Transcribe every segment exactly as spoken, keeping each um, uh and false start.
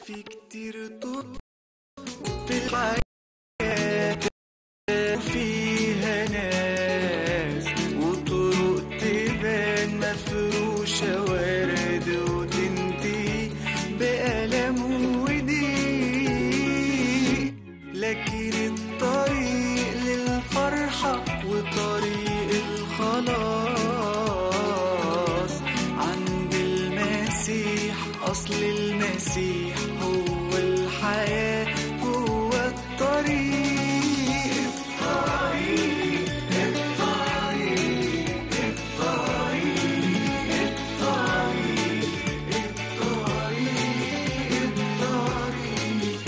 في كتير طرق في الحياة وفيها ناس وطرق تبان مفروشة ورد وتنتهي بألم وضيق، لكن الطريق للفرحة وطريق الخلاص عند المسيح. أصل المسيح هو الحياة، هو الطريق الطريق الطريق الطريق الطريق الطريق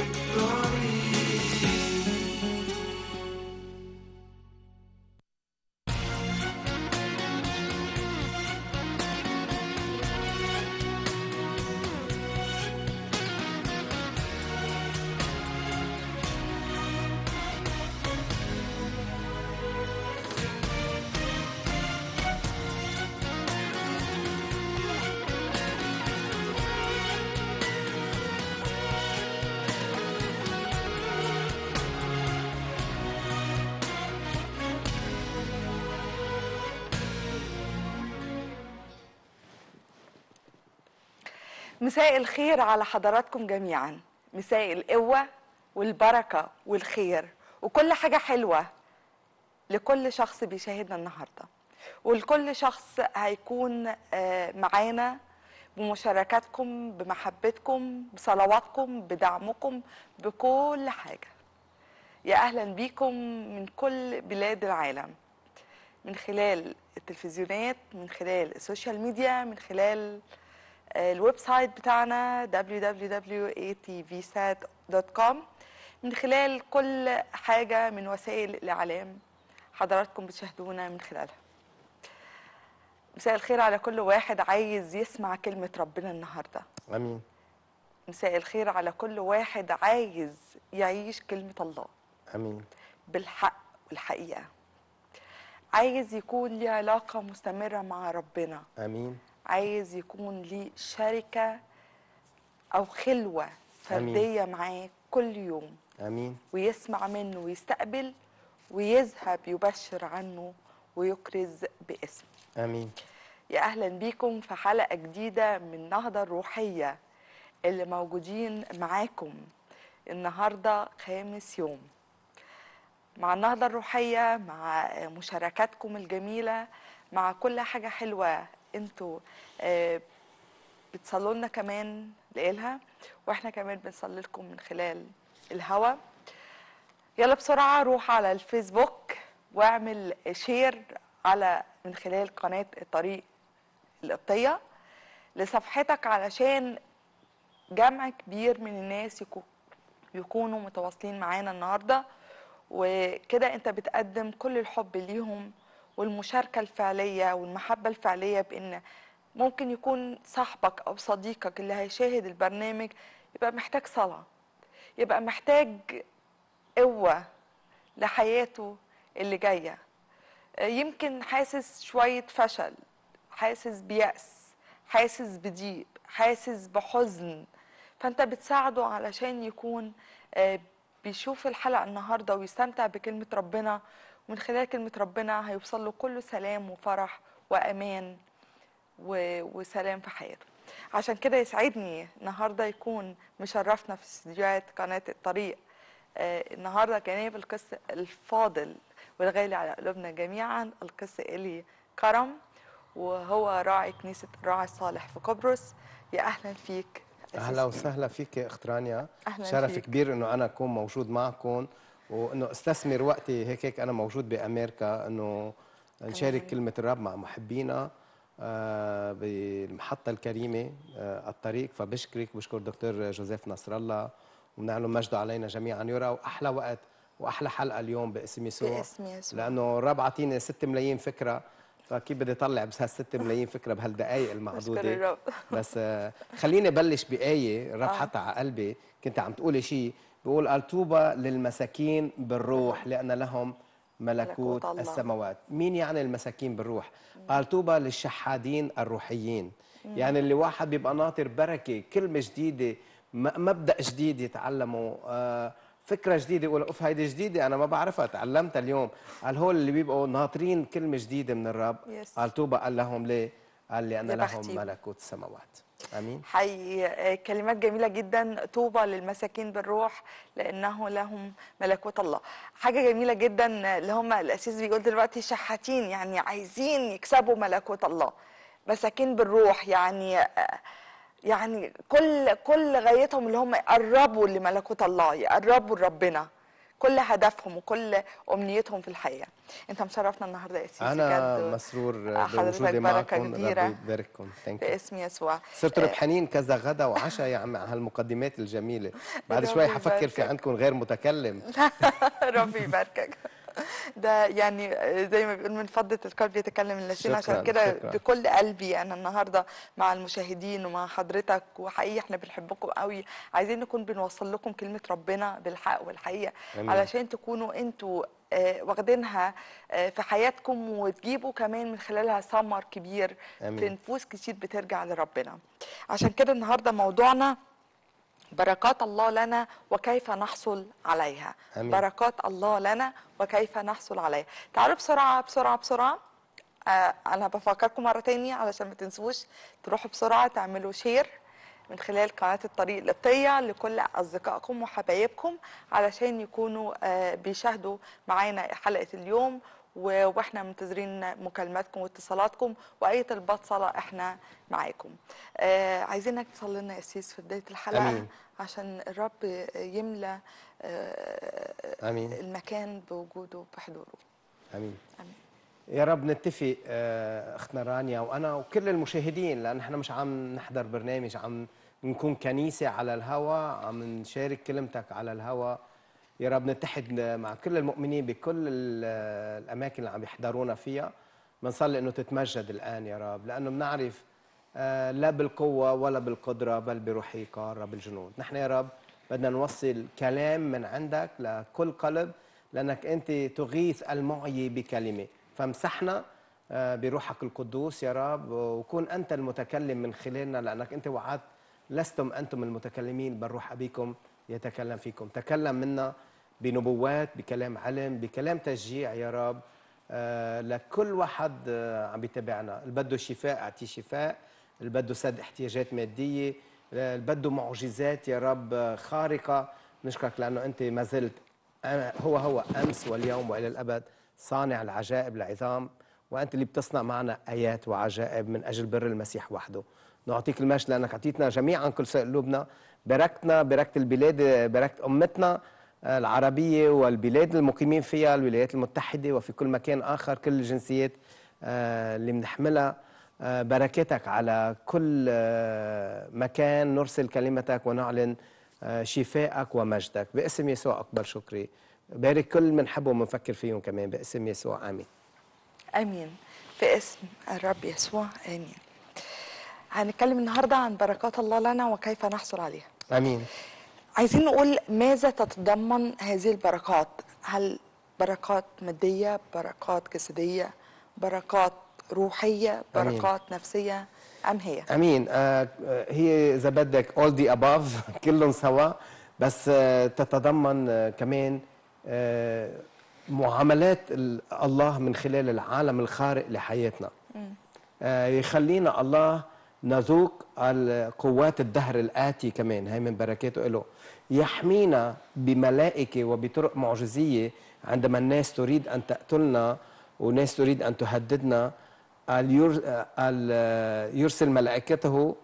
مساء الخير على حضراتكم جميعا، مساء القوة والبركة والخير وكل حاجة حلوة لكل شخص بيشاهدنا النهاردة، ولكل شخص هيكون معانا بمشاركاتكم، بمحبتكم، بصلواتكم، بدعمكم، بكل حاجة. يا أهلا بيكم من كل بلاد العالم، من خلال التلفزيونات، من خلال السوشيال ميديا، من خلال الويب سايت بتاعنا دبليو دبليو دبليو دوت إيه تي في سات دوت كوم، من خلال كل حاجة من وسائل الإعلام حضراتكم بتشاهدونا من خلالها. مساء الخير على كل واحد عايز يسمع كلمة ربنا النهاردة. امين. مساء الخير على كل واحد عايز يعيش كلمة الله. امين. بالحق والحقيقة، عايز يكون ليه علاقة مستمرة مع ربنا. امين. عايز يكون ليه شركة أو خلوة فردية معاه كل يوم. امين. ويسمع منه ويستقبل ويذهب يبشر عنه ويكرز باسمه. امين. يا أهلا بيكم في حلقة جديدة من النهضة الروحية اللي موجودين معاكم النهاردة خامس يوم مع النهضة الروحية، مع مشاركاتكم الجميلة، مع كل حاجة حلوة انتوا بتصلوا لنا كمان لإلها، واحنا كمان بنصلي لكم من خلال الهوا. يلا بسرعة روح على الفيسبوك واعمل شير على من خلال قناة الطريق القبطية لصفحتك، علشان جمع كبير من الناس يكونوا متواصلين معانا النهاردة، وكده انت بتقدم كل الحب ليهم والمشاركة الفعلية والمحبة الفعلية، بان ممكن يكون صاحبك او صديقك اللي هيشاهد البرنامج يبقى محتاج صلاة، يبقى محتاج قوة لحياته اللي جاية، يمكن حاسس شوية فشل، حاسس بيأس، حاسس بضيق، حاسس بحزن، فانت بتساعده علشان يكون بيشوف الحلقة النهاردة ويستمتع بكلمة ربنا، ومن خلال كلمة ربنا هيوصل له كله سلام وفرح وأمان وسلام في حياته. عشان كده يسعدني النهاردة يكون مشرفنا في استديوهات قناة الطريق النهاردة جناب القس الفاضل والغالي على قلوبنا جميعا، القس إلي كرم، وهو راعي كنيسة الراعي الصالح في قبرص. يا أهلا فيك. اهلا وسهلا فيك اخت رانيا. أهلا شرف فيك. كبير انه انا اكون موجود معكم، وانه استثمر وقتي هيك هيك انا موجود بامريكا، انه نشارك كلمه الرب مع محبينا بالمحطه الكريمه الطريق. فبشكرك، بشكر دكتور جوزيف نصر الله، ونعلم مجده علينا جميعا يرى. واحلى وقت واحلى حلقه اليوم باسم يسوع، باسم يسوع، لانه الرب عطيني ستة ملايين فكره، فكيف بدي اطلع بس هالست ملايين فكره بهالدقائق المعدوده. الرب. بس خليني بلش بايه الرب آه. حتى على قلبي. كنت عم تقولي شيء بيقول قال طوبى للمساكين بالروح لان لهم ملكوت, ملكوت السماوات. مين يعني المساكين بالروح؟ قال طوبى للشحادين الروحيين. مم. يعني اللي واحد بيبقى ناطر بركه، كلمه جديده، مبدأ جديد يتعلموا، آه، فكرة جديدة، يقول اوف هيدي جديدة أنا ما بعرفها تعلمتها اليوم. قال هول اللي بيبقوا ناطرين كلمة جديدة من الرب. يس. قال طوبى قال لهم ليه؟ قال لأن يا لهم بختي. ملكوت السماوات. آمين. حقيقي كلمات جميلة جدا. طوبى للمساكين بالروح لأنه لهم ملكوت الله. حاجة جميلة جدا اللي هم الأسيس بيقول دلوقتي شحاتين، يعني عايزين يكسبوا ملكوت الله. مساكين بالروح يعني يعني كل كل غايتهم اللي هم يقربوا لملكوت الله، يقربوا لربنا. كل هدفهم وكل امنيتهم في الحياه. انت مشرفنا النهارده يا سيسي أنا بجد. مسرور حضرتك بوجودي بركه معكم، كبيره ربي يبارككم. ثانك يو. باسم يسوع. صرتوا ربحانين كذا غدا وعشاء يا عم على هالمقدمات الجميلة. بعد شوي ربي حفكر في يباركك. عندكم غير متكلم. ربي يباركك. ده يعني زي ما بيقول من فضة القلب يتكلم اللسان. عشان شكراً، كده شكراً. بكل قلبي انا النهارده مع المشاهدين ومع حضرتك، وحقيقي احنا بنحبكم قوي. عايزين نكون بنوصل لكم كلمة ربنا بالحق والحقيقة، آمين. علشان تكونوا انتوا آه، واخدينها آه، في حياتكم، وتجيبوا كمان من خلالها ثمر كبير آمين. في نفوس كتير بترجع لربنا. عشان كده النهارده موضوعنا بركات الله لنا وكيف نحصل عليها. آمين. بركات الله لنا وكيف نحصل عليها. تعالوا بسرعة بسرعة بسرعة. آه أنا بفكركم مرة تاني علشان ما تنسوش تروحوا بسرعة تعملوا شير من خلال قناة الطريق القبطية لكل أصدقائكم وحبايبكم، علشان يكونوا آه بيشاهدوا معانا حلقة اليوم، و- واحنا منتظرين مكالماتكم واتصالاتكم واي طلبات صلاه احنا معاكم. آه عايزينك تصلي لنا يا سيس في بدايه الحلقه. آمين. عشان الرب يملى آه آمين. المكان بوجوده بحضوره. آمين. امين. يا رب نتفق آه، اختنا رانيا وانا وكل المشاهدين، لان احنا مش عم نحضر برنامج، عم نكون كنيسه على الهوا، عم نشارك كلمتك على الهوا. يا رب نتحد مع كل المؤمنين بكل ال- الاماكن اللي عم يحضرونا فيها. بنصلي انه تتمجد الان يا رب، لانه بنعرف آه، لا بالقوه ولا بالقدره بل بروحك قال رب الجنود. نحن يا رب بدنا نوصل كلام من عندك لكل قلب، لانك انت تغيث المعي بكلمه. فامسحنا آه، بروحك القدوس يا رب، وكون أنت المتكلم من خلالنا، لأنك أنت وعدت لستم أنتم المتكلمين بل روح أبيكم يتكلم فيكم. تكلم منا بنبوات، بكلام علم، بكلام تشجيع يا رب آه، لكل واحد آه، عم بيتابعنا. اللي بده شفاء أعطيه شفاء، اللي بده سد احتياجات مادية، اللي بده معجزات يا رب آه، خارقة. نشكرك لأنه أنت ما زلت آه، هو هو أمس واليوم وإلى الأبد، صانع العجائب العظام، وأنت اللي بتصنع معنا آيات وعجائب من أجل بر المسيح وحده. نعطيك المجد لأنك أعطيتنا جميعا كل شيء قلوبنا. باركتنا، باركت البلاد، باركت أمتنا العربية والبلاد المقيمين فيها، الولايات المتحدة وفي كل مكان آخر، كل الجنسيات آه، اللي بنحملها. آه، بركاتك على كل آه، مكان، نرسل كلمتك ونعلن آه، شفائك ومجدك باسم يسوع. أقبل شكري. بارك كل من حبه ومنفكر فيهم كمان باسم يسوع. آمين. امين في اسم الرب يسوع. امين. هنتكلم النهارده عن بركات الله لنا وكيف نحصل عليها. آمين. عايزين نقول ماذا تتضمن هذه البركات. هل بركات مادية، بركات جسدية، بركات روحية، آمين. بركات نفسية، أم هي؟ امين. آه هي اذا بدك all the above كلهم سوا، بس آه تتضمن آه كمان آه معاملات ال- الله من خلال العالم الخارق لحياتنا. آه يخلينا الله نذوق القوات الدهر الآتي كمان، هي من بركاته له. يحمينا بملائكة وبطرق معجزية عندما الناس تريد أن تقتلنا وناس تريد أن تهددنا. الير- ال- يرسل ملائكته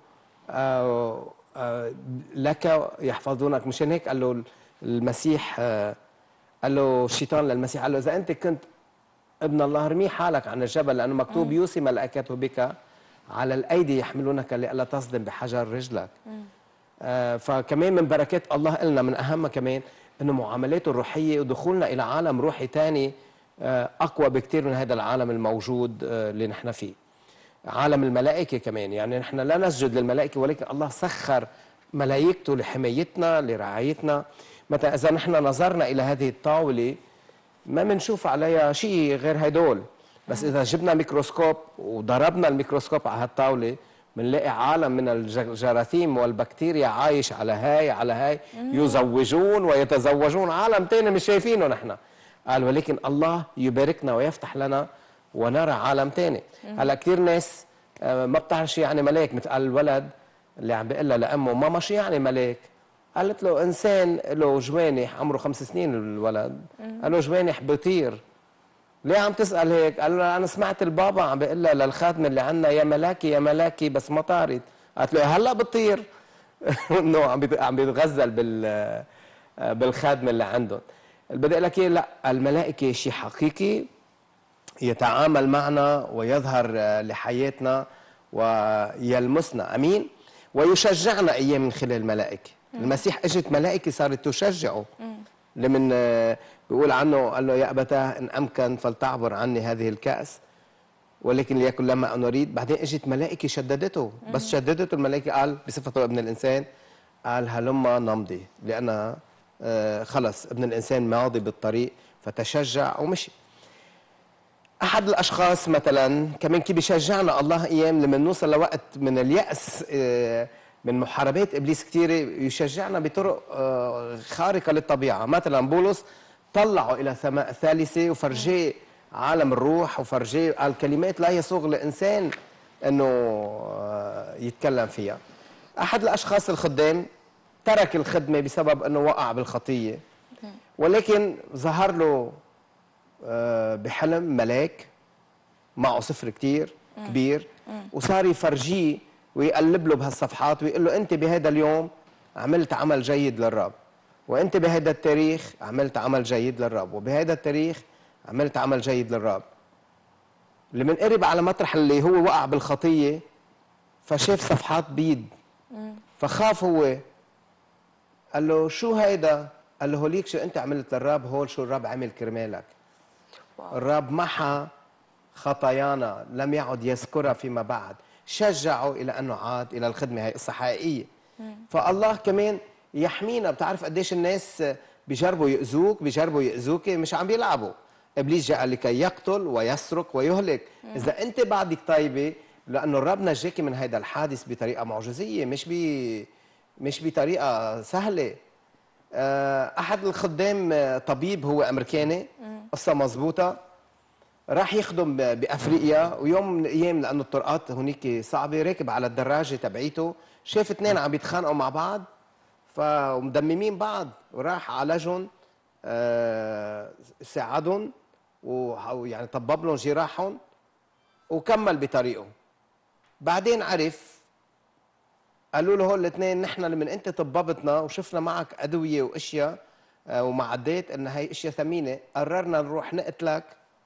آه، آه، لك يحفظونك. مشان هيك قال له المسيح، آه، قال له الشيطان للمسيح، قال له إذا أنت كنت ابن الله ارمي حالك عن الجبل، لأنه مكتوب يوصي ملائكته بك على الأيدي يحملونك لئلا تصدم بحجر رجلك. آه، فكمان من بركات الله إلنا من أهمها كمان إنه معاملاته الروحية ودخولنا إلى عالم روحي تاني آه، أقوى بكتير من هذا العالم الموجود آه، اللي نحن فيه. عالم الملائكة كمان، يعني نحن لا نسجد للملائكة ولكن الله سخر ملائكته لحمايتنا لرعايتنا. مثلا إذا نحن نظرنا إلى هذه الطاولة ما بنشوف عليها شيء غير هدول، بس إذا جبنا ميكروسكوب وضربنا الميكروسكوب على هالطاولة بنلاقي عالم من الجراثيم والبكتيريا عايش على هاي على هاي، يزوجون ويتزوجون، عالم تاني مش شايفينه نحن. قال ولكن الله يباركنا ويفتح لنا ونرى عالم تاني. هلا كثير ناس آه، ما بتعرف شو يعني ملاك، مثل قال الولد اللي عم بيقول لها لامه ماما شو يعني ملاك؟ قالت له انسان له جوانح، عمره خمس سنين الولد، قال له جوانح بيطير. ليه عم تسال هيك؟ قال له انا سمعت البابا عم بيقول لها للخادمه اللي عندنا يا ملاكي يا ملاكي بس ما طارت. قالت له هلا بتطير. انه عم بيت- عم بيتغزل بال بالخادمه اللي عندهم. اللي بدي اقول لك إيه، لا الملائكه شيء حقيقي يتعامل معنا ويظهر آه، لحياتنا ويلمسنا، امين، ويشجعنا ايام من خلال الملائكه. المسيح اجت ملائكه صارت تشجعه. لمن آه، بيقول عنه قال له يا ابتاه ان امكن فلتعبر عني هذه الكاس ولكن ليكن لما انا اريد. بعدين اجت ملائكه شددته، بس شددته الملائكه قال بصفته ابن الانسان قال هلما نمضي، لان آه، خلص ابن الانسان ماضي بالطريق، فتشجع ومشي. احد الاشخاص مثلا كمان كيف بيشجعنا الله ايام لما نوصل لوقت من الياس آه، من محاربات ابليس كثيره، يشجعنا بطرق آه، خارقه للطبيعه. مثلا بولس طلعوا الى سماء ثالثه وفرجيه عالم الروح، وفرجيه قال كلمات لا يسوغ لانسان انه آه، يتكلم فيها. احد الاشخاص الخدام ترك الخدمه بسبب انه وقع بالخطيه، ولكن ظهر له آه، بحلم ملاك معه صفر كتير كبير، وصار يفرجيه ويقلب له بهالصفحات ويقول له انت بهذا اليوم عملت عمل جيد للرب، وانت بهذا التاريخ عملت عمل جيد للرب، وبهذا التاريخ عملت عمل جيد للرب. لمن قرب على مطرح اللي هو وقع بالخطيه فشاف صفحات بيض، فخاف هو، قال له شو هيدا؟ قال له هوليك شو انت عملت للرب، هول شو الرب عمل كرمالك. الرب محى خطايانا، لم يعد يذكرها فيما بعد، شجعه الى انه عاد الى الخدمه. هي قصه حقيقيه. فالله كمان يحمينا. بتعرف قديش الناس بيجربوا يأذوك، بيجربوا يأذوك، مش عم بيلعبوا. ابليس جاء لكي يقتل ويسرق ويهلك. اذا انت بعدك طيبه، لانه الرب نجاك من هذا الحادث بطريقه معجزيه، مش ب مش بطريقه سهله. آه، احد الخدام آه، طبيب هو امريكاني، قصه مزبوطه، راح يخدم ب- بافريقيا، ويوم من الايام لانه الطرقات هنيك صعبه راكب على الدراجه تبعيته، شاف اثنين عم بيتخانقوا مع بعض فمدممين بعض، وراح عالجهم، آه، ساعدهم ويعني طبب لهم جراحهم وكمل بطريقه. بعدين عرف، قالوا له هول الاثنين نحن لمن انت طببتنا وشفنا معك ادويه واشياء آه، ومعدات ان هي اشياء ثمينه، قررنا نروح نقتلك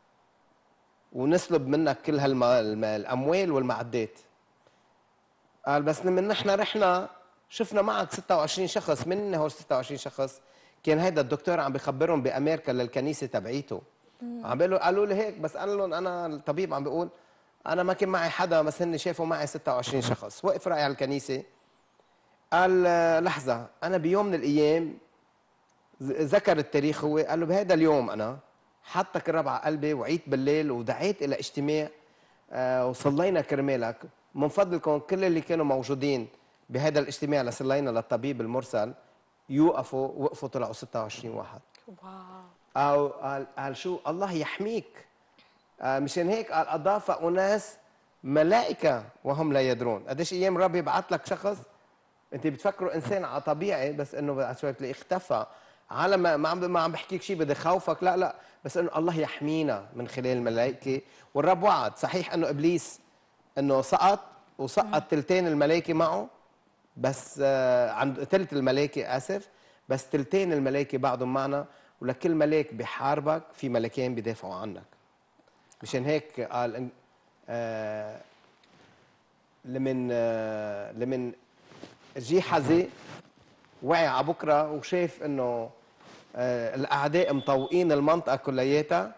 ونسلب منك كل هالاموال والمعدات. قال بس لما نحن رحنا شفنا معك ستة وعشرين شخص. من هول ستة وعشرين شخص؟ كان هيدا الدكتور عم بخبرهم بامريكا للكنيسه تبعيته. عم بيقولوا قالوا لي هيك، بس قال لهم انا الطبيب عم بيقول انا ما كان معي حدا، بس هن شافوا معي ستة وعشرين شخص. وقف راعي على الكنيسه قال آه، لحظه، انا بيوم من الايام ذكر التاريخ، هو قال له بهذا اليوم انا حطك الرب على قلبي وعيت بالليل ودعيت الى اجتماع آه، وصلينا كرمالك. من فضلكم كل اللي كانوا موجودين بهذا الاجتماع اللي صلينا للطبيب المرسل يوقفوا. وقفوا طلعوا ستة وعشرين واحد. واو. أو قال, قال شو الله يحميك. آه، مشان هيك قال اضاف اناس ملائكه وهم لا يدرون. قديش ايام الرب يبعث لك شخص انت بتفكروا انسان على طبيعي، بس انه بعد شوي بتلاقيه اختفى. عالم ما ما عم ما عم بحكيك شيء بده يخوفك، لا لا، بس انه الله يحمينا من خلال الملائكه. والرب وعد صحيح انه ابليس انه سقط وسقط ثلثين الملائكه معه، بس آه عند ثلث الملائكه اسف، بس ثلثين الملائكه بعضهم معنا، ولكل ملاك بحاربك في ملكين بيدافعوا عنك. مشان هيك قال إن- آه لمن آه لمن جي حزي وعي على بكره وشاف انه آه الاعداء مطوقين المنطقه كلياتها،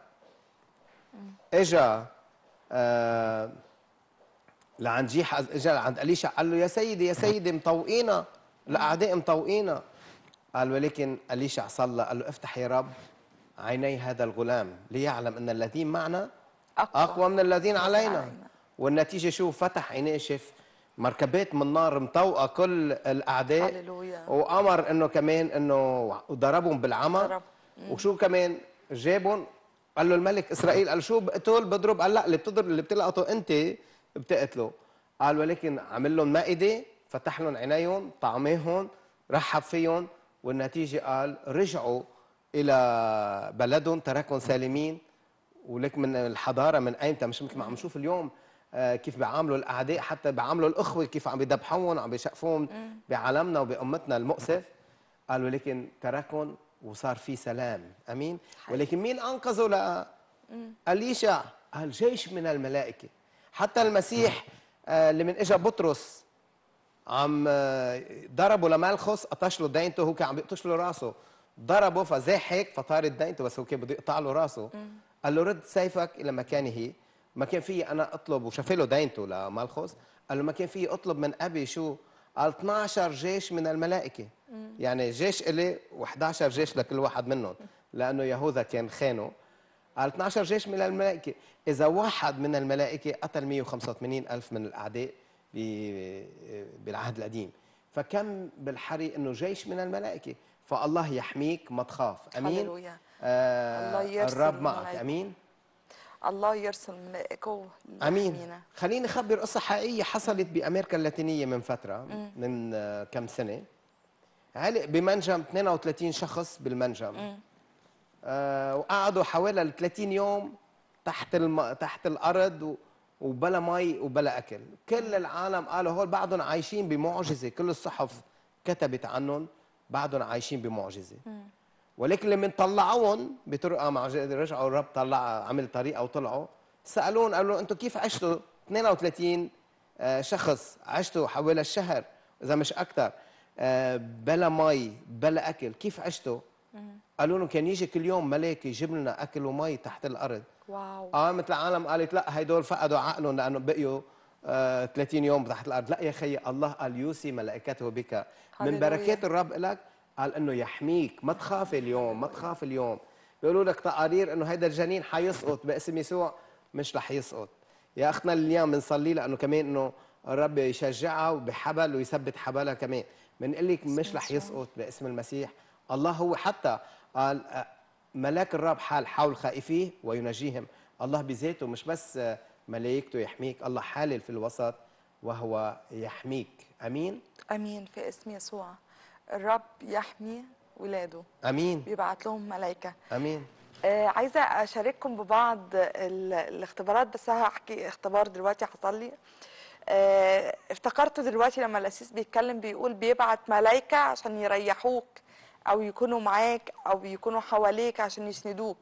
اجا آه لعند جي حز اجا لعند اليشع قال له يا سيدي يا سيدي مطوقينا، الاعداء مطوقينا. قال ولكن اليشع صلى قال له افتح يا رب عيني هذا الغلام ليعلم ان الذين معنا اقوى من الذين علينا. والنتيجه شو؟ فتح عينيه شاف مركبات من نار مطوقه كل الاعداء. هللويا. وامر انه كمان انه ضربهم بالعمى. ضرب. وشو كمان جابهم؟ قال له الملك اسرائيل، قال شو بقتل بضرب؟ قال لا، اللي بتضرب اللي بتلقطه انت بتقتله. قال ولكن عمل لهم مائده، فتح لهم عينيهم، طعميهم، رحب فيهم، والنتيجه قال رجعوا الى بلدهم، تركهم سالمين. ولك من الحضاره من ايمتى، مش مثل ما عم نشوف اليوم آه، كيف بيعاملوا الاعداء، حتى بيعاملوا الاخوه كيف عم بيذبحوهم، عم بيشقفوهم بعالمنا وبامتنا المؤسف. قال ولكن تركهم وصار في سلام. امين. ولكن مين انقذه؟ لا اليشع. قال جيش من الملائكه. حتى المسيح آه، اللي من اجى بطرس عم آه، ضربه لملخص، قطش له دينته، هو كان عم بيقطش له راسه، ضربه فزاحك فطارت دينته، بس هو كان بده يقطع له راسه. قال له رد سيفك الى مكانه. ما كان في انا اطلب، وشاف له دينته لملخص. قال له ما كان في اطلب من ابي شو؟ قال اثناشر جيش من الملائكه. يعني جيش الي و11 جيش لكل واحد منهم، لانه يهوذا كان خانه. قال اثناشر جيش من الملائكه. اذا واحد من الملائكه قتل مئة وخمسة وثمانين ألف من الاعداء بالعهد القديم، فكم بالحري انه جيش من الملائكه. فالله يحميك، ما تخاف. امين. هللويا. آه الله يرسل الرب معك. ملائكته. امين. الله يرسل ملائكته امين. ليحمينا. خليني اخبر قصه حقيقيه حصلت بامريكا اللاتينيه من فتره، من آه كم سنه. علق بمنجم اثنين وثلاثين شخص بالمنجم. آه وقعدوا حوالي ثلاثين يوم تحت الم... تحت الارض و... وبلا مي وبلا اكل. كل العالم قالوا هول بعضهم عايشين بمعجزه، كل الصحف كتبت عنهم بعضهم عايشين بمعجزه. ولكن لما طلعوهم بطرقه معجزه، رجعوا الرب طلع عمل طريقه وطلعوا سالون، قالوا انتم كيف عشتوا اثنين وثلاثين آه شخص عشتوا حوالي الشهر اذا مش اكثر آه بلا مي بلا اكل، كيف عشتوا؟ قالوا لهم كان يجي كل يوم ملاك يجيب لنا اكل ومي تحت الارض. واو. قامت العالم قالت لا هيدول فقدوا عقلهم لانه بقيوا آه ثلاثين يوم تحت الارض. لا يا خيي، الله قال يوصي ملائكته بك. من هللويا. بركات الرب لك قال انه يحميك، ما تخاف اليوم، ما تخاف اليوم. بيقولوا لك تقارير انه هيدا الجنين حيسقط، باسم يسوع مش رح يسقط. يا اختنا اليوم بنصلي لانه كمان انه الرب يشجعها وبحبل ويثبت حبلها كمان. بنقول لك مش رح يسقط باسم المسيح. الله هو حتى قال آه، ملاك الرب حال حول خائفيه وينجيهم. الله بذاته مش بس آه، ملائكته يحميك، الله حالل في الوسط وهو يحميك. امين. امين في اسم يسوع. الرب يحمي ولاده، امين. بيبعت لهم ملائكه. امين. آه عايزه اشارككم ببعض ال- الاختبارات، بس هحكي اختبار دلوقتي حصل لي. آه افتكرت دلوقتي لما القسيس بيتكلم بيقول بيبعت ملائكه عشان يريحوك او يكونوا معاك او يكونوا حواليك عشان يسندوك.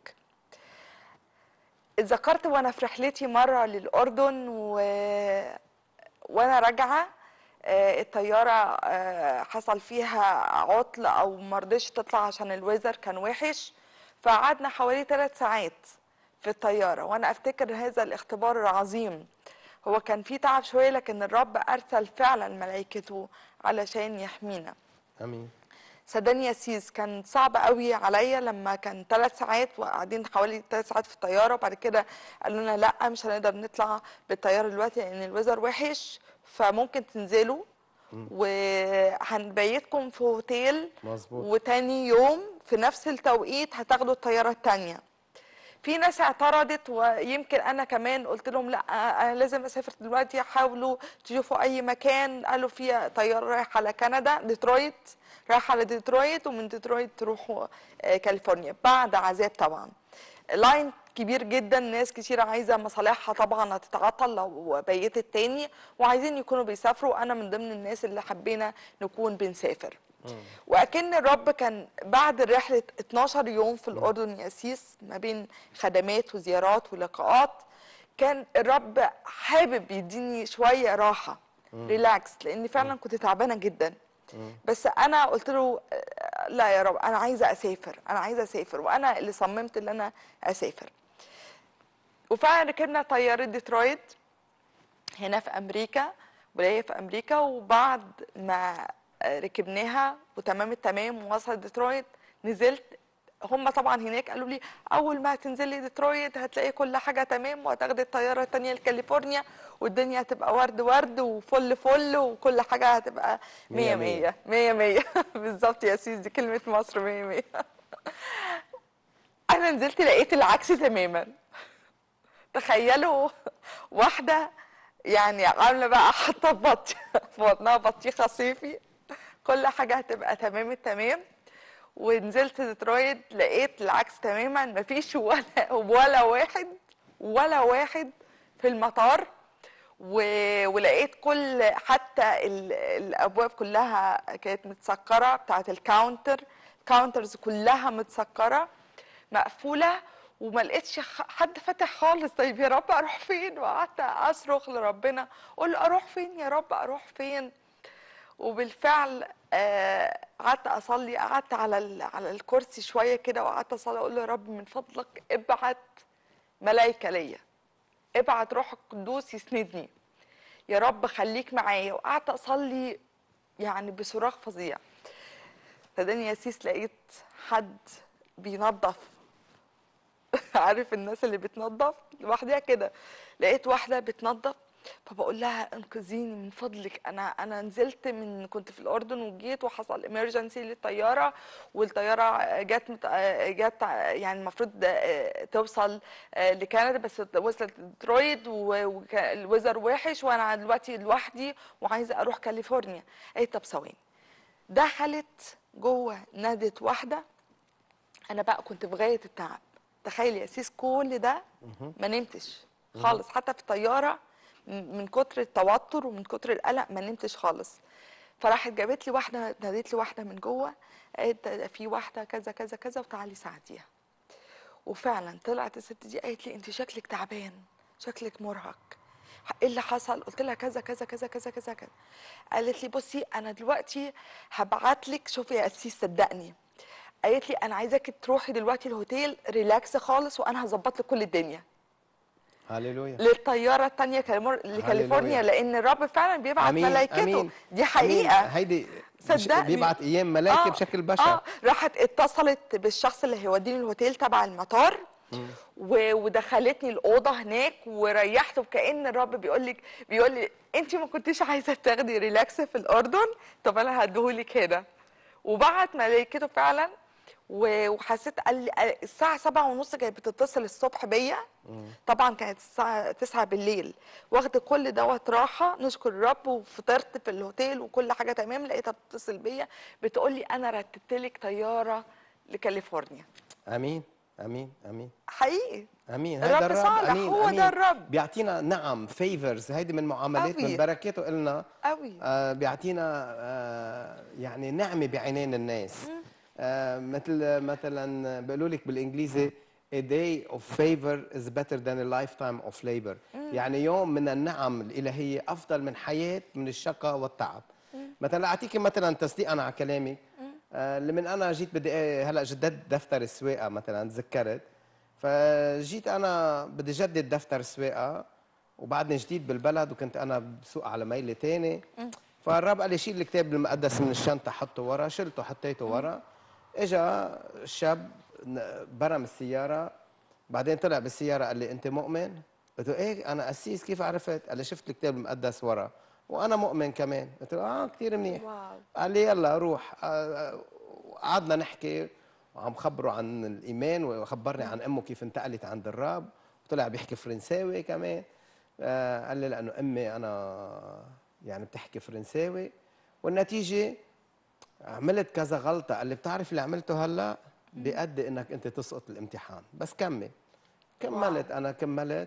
اتذكرت وانا في رحلتي مره للاردن و... وانا راجعه آه، الطياره آه، حصل فيها عطل او مرضتش تطلع عشان الويزر كان وحش، فقعدنا حوالي ثلاث ساعات في الطياره. وانا افتكر هذا الاختبار العظيم، هو كان فيه تعب شويه لكن الرب ارسل فعلا ملائكته علشان يحمينا. امين. صدقني يا سيس كان صعب قوي عليا لما كان ثلاث ساعات وقاعدين حوالي ثلاث ساعات في الطياره، وبعد كده قالوا لنا لا مش هنقدر نطلع بالطياره دلوقتي لان الوزر وحش، فممكن تنزلوا وهنبيتكم في اوتيل، مظبوط. وتاني يوم في نفس التوقيت هتاخدوا الطياره الثانيه. في ناس اعترضت ويمكن انا كمان قلت لهم لا انا لازم اسافر دلوقتي، حاولوا تشوفوا اي مكان. قالوا في طياره رايحه على كندا، ديترويت، رايحه على ديترويت، ومن ديترويت تروحوا آه، كاليفورنيا. بعد عذاب طبعا، لاين كبير جدا، ناس كتير عايزه مصالحها طبعا هتتعطل لو بيتت تاني، وعايزين يكونوا بيسافروا. انا من ضمن الناس اللي حبينا نكون بنسافر. واكن الرب كان بعد رحله اتناشر يوم في الاردن يا سيس، ما بين خدمات وزيارات ولقاءات، كان الرب حابب يديني شويه راحه، ريلاكس، لاني فعلا كنت تعبانه جدا. بس انا قلت له آه، لا يا رب انا عايزه اسافر، انا عايزه اسافر، وانا اللي صممت ان انا اسافر. وفعلا ركبنا طياره ديترويت هنا في امريكا، ولايه في امريكا. وبعد ما ركبناها وتمام التمام ووصلت ديترويت، نزلت هم طبعا هناك قالوا لي اول ما هتنزلي ديترويت هتلاقي كل حاجه تمام، وهتاخدي الطياره التانيه لكاليفورنيا والدنيا هتبقى ورد ورد وفل فل وكل حاجه هتبقى مية مية مية مية مية. بالظبط يا سيس، دي كلمه مصر، مية مية. انا نزلت لقيت العكس تماما. تخيلوا واحده يعني عامله بقى حاطه بطي في بطنها بطيخه صيفي، كل حاجه هتبقى تمام التمام. ونزلت ديترويت لقيت العكس تماما، مفيش ولا ولا واحد ولا واحد في المطار. و... ولقيت كل حتى ال... الابواب كلها كانت متسكره، بتاعت الكاونتر الكاونترز كلها متسكره مقفوله، وما لقيتش خ- حد فاتح خالص. طيب يا رب اروح فين؟ وقعدت اصرخ لربنا اقول له اروح فين يا رب، اروح فين؟ وبالفعل آه، قعدت اصلي، قعدت على ال- على الكرسي شويه كده وقعدت اصلي اقول له يا رب من فضلك ابعت ملائكه ليا، ابعت روح القدوس يسندني يا رب، خليك معايا. وقعدت اصلي يعني بصراخ فظيع. صدقني يا سيس لقيت حد بينظف. عارف الناس اللي بتنظف لوحدها كده، لقيت واحده بتنظف. فبقول لها انقذيني من فضلك، انا انا نزلت من كنت في الاردن وجيت وحصل امرجنسي للطياره، والطياره جت مت- جت يعني المفروض توصل لكندا بس وصلت ديترويت والوزر وحش وانا دلوقتي لوحدي وعايزه اروح كاليفورنيا. قالت طب ثواني. دخلت جوه نادت واحده. انا بقى كنت في غايه التعب. تخيل يا سيس كل ده ما نمتش خالص، حتى في الطياره م- من كتر التوتر ومن كتر القلق ما نمتش خالص. فراحت جابت لي واحده، ناديت لي واحده من جوه، قالت ده في واحده كذا كذا كذا وتعالي ساعديها. وفعلا طلعت الست دي قالت لي انت شكلك تعبان، شكلك مرهق، ايه اللي حصل؟ قلت لها كذا كذا كذا كذا كذا كذا. قالت لي بصي انا دلوقتي هبعت لك، شوفي يا قسيس صدقني، قالت لي انا عايزاكي تروحي دلوقتي الهوتيل ريلاكس خالص وانا هظبط لك كل الدنيا هاليلويا. للطياره الثانيه لكاليفورنيا، هاليلويا. لان الرب فعلا بيبعت امين ملائكته. امين دي امين. حقيقه هيدي بش- صدقني. بيبعت ايام ملائكه اه بشكل بشع. اه راحت اتصلت بالشخص اللي هيوديني الهوتيل تبع المطار و- ودخلتني الاوضه هناك وريحته، وكأن الرب بيقول لك بيقول لي انت ما كنتيش عايزه تاخدي ريلاكس في الاردن، طب انا هديهولك هنا. وبعت ملائكته فعلا. و- وحسيت قال لي الساعه سبعة ونص كانت بتتصل الصبح بيا، طبعا كانت الساعه تسعة بالليل، واخده كل دوت راحه نشكر الرب، وفطرت في الهوتيل وكل حاجه تمام. لقيتها بتتصل بيا بتقول لي انا رتبت لك طياره لكاليفورنيا. امين امين امين حقيقي امين. الرب هيدا الرب. صالح، امين هو امين. ده الرب. بيعطينا نعم فيفرز، هيدي من معاملات قوي من بركاته إلنا. قوي. آه بيعطينا آه يعني نعمه بعينين الناس. آه مثل مثلا بيقولوا لك بالانجليزي a day of favor is better than a lifetime of labor. يعني يوم من النعم الالهيه افضل من حياه من الشقاء والتعب. مثلا اعطيكي مثلا تصديقا على كلامك، آه لمن انا جيت بدي إيه هلا جددت دفتر السواقه مثلا تذكرت، فجيت انا بدي جدد دفتر السواقه وبعدني جديد بالبلد وكنت انا بسوق على ميله ثاني، فالرب قال لي شيل الكتاب المقدس من الشنطه حطه ورا، شلته حطيته ورا. اجا الشاب برم السياره، بعدين طلع بالسياره قال لي انت مؤمن؟ قلت له ايه انا قسيس، كيف عرفت؟ قال لي شفت الكتاب المقدس ورا وانا مؤمن كمان. قلت له اه كثير منيح. واو. قال لي يلا روح. آه، قعدنا نحكي وعم خبره عن الايمان وخبرني عن امه كيف انتقلت عند الرب، وطلع بيحكي فرنساوي كمان. آه، قال لي لانه امي انا يعني بتحكي فرنساوي، والنتيجه عملت كذا غلطه. قال لي بتعرف اللي عملته هلا بيأدي انك انت تسقط الامتحان، بس كمل. كملت. انا كملت.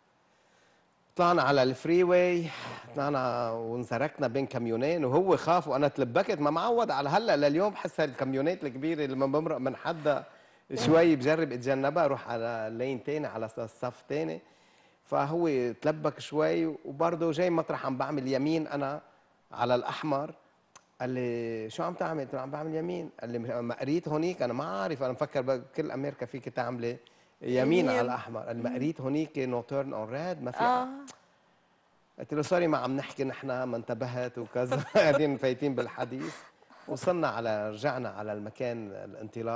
طلعنا على الفري واي، طلعنا وانزركنا بين كاميونين وهو خاف وانا تلبكت. ما معود على هلا لليوم بحس هالكاميونات الكبيره لما بمرق من حدا شوي بجرب اتجنبها اروح على لين تاني على صف تاني. فهو تلبك شوي وبرضه جاي مطرح عم بعمل يمين انا على الاحمر. قال لي شو عم تعمل؟ قلت له عم بعمل يمين. قال لي ما قريت هونيك؟ انا ما عارف، انا مفكر بكل امريكا فيك تعملي يمين على الاحمر. قال لي ما قريت هونيك نو تيرن اون ريد ما في. اه قلت له سوري ما عم نحكي نحن، ما انتبهت وكذا. قاعدين فايتين بالحديث. وصلنا على رجعنا على المكان الانطلاق.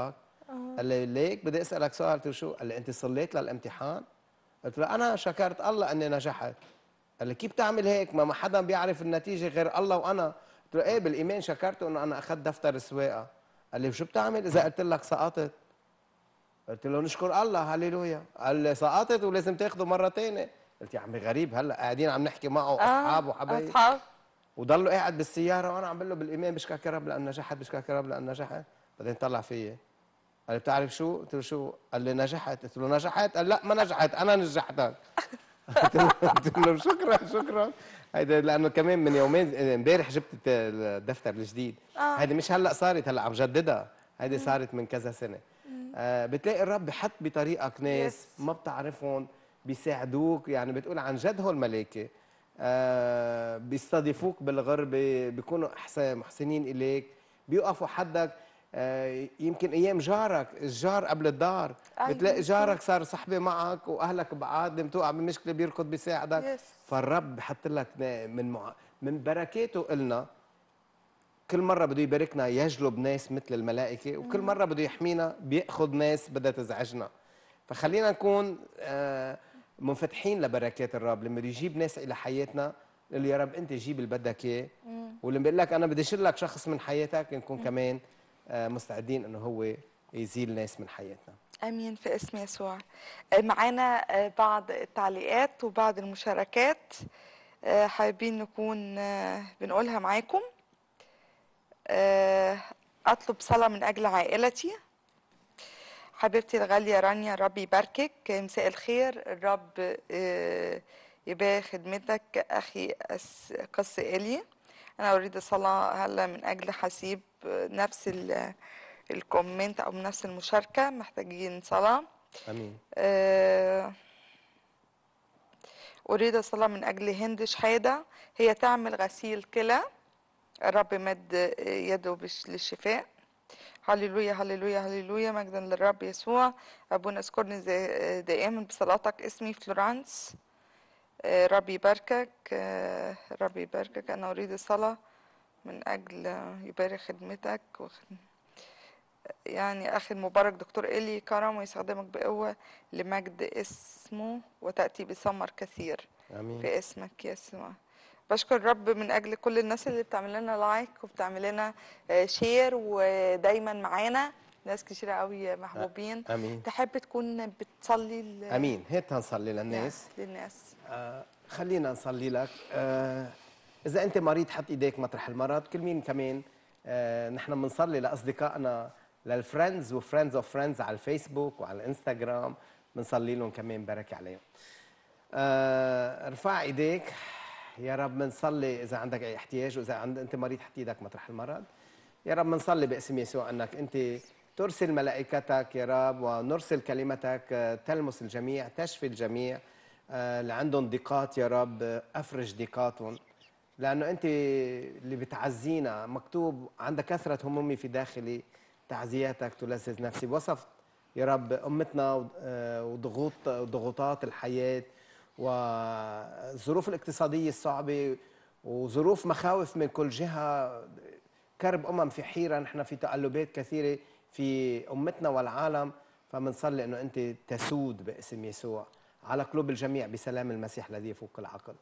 قال لي ليك بدي اسالك سؤال. قلت له شو؟ قال لي انت صليت للامتحان؟ قلت له انا شكرت الله اني نجحت. قال لي كيف بتعمل هيك؟ ما ما حدا بيعرف النتيجه غير الله وانا. قلت له ايه بالايمان شكرت انه انا اخذت دفتر السواقه. قال لي شو بتعمل اذا قلت لك سقطت؟ قلت له نشكر الله هللويا. قال لي سقطت ولازم تاخده مره ثانيه. قلت يا عمي غريب، هلا قاعدين عم نحكي معه اصحاب اه وحبايب اصحاب. وضلوا قاعد بالسياره وانا عم بقول له بالايمان بشكرك يا رب لان نجحت، بشكرك يا رب لان نجحت. بعدين طلع فيي قال لي بتعرف شو؟ قلت له شو؟ قال لي نجحت. قلت له نجحت؟ قال لا ما نجحت انا نجحتك. قلت له قلت له شكرا شكرا. هيدا لانه كمان من يومين امبارح جبت الت- الدفتر الجديد. اه هيدي مش هلا صارت، هلا عم جددها. هيدي صارت من كذا سنه. آه بتلاقي الرب بحط بطريقك ناس يس. ما بتعرفهم بيساعدوك، يعني بتقول عن جد هول ملائكه. آه بيستضيفوك بالغربه، بيكونوا احسن محسنين اليك، بيوقفوا حدك. آه يمكن ايام جارك، الجار قبل الدار. ايوه بتلاقي مظبوط. جارك صار صحبه معك واهلك بعاد، لما توقع بمشكله بيركض بيساعدك. يس. فالرب بحط لك من مع... من بركاته إلنا. كل مرة بده يباركنا يجلب ناس مثل الملائكة، وكل مرة بده يحمينا بياخذ ناس بدها تزعجنا. فخلينا نكون آه، منفتحين لبركات الرب. لما بده يجيب ناس إلى حياتنا نقول له يا رب أنت جيب اللي بدك إياه، ولما بيقول لك أنا بدي أشيل لك شخص من حياتك نكون كمان آه، مستعدين إنه هو يزيل ناس من حياتنا. امين في اسم يسوع. آه، معانا آه، بعض التعليقات وبعض المشاركات آه، حابين نكون آه، بنقولها معاكم. آه، اطلب صلاة من اجل عائلتي. حبيبتي الغالية رانيا الرب يباركك. مساء الخير. الرب آه، يبارك خدمتك أخي أس- قس إلي. أنا أريد صلاة هلا من أجل حسيب. آه، نفس ال- الكومنت أو نفس المشاركة محتاجين صلاة. آمين. آه، أريد صلاة من أجل هند شحادة، هي تعمل غسيل كلى. الرب مد يده بش- للشفاء. هللويا هللويا هللويا، مجدا للرب يسوع. أبونا اذكرني زي- دائما بصلاتك. اسمي فلورانس. آه، رب يباركك. آه، رب يباركك. أنا أريد الصلاة من أجل آه، يبارك خدمتك وخ- يعني أخي المبارك دكتور إلي كرم ويستخدمك بقوة لمجد اسمه وتأتي بثمر كثير آمين. في اسمك يسوع. بشكر الرب من أجل كل الناس اللي بتعمل لنا لايك وبتعمل لنا آه، شير ودايما معانا. ناس كتيرة قوي محبوبين. آمين. تحب تكون بتصلي ل- آمين. هيك هنصلي يا- للناس. للناس. آه خلينا نصلي لك. آه إذا أنت مريض حط إيديك مطرح المرض. كل مين كمان آه نحن بنصلي لأصدقائنا، للفريندز وفريندز أوف فريندز على الفيسبوك وعلى الانستغرام، بنصلي لهم كمان بركة عليهم. آه ارفع إيديك يا رب. بنصلي إذا عندك أي احتياج، وإذا عند أنت مريض حط إيدك مطرح المرض. يا رب بنصلي باسم يسوع أنك أنت ترسل ملائكتك يا رب، ونرسل كلمتك آه، تلمس الجميع، تشفي الجميع. آه، اللي عندهم ضيقات يا رب آه، افرج ضيقاتهم، لانه انت اللي بتعزينا. مكتوب عندك كثره همومي في داخلي، تعزياتك تلذذ نفسي. وصفت يا رب امتنا و- آه، وضغوط ضغوطات الحياه والظروف الاقتصاديه الصعبه وظروف مخاوف من كل جهه، كرب امم في حيره. نحن في تقلبات كثيره في امتنا والعالم، فبنصلي انه انت تسود باسم يسوع على قلوب الجميع بسلام المسيح الذي يفوق العقل.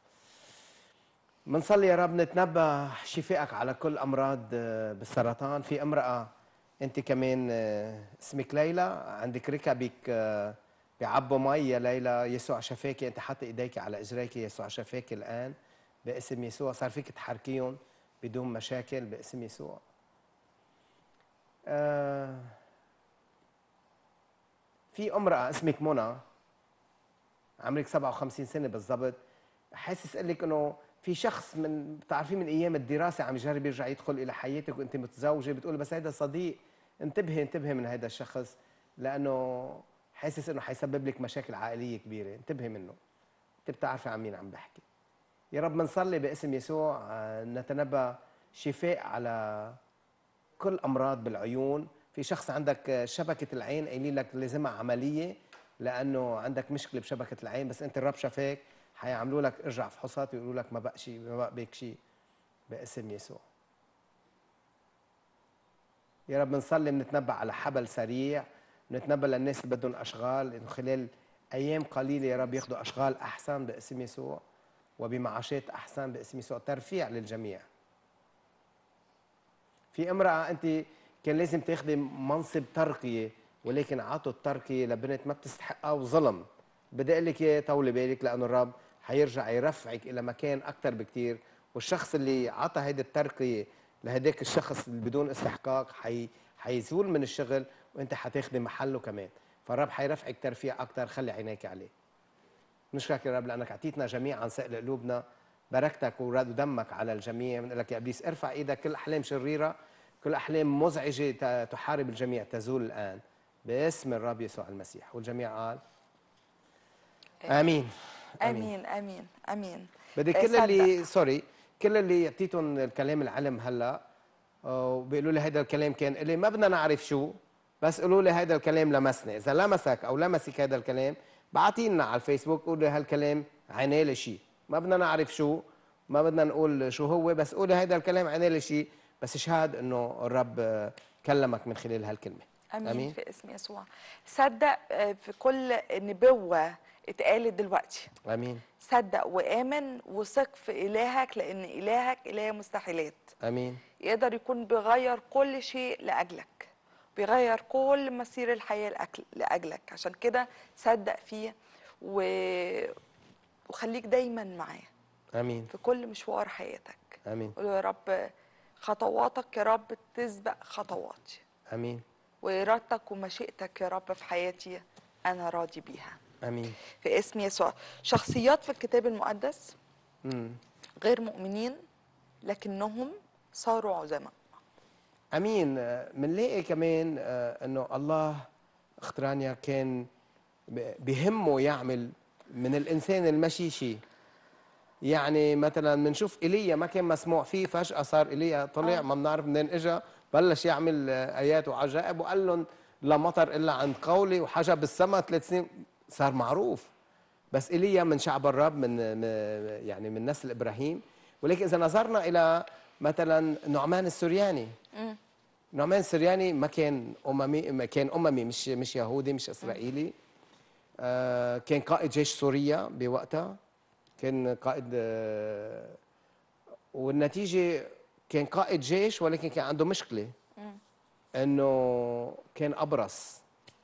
بنصلي يا رب نتنبأ شفائك على كل امراض آه، بالسرطان. في امراه انت كمان آه، اسمك ليلى، عندك ركبك آه، بيعبوا مي يا ليلى. يسوع شفاكي، انت حاطه ايديك على اجريك، يسوع شفاكي الان باسم يسوع. صار فيك تحركيهم بدون مشاكل باسم يسوع. آه، في امرأة اسمك منى، عمرك سبعة وخمسين سنة بالضبط. حاسس اقول لك انه في شخص من بتعرفيه من ايام الدراسة عم يجرب يرجع يدخل الى حياتك وانت متزوجة. بتقول بس هيدا صديق. انتبهي انتبهي من هيدا الشخص، لانه حاسس انه حيسبب لك مشاكل عائلية كبيرة. انتبهي منه. انت بتعرفي عن مين عم بحكي. يا رب بنصلي باسم يسوع آه، نتنبأ شفاء على كل امراض بالعيون. في شخص عندك شبكه العين قايلين لك لازمها عمليه لانه عندك مشكله بشبكه العين، بس انت الرب شفاك. حيعملوا لك ارجع فحوصات ويقولوا لك ما بقى شيء، ما بقى بك شيء باسم يسوع. يا رب بنصلي بنتنبأ على حبل سريع ونتنبأ للناس اللي بدهم اشغال انه خلال ايام قليله يا رب ياخذوا اشغال احسن باسم يسوع وبمعاشات احسن باسم يسوع، ترفيع للجميع. في امراه انت كان لازم تاخذي منصب ترقيه، ولكن عطوا الترقيه لبنت ما بتستحقها وظلم. بدي اقول لك اياه طولي بالك، لانه الرب حيرجع يرفعك الى مكان اكثر بكثير، والشخص اللي عطى هيدي الترقيه لهداك الشخص اللي بدون استحقاق حي حيزول من الشغل، وانت حتاخذي محله كمان. فالرب حيرفعك ترفيع اكثر، خلي عينيك عليه. نشكرك يا رب لانك اعطيتنا جميعا سائل قلوبنا، بركتك ودمك على الجميع. بنقول لك يا ابليس ارفع ايدك، كل احلام شريره، كل احلام مزعجه ت- تحارب الجميع تزول الان باسم الرب يسوع المسيح. والجميع قال امين. امين امين امين. بدي إيه، كل اللي صدق. سوري كل اللي اعطيتهم الكلام العلم هلا وبيقولوا لي هذا الكلام كان اللي ما بدنا نعرف شو، بس قولوا لي هذا الكلام لمسني. اذا لمسك او لمسك هذا الكلام بعتينا على الفيسبوك، قولوا لي هالكلام عينيه لي شيء، ما بدنا نعرف شو، ما بدنا نقول شو هو، بس قولي هذا الكلام عينيه لي شيء، بس اشهاد انه الرب آه، كلمك من خلال هالكلمه. امين, امين. في اسم يسوع. صدق آه، في كل نبوه اتقالت دلوقتي. امين. صدق وآمن وثق في إلهك، لأن إلهك إله مستحيلات. امين. يقدر يكون بيغير كل شيء لأجلك، بيغير كل مسير الحياة لأجل- لأجلك. عشان كده صدق فيه و... وخليك دايما معاه امين. في كل مشوار حياتك. امين. قول يا رب خطواتك يا رب تسبق خطواتي، امين. وإرادتك ومشيئتك يا رب في حياتي أنا راضي بيها امين. في اسم يسوع. شخصيات في الكتاب المقدس امم غير مؤمنين لكنهم صاروا عظماء. امين. بنلاقي كمان آه، انه الله اخت رانيا كان ب- بهمه يعمل من الانسان المشي شيء. يعني مثلا بنشوف ايليا ما كان مسموع فيه، فجاه صار ايليا طلع آه. ما بنعرف منين اجى، بلش يعمل آه، ايات وعجائب، وقال لهم لا مطر الا عند قولي، وحجب السماء ثلاث سنين، صار معروف. بس ايليا من شعب الرب، من من- يعني من نسل ابراهيم. ولكن اذا نظرنا الى مثلا نعمان السرياني، مم. نعمان السرياني ما كان اممي، ما كان اممي، مش مش يهودي، مش اسرائيلي. آه كان قائد جيش سوريا بوقتها، كان قائد آه والنتيجه كان قائد جيش، ولكن كان عنده مشكله انه كان ابرص.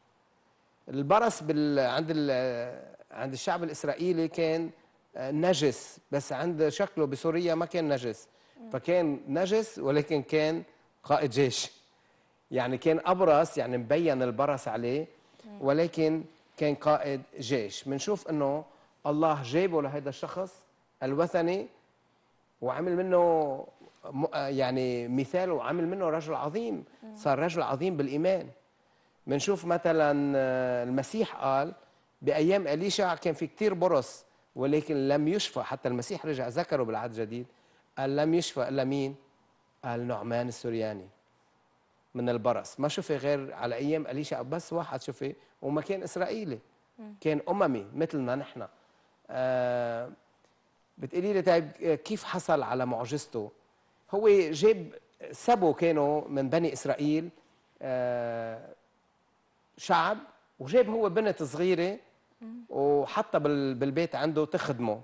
البرص بال... عند ال... عند الشعب الاسرائيلي كان آه، نجس، بس عند شكله بسوريا ما كان نجس، فكان نجس ولكن كان قائد جيش. يعني كان ابرص، يعني مبين البرص عليه، ولكن كان قائد جيش. بنشوف انه الله جابه لهذا الشخص الوثني وعمل منه م- آه، يعني مثال، وعمل منه رجل عظيم، صار رجل عظيم بالايمان. بنشوف مثلا آه، المسيح قال بايام اليشع كان في كثير برص ولكن لم يشفى، حتى المسيح رجع ذكره بالعهد الجديد، قال لم يشفى الا مين؟ قال نعمان السرياني من البرص. ما شفي غير على ايام اليشع بس واحد شفي، وما كان اسرائيلي، كان اممي مثلنا نحن. آه بتقولي لي طيب كيف حصل على معجزته؟ هو جاب سبوا كانوا من بني اسرائيل آه شعب، وجاب هو بنت صغيره وحطها بال- بالبيت عنده تخدمه.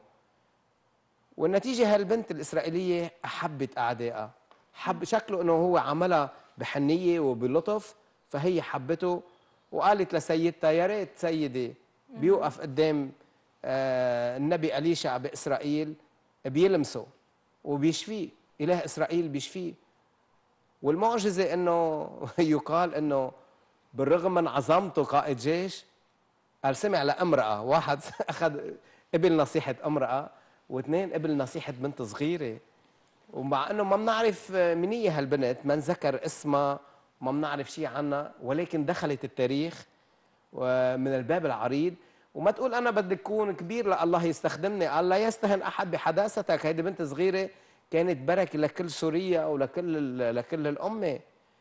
والنتيجه هالبنت الاسرائيليه احبت اعدائها، حب شكله انه هو عملها بحنيه وبلطف، فهي حبته وقالت لسيدتها يا ريت سيدي بيوقف قدام آه، النبي أليشع بإسرائيل بيلمسه وبيشفيه، إله إسرائيل بيشفيه. والمعجزة أنه يقال أنه بالرغم من عظمته قائد جيش، قال سمع لامرأة، واحد أخذ قبل نصيحة امرأة، واثنين قبل نصيحة بنت صغيرة. ومع أنه ما بنعرف من هي هالبنت، ما نذكر اسمها، ما بنعرف شيء عنها، ولكن دخلت التاريخ ومن الباب العريض. وما تقول أنا بدي أكون كبير لله يستخدمني، قال لا يستهن أحد بحداثتك. هيدي بنت صغيرة كانت بركة لكل سوريا ولكل ال- لكل الأمة.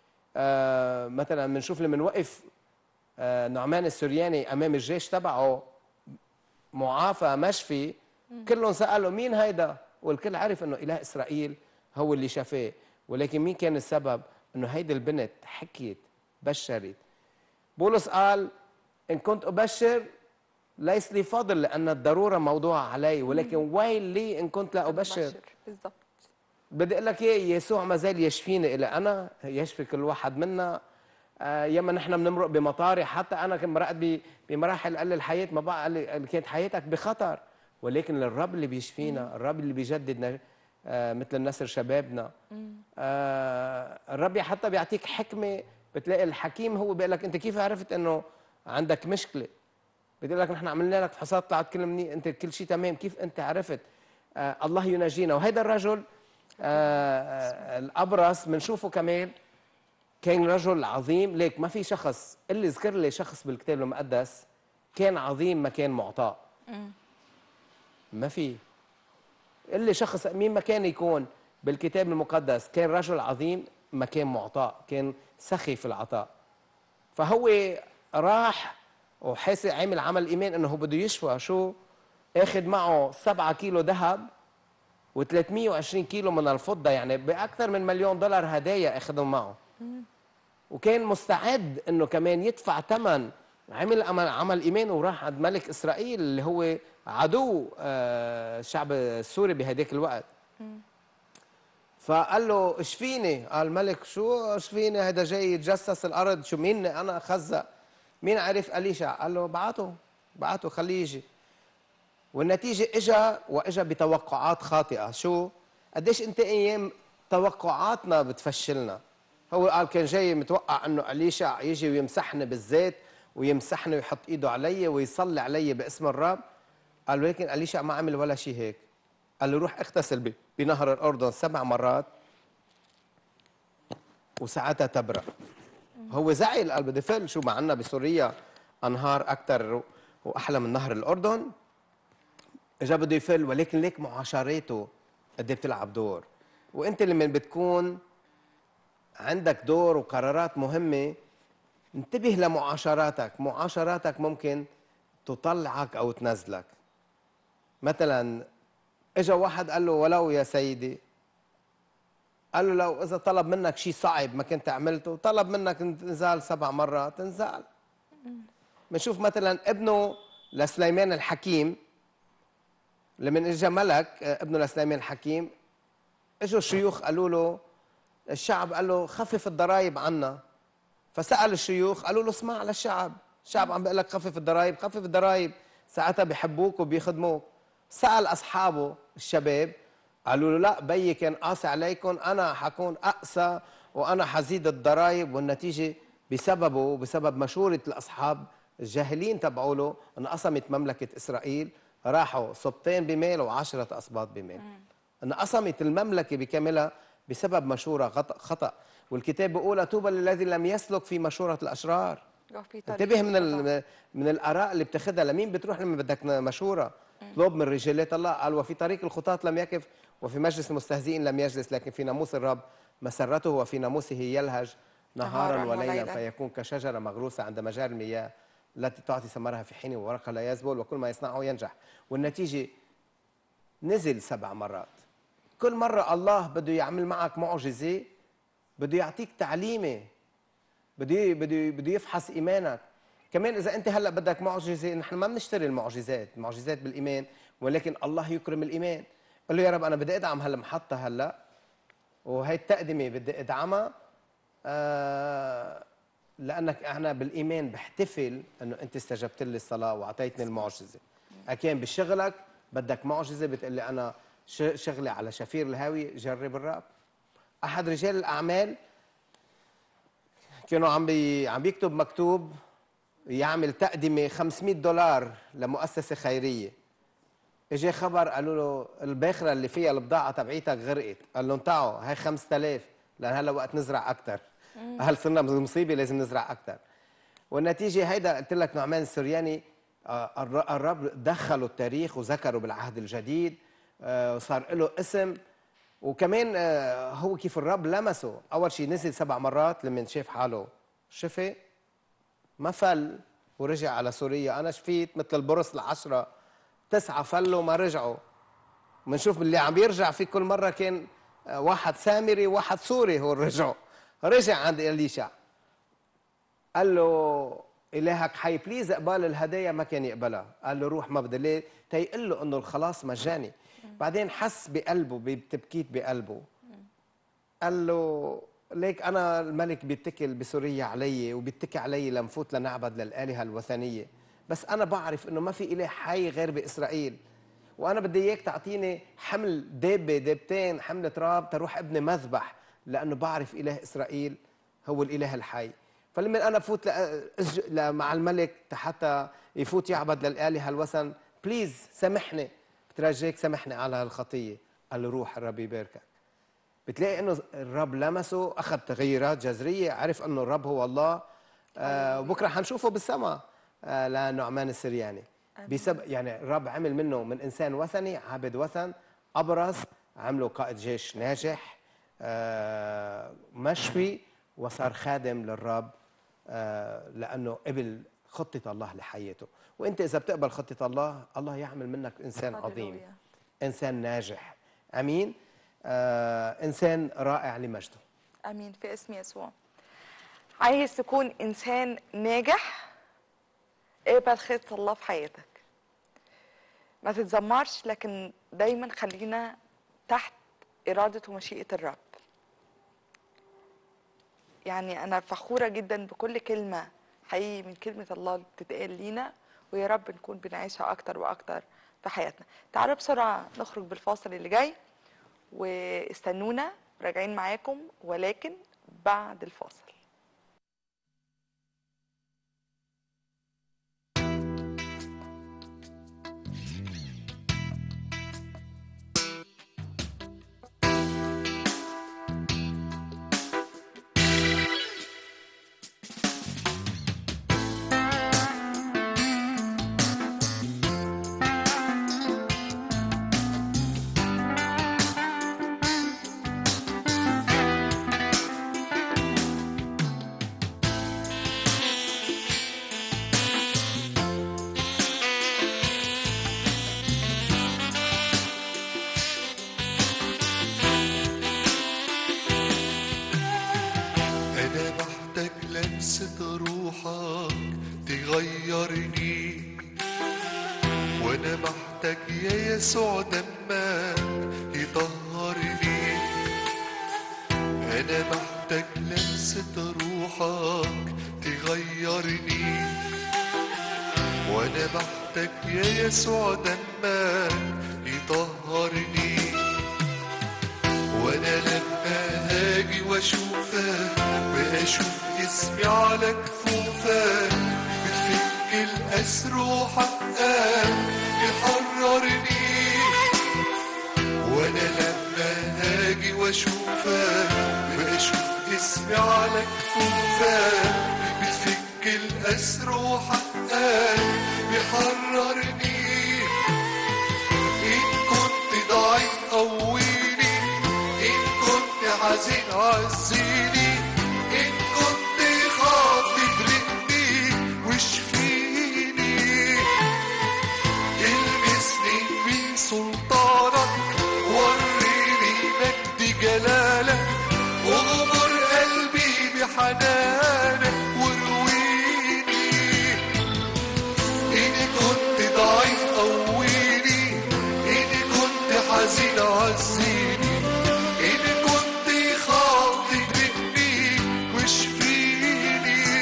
آه مثلا بنشوف لما وقف آه نعمان السرياني أمام الجيش تبعه معافى مشفي، كلهم سألوا مين هيدا؟ والكل عرف انه اله اسرائيل هو اللي شفاه. ولكن مين كان السبب؟ انه هيدي البنت حكيت، بشرت. بولس قال إن كنت أبشر ليس لي فضل لأن الضرورة موضوع علي، ولكن ويل لي إن كنت لا أبشر. بالضبط. بدي أقول لك إيه، يسوع ما زال يشفيني إلى أنا، يشفي كل واحد منا. آه ياما نحن بنمرق بمطارح، حتى أنا كنت مرقت بمراحل قال لي الحياة ما بقى، قال لي كانت حياتك بخطر، ولكن الرب اللي بيشفينا، الرب اللي بيجدد آه مثل النسر شبابنا. آه الرب حتى بيعطيك حكمة، بتلاقي الحكيم هو بيقول لك أنت كيف عرفت إنه عندك مشكلة؟ بيقول لك نحن عملنا لك فحوصات طلعت كل مني، انت كل شيء تمام، كيف انت عرفت؟ آه الله يناجينا. وهذا الرجل آه آه الابرص بنشوفه كمان كان رجل عظيم. ليك ما في شخص اللي ذكر لي شخص بالكتاب المقدس كان عظيم ما كان معطاء. ما في اللي شخص مين ما كان يكون بالكتاب المقدس كان رجل عظيم ما كان معطاء، كان سخي في العطاء. فهو راح وحاسس عامل عمل ايمان انه بده يشفى. شو اخذ معه سبعة كيلو ذهب وثلاثمية وعشرين كيلو من الفضه، يعني باكثر من مليون دولار هدايا اخذهم معه. وكان مستعد انه كمان يدفع ثمن. عمل عمل, عمل ايمان وراح عند ملك اسرائيل اللي هو عدو الشعب السوري بهداك الوقت. فقال له اشفيني. قال الملك شو اشفيني؟ هذا جاي يتجسس الارض، شو مين انا خزق؟ مين عرف أليشع؟ قال له بعته بعته خليه يجي. والنتيجة اجى واجى بتوقعات خاطئة. شو؟ قديش انت ايام توقعاتنا بتفشلنا. هو قال كان جاي متوقع انه أليشع يجي ويمسحني بالزيت ويمسحني ويحط ايده علي ويصلي علي باسم الرب. قال ولكن أليشع ما عمل ولا شيء هيك. قال له روح اغتسل بنهر الأردن سبع مرات وساعتها تبرأ. هو زعل قال بدي فل، شو ما عنا بسوريا أنهار أكثر وأحلى من نهر الأردن؟ إجا بده يفل، ولكن ليك معاشراته قد ايه بتلعب دور. وأنت لما بتكون عندك دور وقرارات مهمة انتبه لمعاشراتك. معاشراتك ممكن تطلعك أو تنزلك. مثلا اجا واحد قال له ولو يا سيدي، قال له لو اذا طلب منك شيء صعب ما كنت عملته، طلب منك انزال سبع مرات انزال. بنشوف مثلا ابنه لسليمان الحكيم، لما اجى ملك ابنه لسليمان الحكيم، اجوا الشيوخ قالوا له، الشعب قال له خفف الضرائب عنا. فسأل الشيوخ قالوا له اسمع للشعب، الشعب عم بيقول لك خفف الضرائب، خفف الضرائب، ساعتها بيحبوك وبيخدموك. سأل أصحابه الشباب قالوا له لا بيي كان قاسي عليكم، أنا حكون أقسى وأنا حزيد الضرائب. والنتيجة بسببه وبسبب مشورة الأصحاب الجاهلين تبعوا له انقسمت مملكة إسرائيل، راحوا سبطين بميل وعشرة أسباط بميل. انقسمت المملكة بكاملها بسبب مشورة خطأ. والكتاب بيقول طوبى للذي لم يسلك في مشورة الأشرار. انتبه من من الآراء اللي بتاخذها. لمين بتروح لما بدك مشورة؟ اطلب من رجالات الله. قال وفي طريق الخطاة لم يقف وفي مجلس المستهزئين لم يجلس، لكن في ناموس الرب مسرته وفي ناموسه يلهج نهارا وليلا، فيكون كشجرة مغروسة عند مجاري المياه التي تعطي ثمرها في حين وورقها لا يذبل وكل ما يصنعه ينجح. والنتيجة نزل سبع مرات. كل مرة الله بده يعمل معك معجزة، بده يعطيك تعليمة، بده بده بده يفحص إيمانك. كمان إذا أنت هلا بدك معجزة، نحن ما بنشتري المعجزات، المعجزات بالإيمان، ولكن الله يكرم الإيمان. قل له يا رب أنا بدي أدعم هالمحطة هلا، وهي التقدمة بدي أدعمها آه لأنك أنا بالإيمان بحتفل إنه أنت استجبت لي الصلاة وأعطيتني المعجزة. أكان بشغلك بدك معجزة، بتقول لي أنا شغلي على شفير الهاوي، جرب الرب. أحد رجال الأعمال كانوا عم بي عم بيكتب مكتوب يعمل تقدمة خمسمية دولار لمؤسسة خيرية. اجى خبر قالوا له الباخرة اللي فيها البضاعة تبعيتك غرقت. قال لهم تعوا هاي خمسة آلاف لأن هلا وقت نزرع أكثر. هل صرنا مصيبة لازم نزرع أكثر. والنتيجة هيدا قلت لك نعمان السرياني الرب دخلوا التاريخ وذكروا بالعهد الجديد وصار له اسم. وكمان هو كيف الرب لمسه. أول شيء نزل سبع مرات لما شاف حاله شفي ما فل ورجع على سوريا. أنا شفيت مثل البرص العشرة تسعة فلوا ما رجعوا. بنشوف اللي عم بيرجع في كل مرة كان واحد سامري وواحد سوري هو رجعوا. رجع عند إليشع قال له إلهك حي بليز اقبال الهدايا، ما كان يقبلها. قال له روح ما بدي ليه تيقول له انه الخلاص مجاني. بعدين حس بقلبه بتبكيت بقلبه، قال له ليك انا الملك بيتكل بسوريا علي وبيتكي علي لنفوت لنعبد للآلهة الوثنية، بس انا بعرف انه ما في اله حي غير باسرائيل، وانا بدي اياك تعطيني حمل دابه دابتين حمل تراب تروح ابني مذبح، لانه بعرف اله اسرائيل هو الاله الحي. فلما انا فوت مع الملك حتى يفوت يعبد للآلهة الوثن، بليز سامحني، بترجيك سامحني على هالخطيه. قال له روح الرب يباركك. بتلاقي انه الرب لمسه، اخذ تغييرات جذريه، عرف انه الرب هو الله. آه وبكره حنشوفه بالسماء آه لنعمان السرياني. بسبب يعني الرب عمل منه من انسان وثني عابد وثن ابرز، عمله قائد جيش ناجح آه مشفي، وصار خادم للرب آه لانه قبل خطه الله لحياته. وانت اذا بتقبل خطه الله، الله يعمل منك انسان عظيم، انسان ناجح. امين. آه إنسان رائع لمجده. امين في اسم يسوع. عايز تكون انسان ناجح، اقبل خطة الله في حياتك. ما تتذمرش، لكن دايما خلينا تحت إرادة ومشيئة الرب. يعني أنا فخورة جدا بكل كلمة حقيقي من كلمة الله اللي بتتقال لينا، ويا رب نكون بنعيشها أكتر وأكتر في حياتنا. تعالوا بسرعة نخرج بالفاصل اللي جاي، واستنونا راجعين معاكم، ولكن بعد الفاصل. يسوع دمك يطهرني. أنا محتاج لمسة روحك تغيرني، وأنا محتاج يا يسوع دمك يطهرني. وأنا لما هاجي وأشوفك وأشوف اسمي على كفوفك، بتفك الأسر وحقك يحررني. وانا لما هاجي واشوفك واشوف اسمي على كفوفك، بتفك الاسر وحقك يحررني. ان كنت ضعيف قويني، ان كنت حزين عزيني، ان كنت خاطي برقني واشفيني. المسني من سلطانك، وريني مجد جلالك، واغمر قلبي بحنانك ورويني. إن كنت ضعيف قويني، إن كنت حزين عزيني، إن كنت خاطي برقني واشفيني.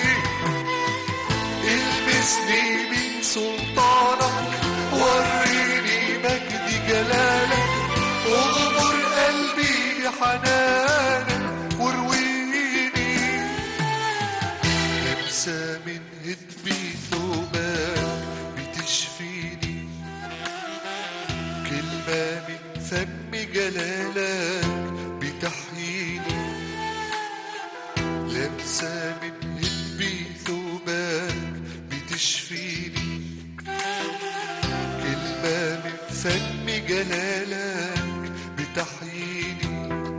المسني من سلطانك، وريني مجد جلالك، واغمر قلبي بحنانك ورويني. لمسة من هدمي ثوبك بتشفيني، كلمة من فم جلالك بتحييني. لمسة من هدمي ثوبك بتشفيني، كلمة من فم جلالك بتحييني.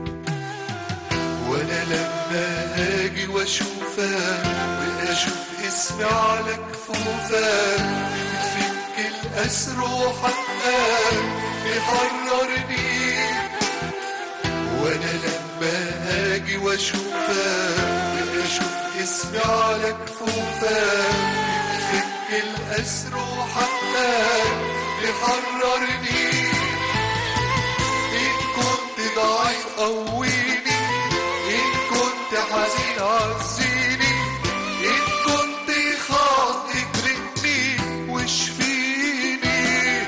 وانا لما هاجي واشوفك واشوف اسمي على كفوفك، بتفك الاسر وحقك يحررني. وانا لما هاجي واشوفك واشوف اسمي على كفوفك فك الأسر وحقك يحررني إن كنت ضعيف قويني إن كنت حزين عزيني إن كنت خاطئ اجرني واشفيني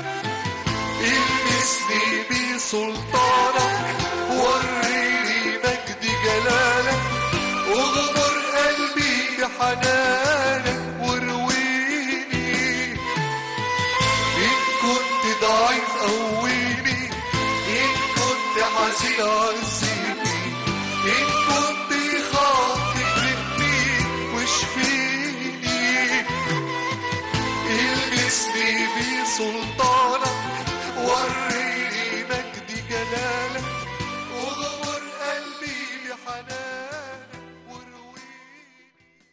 المسني بسلطانك وريني مجد جلالك واغمر قلبي بحنانك وارويني إن كنت ضعيف قويني إن كنت حزين عزيني إن كنت خاطئ اجرني واشفيني المسني بسلطانك وريني مجد جلالك واغمر قلبي بحنانك وارويني.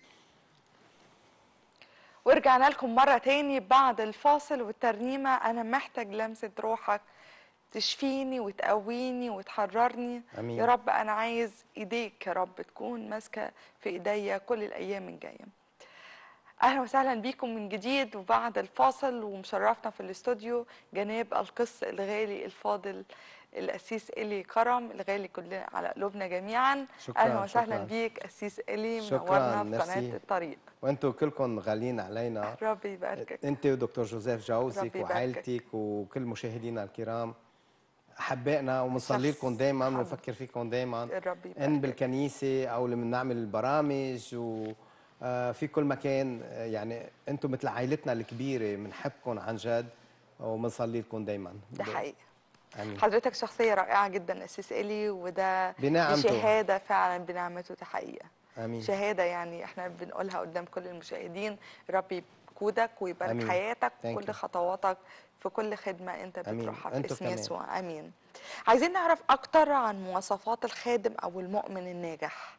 ورجعنا لكم مرة تاني بعد الفاصل والترنيمة. أنا محتاج لمسة روحك تشفيني وتقويني وتحررني. آمين. يا رب أنا عايز إيديك يا رب تكون ماسكة في إيديا كل الأيام الجاية. أهلا وسهلا بيكم من جديد وبعد الفاصل، ومشرفنا في الاستوديو جناب القس الغالي الفاضل القسيس إلي كرم، الغالي كلنا على قلوبنا جميعا. شكراً، أهلا وسهلا شكراً. بيك قسيس إلي، شكراً، منورنا في ميرسي. قناة الطريق. وانتم كلكم غاليين علينا، ربي يباركك. انت ودكتور جوزيف جوزك ربي يباركك. وعائلتك وكل مشاهدينا الكرام احبائنا، وبنصلي لكم دائما حب. ونفكر فيكم دائما ربي يباركك. ان بالكنيسه او لما بنعمل البرامج وفي كل مكان. آه، يعني انتم مثل عائلتنا الكبيره، بنحبكم عن جد وبنصلي لكم دائما. ده حقيقي. امين. حضرتك شخصية رائعة جدا أسيس إلي، وده دي بنعمته. شهادة فعلا بنعمته، ده حقيقة. امين. شهادة يعني احنا بنقولها قدام كل المشاهدين. ربي يقودك ويبارك آمين. حياتك Thank وكل you. خطواتك في كل خدمة انت آمين. بتروحها في أنتوا اسم كمان. يسوع. امين. عايزين نعرف اكتر عن مواصفات الخادم او المؤمن الناجح.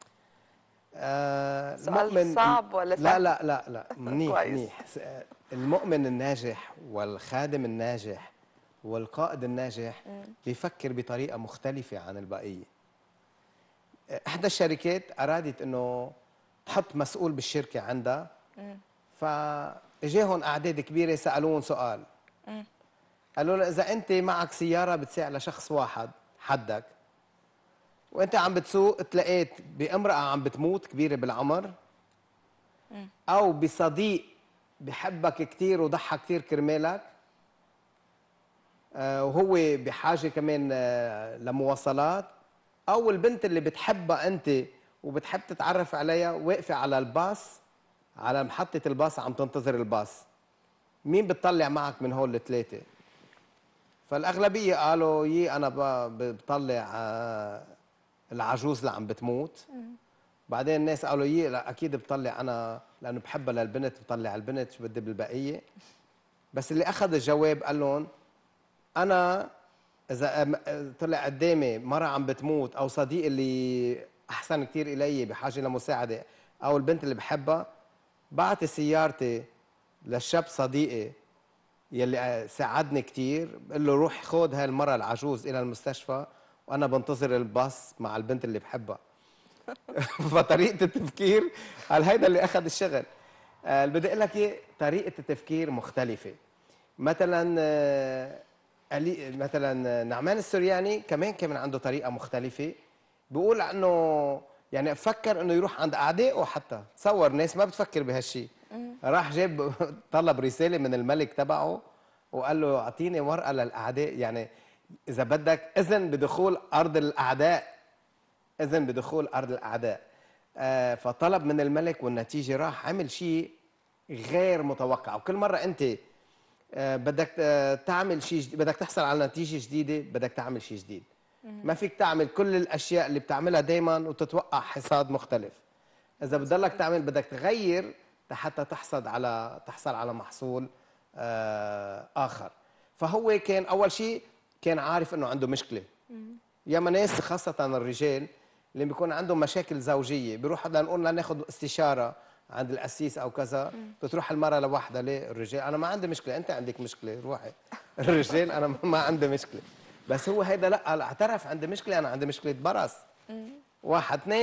آه سؤال صعب ولا لا سهل؟ لا لا لا منيح كويس. منيح. س- آه، المؤمن الناجح والخادم الناجح والقائد الناجح بيفكر بطريقة مختلفة عن البقية. آه، إحدى الشركات أرادت إنه تحط مسؤول بالشركة عندها، فإجاهم أعداد كبيرة سألوهم سؤال. قالوا له إذا أنت معك سيارة بتساع لشخص واحد حدك، وانت عم بتسوق تلاقيت بامرأة عم بتموت كبيرة بالعمر، او بصديق بحبك كتير وضحى كتير كرمالك، آه وهو بحاجة كمان آه لمواصلات، او البنت اللي بتحبها انت وبتحب تتعرف عليها واقفة على الباص، على محطة الباص عم تنتظر الباص، مين بتطلع معك من هول الثلاثة؟ فالأغلبية قالوا يي أنا ب- بطلع آه العجوز اللي عم بتموت. بعدين الناس قالوا يي لا اكيد بطلع انا لانه بحبها للبنت، بطلع البنت، شو بدي بالبقيه. بس اللي اخذ الجواب قال لهم انا اذا أم- طلع قدامي مره عم بتموت او صديق اللي احسن كثير الي بحاجه لمساعده او البنت اللي بحبها، بعت سيارتي للشاب صديقي يلي ساعدني كثير، بقول له روح خذ هاي المره العجوز الى المستشفى وانا بنتظر الباص مع البنت اللي بحبها. فطريقه التفكير قال هيدا اللي اخذ الشغل. آه، اللي بدي اقول لك اياه طريقه التفكير مختلفه. مثلا آه، علي مثلا نعمان السرياني كمان كمان عنده طريقه مختلفه، بيقول انه يعني فكر انه يروح عند اعدائه، حتى تصور ناس ما بتفكر بهالشيء، راح جاب طلب رساله من الملك تبعه وقال له اعطيني ورقه للاعداء، يعني اذا بدك اذن بدخول ارض الاعداء، اذن بدخول ارض الاعداء. آه فطلب من الملك والنتيجه راح عمل شيء غير متوقع. وكل مره انت آه بدك آه تعمل شيء جديد، بدك تحصل على نتيجه جديده، بدك تعمل شيء جديد. ما فيك تعمل كل الاشياء اللي بتعملها دائما وتتوقع حصاد مختلف. اذا بتضلك تعمل بدك تغير حتى تحصد على تحصل على محصول آه اخر. فهو كان اول شيء كان عارف انه عنده مشكله. ياما ناس خاصه الرجال اللي بيكون عندهم مشاكل زوجيه بيروح لنقول ناخذ استشاره عند القسيس او كذا، بتروح المراه لوحدها. ليه؟ الرجال انا ما عندي مشكله، انت عندك مشكله روحي. الرجال انا ما عندي مشكله. بس هو هيدا لا، اعترف عندي مشكله، انا عندي مشكله برص. واحد اثنين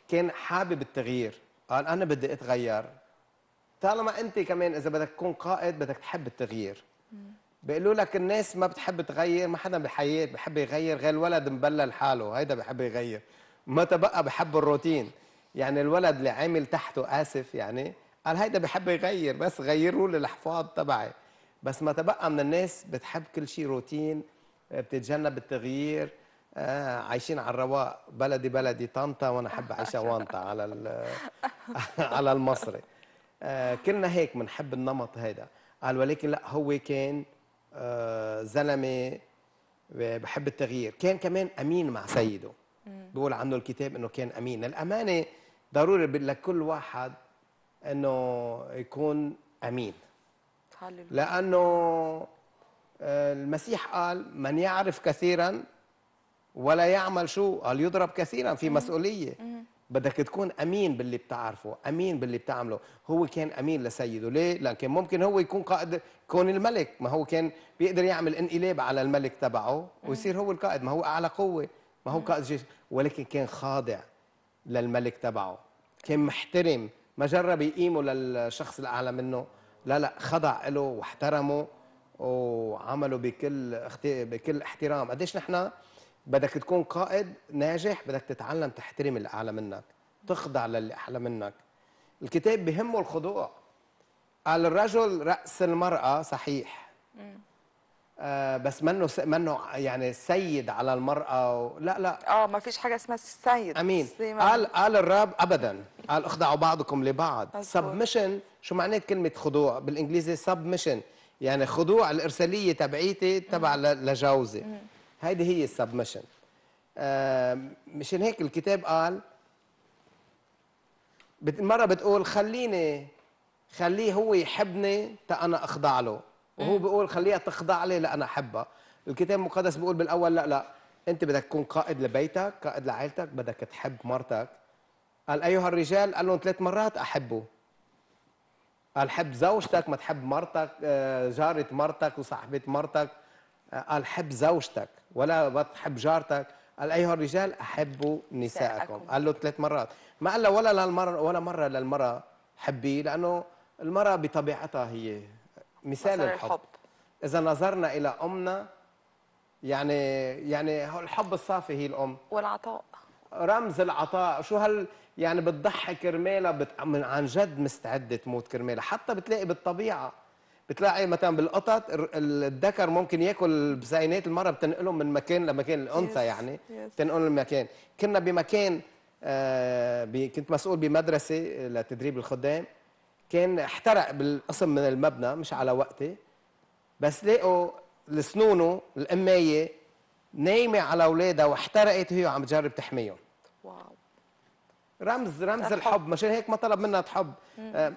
كان حابب التغيير، قال انا بدي اتغير. طالما انت كمان اذا بدك تكون قائد بدك تحب التغيير. بيقولوا لك الناس ما بتحب تغير، ما حدا بحياة بحب يغير غير الولد مبلل حاله، هيدا بحب يغير. متى بقى بحب الروتين، يعني الولد اللي عامل تحته اسف يعني قال هيدا بحب يغير، بس غيروا لي الحفاض تبعي. بس ما تبقى من الناس بتحب كل شيء روتين، بتتجنب التغيير، آه عايشين على الرواق، بلدي بلدي طنطا وانا احب اعيشها وانطا على على المصري. آه كلنا هيك بنحب النمط هيدا. قال ولكن لا، هو كان آه زلمه بحب التغيير، كان كمان امين مع سيده. بيقول عنه الكتاب انه كان امين. الامانه ضروري لكل واحد انه يكون امين، هللويا. لانه آه المسيح قال من يعرف كثيرا ولا يعمل شو، قال يضرب كثيرا، في مسؤوليه. بدك تكون امين باللي بتعرفه، امين باللي بتعمله. هو كان امين لسيده، ليه؟ لكن ممكن هو يكون قائد، يكون الملك، ما هو كان بيقدر يعمل انقلاب على الملك تبعه ويصير هو القائد، ما هو اعلى قوه، ما هو قائد جيش. ولكن كان خاضع للملك تبعه، كان محترم، ما جرب يقيمه للشخص الاعلى منه، لا لا، خضع له واحترمه وعمله بكل بكل احترام. قديش نحن بدك تكون قائد ناجح بدك تتعلم تحترم اللي اعلى منك، تخضع للي اعلى منك. الكتاب بهمه الخضوع. قال الرجل راس المراه صحيح، آه بس منه س... منه يعني سيد على المراه و... لا لا اه ما فيش حاجه اسمها السيد. امين. زي ما قال قال الرب ابدا، قال اخضعوا بعضكم لبعض. سبمشن، شو معنات كلمه خضوع بالانجليزي؟ سبمشن يعني خضوع الارساليه تبعيتي تبع ل- لجوزي. هيدي هي السبمشن. آه مشان هيك الكتاب قال بت- مرة بتقول خليني خليه هو يحبني تا انا اخضع له، وهو بيقول خليها تخضع لي لأنا احبها. الكتاب المقدس بيقول بالاول لا لا، انت بدك تكون قائد لبيتك، قائد لعائلتك، بدك تحب مرتك. قال ايها الرجال، قال لهم ثلاث مرات احبه. قال حب زوجتك، ما تحب مرتك، آه، جارة مرتك وصاحبة مرتك. آه، قال حب زوجتك ولا بتحب جارتك. قال ايها الرجال احبوا نساءكم. نساءكم. قال له ثلاث مرات، ما قال له ولا للمرة ولا مرة للمرأة حبي، لانه المرأة بطبيعتها هي مثال مثل الحب. الحب. اذا نظرنا الى امنا، يعني يعني هو الحب الصافي هي الام، والعطاء. رمز العطاء. شو هال يعني بتضحي كرمالها، بت... من عن جد مستعده تموت كرمالها. حتى بتلاقي بالطبيعه، بتلاقي مثلا بالقطط ال- الذكر ممكن ياكل بزينات، المراه بتنقلهم من مكان لمكان، الانثى Yes, يعني yes. بتنقلهم من مكان. كنا بمكان آه بي... كنت مسؤول بمدرسه لتدريب الخدام، كان احترق بالقسم من المبنى مش على وقتي، بس لقوا لسنونه الامايه نايمه على اولادها واحترقت وهي عم تجرب تحميهم. واو. رمز رمز الحب. الحب. مشان هيك ما طلب منها تحب. آه،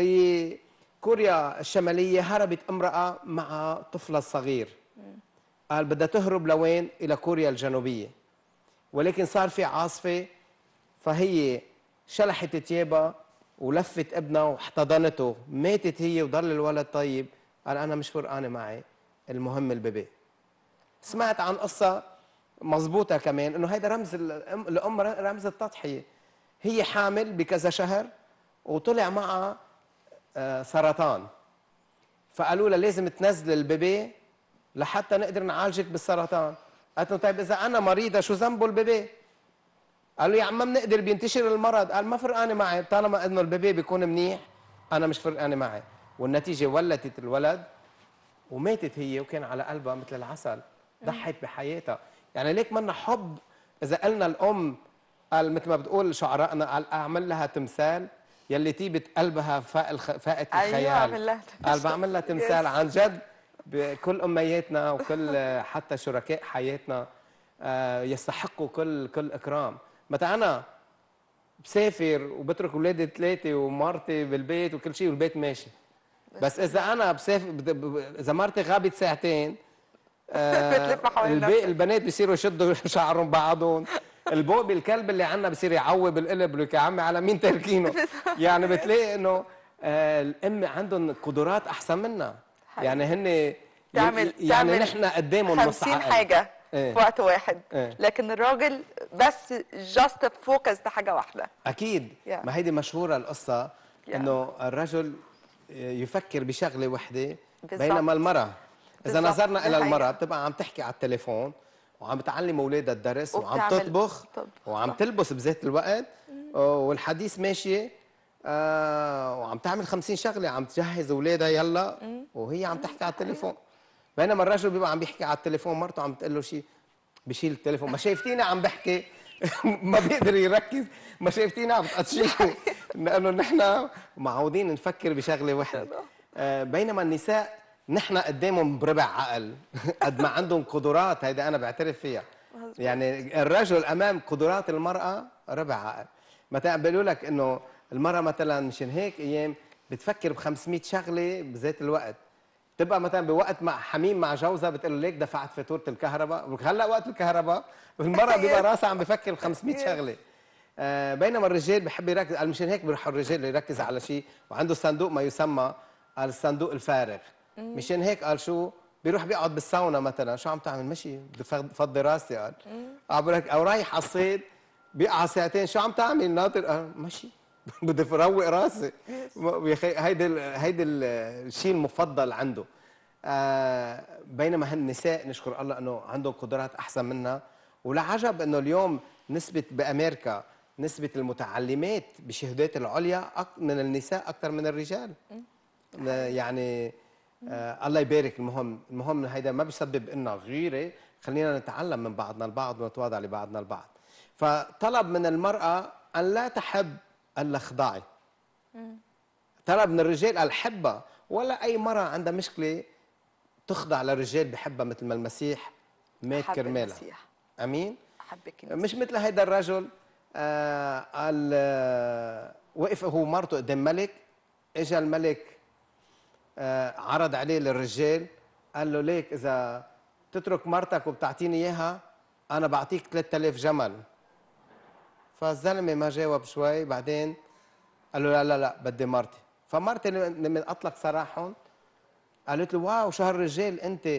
بكوريا الشماليه هربت امراه مع طفلها الصغير، قال بدها تهرب لوين؟ الى كوريا الجنوبيه، ولكن صار في عاصفه، فهي شلحت ثيابها ولفت ابنها واحتضنته، ماتت هي وضل الولد طيب. قال انا مش فرقانه معي، المهم البيبي. سمعت عن قصه مزبوطه كمان انه هيدا رمز الام، الام رمز التضحيه. هي حامل بكذا شهر وطلع معها آه، سرطان، فقالوا لها لازم تنزل البيبي لحتى نقدر نعالجك بالسرطان. قالت له طيب اذا انا مريضه شو ذنبه البيبي؟ قالوا يا عم ما بنقدر بينتشر المرض. قال ما فرقانه معي طالما انه البيبي بيكون منيح، انا مش فرقانه معي. والنتيجه ولدت الولد وماتت هي، وكان على قلبها مثل العسل، ضحت بحياتها. يعني ليك منا حب. اذا قلنا الام، قال مثل ما بتقول شعرائنا، قال اعمل لها تمثال يلي طيبه قلبها فاق الخ... فاقت الخيال. ايوه اعمل لها قال بعمل لها تمثال Yes. عن جد بكل امياتنا وكل حتى شركاء حياتنا آه، يستحقوا كل كل اكرام. متى انا بسافر وبترك اولادي ثلاثه ومرتي بالبيت وكل شيء والبيت ماشي، بس اذا انا بسافر بد- ب- اذا مرتي غابت ساعتين آه، بتلف حوالين الباقي نفسك. البنات بيصيروا يشدوا شعرهم بعضهم، البوبي الكلب اللي عندنا بصير يعوب القلب، بقول لك يا عمي على مين تركينه؟ يعني بتلاقي انه آه، الام عندهم قدرات احسن منا. حقيقي. يعني هن تعمل يعني تعمل نحن قدامهم نص خمسين عقل. حاجه إيه. في وقت واحد. إيه. لكن الراجل بس جاست فوكس حاجه واحده. اكيد Yeah. ما هيدي مشهوره القصه Yeah. انه الرجل يفكر بشغله وحده بالضبط. بينما المراه اذا بالضبط، نظرنا دي الى المراه حقيقة. بتبقى عم تحكي على التليفون وعم بتعلم اولادها الدرس وعم وبتعمل- تطبخ طب. وعم تلبس بذات الوقت والحديث ماشي آه وعم تعمل خمسين شغله عم تجهز اولادها يلا وهي عم تحكي على التليفون. بينما الرجل بيبقى عم بيحكي على التليفون مرته عم تقول له شيء بشيل التليفون ما شايفتيني عم بحكي ما بيقدر يركز ما شايفتيني عم تقطشيه لانه نحن معودين نفكر بشغله وحده. آه بينما النساء نحن قدامهم بربع عقل قد ما عندهم قدرات هيدا انا بعترف فيها. يعني الرجل امام قدرات المراه ربع عقل. مثلا بيقولوا لك انه المراه مثلا مشان هيك ايام بتفكر ب خمسمية شغله بذات الوقت. تبقى مثلا بوقت مع حميم مع جوزها بتقول له ليك دفعت فاتوره الكهرباء بقول هلا وقت الكهرباء المراه بيبقى راسها عم بفكر ب خمسمية شغله. آه بينما الرجال بحب يركز قال مشان هيك بيروح الرجال يركز على شيء وعنده صندوق ما يسمى الصندوق الفارغ. مشان هيك قال شو بيروح بيقعد بالساونا مثلا شو عم تعمل مشي بدي فضي راسي قال او رايح على الصيد بيقعد ساعتين شو عم تعمل ناطر قال مشي بدي اروق راسي. يا اخي هيدي هيدي الشيء المفضل عنده. آه بينما هالنساء نشكر الله انه عندهم قدرات احسن منا. ولا عجب انه اليوم نسبه بامريكا نسبه المتعلمات بشهادات العليا من النساء اكثر من الرجال. يعني آه الله يبارك. المهم المهم هيدا ما بيسبب لنا غيره خلينا نتعلم من بعضنا البعض ونتواضع لبعضنا البعض. فطلب من المراه ان لا تحب الا خضاعي. طلب من الرجال قال حبها. ولا اي مراه عندها مشكله تخضع للرجال بحبها مثل ما المسيح مات حب كرمالها. المسيح. امين. حبك مش مثل هيدا الرجل آه قال آه وقف هو مرته قدام ملك اجى الملك آه عرض عليه للرجال قال له ليك اذا تترك مرتك وبتعطيني اياها انا بعطيك ثلاثة آلاف جمل. فالزلمه ما جاوب شوي بعدين قال له لا لا لا بدي مرتي. فمرتي لما اطلق سراحهم قالت له واو شو هالرجال انت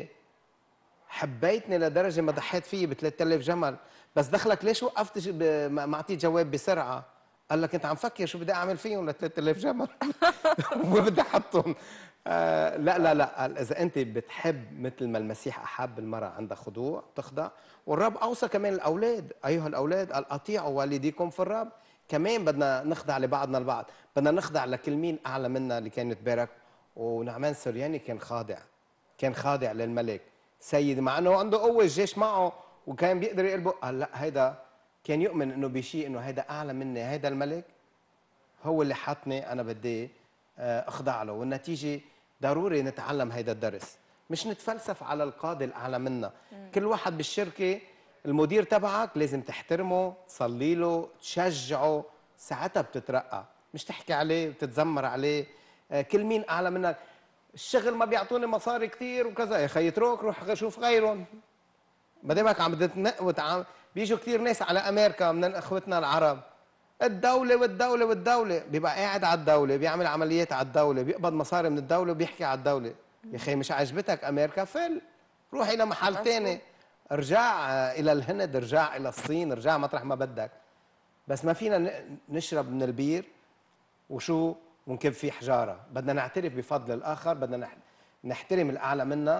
حبيتني لدرجه ما ضحيت فيي ب ثلاثة آلاف جمل بس دخلك ليش وقفت ما اعطيت جواب بسرعه؟ قال لك كنت عم فكر شو بدي اعمل فيهم ل ثلاثة آلاف جمل وبدي احطهم. آه لا لا لا قال اذا انت بتحب مثل ما المسيح احب المراه عندها خضوع تخضع. والرب اوصى كمان الاولاد ايها الاولاد قال اطيعوا والديكم في الرب. كمان بدنا نخضع لبعضنا البعض. بدنا نخضع لكل مين اعلى منا اللي كان يتبارك. ونعمان سرياني كان خاضع كان خاضع للملك سيد مع انه عنده قوه الجيش معه وكان بيقدر يقلبه. قال لا هيدا كان يؤمن انه بشيء انه هيدا اعلى مني هيدا الملك هو اللي حطني انا بدي اخضع له. والنتيجه ضروري نتعلم هيدا الدرس مش نتفلسف على القاضي الاعلى منا. كل واحد بالشركه المدير تبعك لازم تحترمه تصلي له تشجعه ساعتها بتترقى مش تحكي عليه وتتذمر عليه. كل مين اعلى منك الشغل ما بيعطوني مصاري كثير وكذا يا اخي اترك روح شوف غيرهم. ما دامك عم بتنق وتعام بيجوا كثير ناس على امريكا من اخوتنا العرب الدوله والدوله والدوله بيبقى قاعد على الدوله بيعمل عمليات على الدوله بيقبض مصاري من الدوله وبيحكي على الدوله. يا اخي مش عجبتك امريكا فل روح الى محل ثاني ارجع الى الهند ارجع الى الصين ارجع مطرح ما بدك. بس ما فينا نشرب من البير وشو ونكب فيه حجاره. بدنا نعترف بفضل الاخر بدنا نحترم الاعلى منا.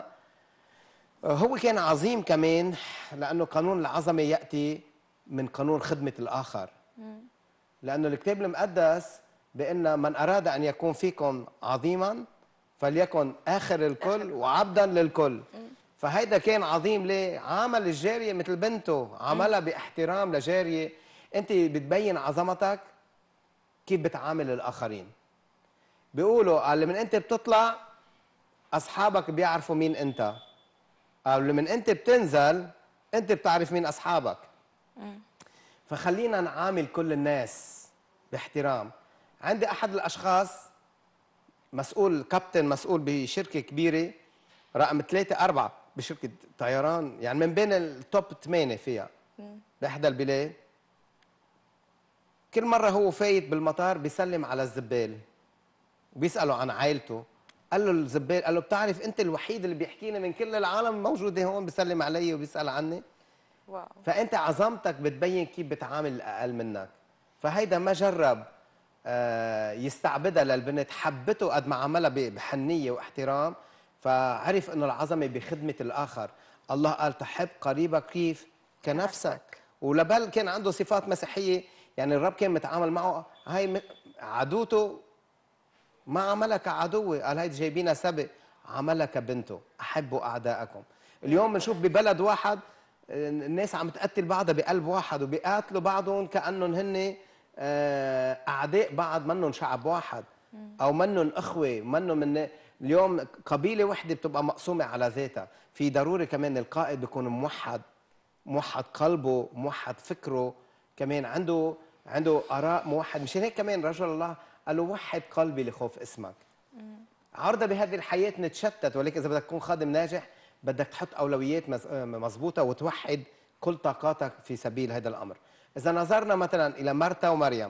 هو كان عظيم كمان لانه قانون العظمه ياتي من قانون خدمه الاخر. لانه الكتاب المقدس بان من اراد ان يكون فيكم عظيما فليكن اخر الكل وعبدا للكل. فهيدا كان عظيم ليه؟ عامل الجاريه مثل بنته عملها باحترام لجاريه. انت بتبين عظمتك كيف بتعامل الاخرين. بيقولوا قال من انت بتطلع اصحابك بيعرفوا مين انت. قال من انت بتنزل انت بتعرف مين اصحابك. فخلينا نعامل كل الناس باحترام. عندي احد الاشخاص مسؤول كابتن مسؤول بشركه كبيره رقم ثلاثة أربعة بشركه طيران يعني من بين التوب ثمانية فيها باحدى البلاد. كل مره هو فايت بالمطار بيسلم على الزبال وبيسأله عن عائلته. قال له الزبال قال له بتعرف انت الوحيد اللي بيحكيني من كل العالم موجوده هون بيسلم علي وبيسأل عني. واو. فانت عظمتك بتبين كيف بتعامل الاقل منك. فهيدا ما جرب آه، يستعبدها للبنت، حبته قد ما عملها ب- بحنيه واحترام، فعرف انه العظمه بخدمه الاخر. الله قال تحب قريبك كيف كنفسك. كنفسك. ولبل كان عنده صفات مسيحيه، يعني الرب كان متعامل معه، هاي م- عدوته ما عملها كعدوة، قال هيدي جايبينها سبق، عملها كبنته. أحبوا أعداءكم. اليوم بنشوف ببلد واحد آه، الناس عم تقتل بعضها بقلب واحد، وبيقاتلوا بعضهم كأنهم هن آه، أعداء بعض، منهم شعب واحد أو منهم أخوة، منهم من اليوم قبيلة وحدة بتبقى مقسومة على ذاتها. في ضروري كمان القائد بيكون موحد، موحد قلبه، موحد فكره، كمان عنده عنده آراء موحد. مشان هيك كمان رجل الله قال له وحد قلبي لخوف اسمك. عرضة بهذه الحياة نتشتت، ولكن إذا بدك تكون خادم ناجح بدك تحط أولويات مز- مزبوطة وتوحد كل طاقاتك في سبيل هذا الأمر. إذا نظرنا مثلا إلى مرتا ومريم،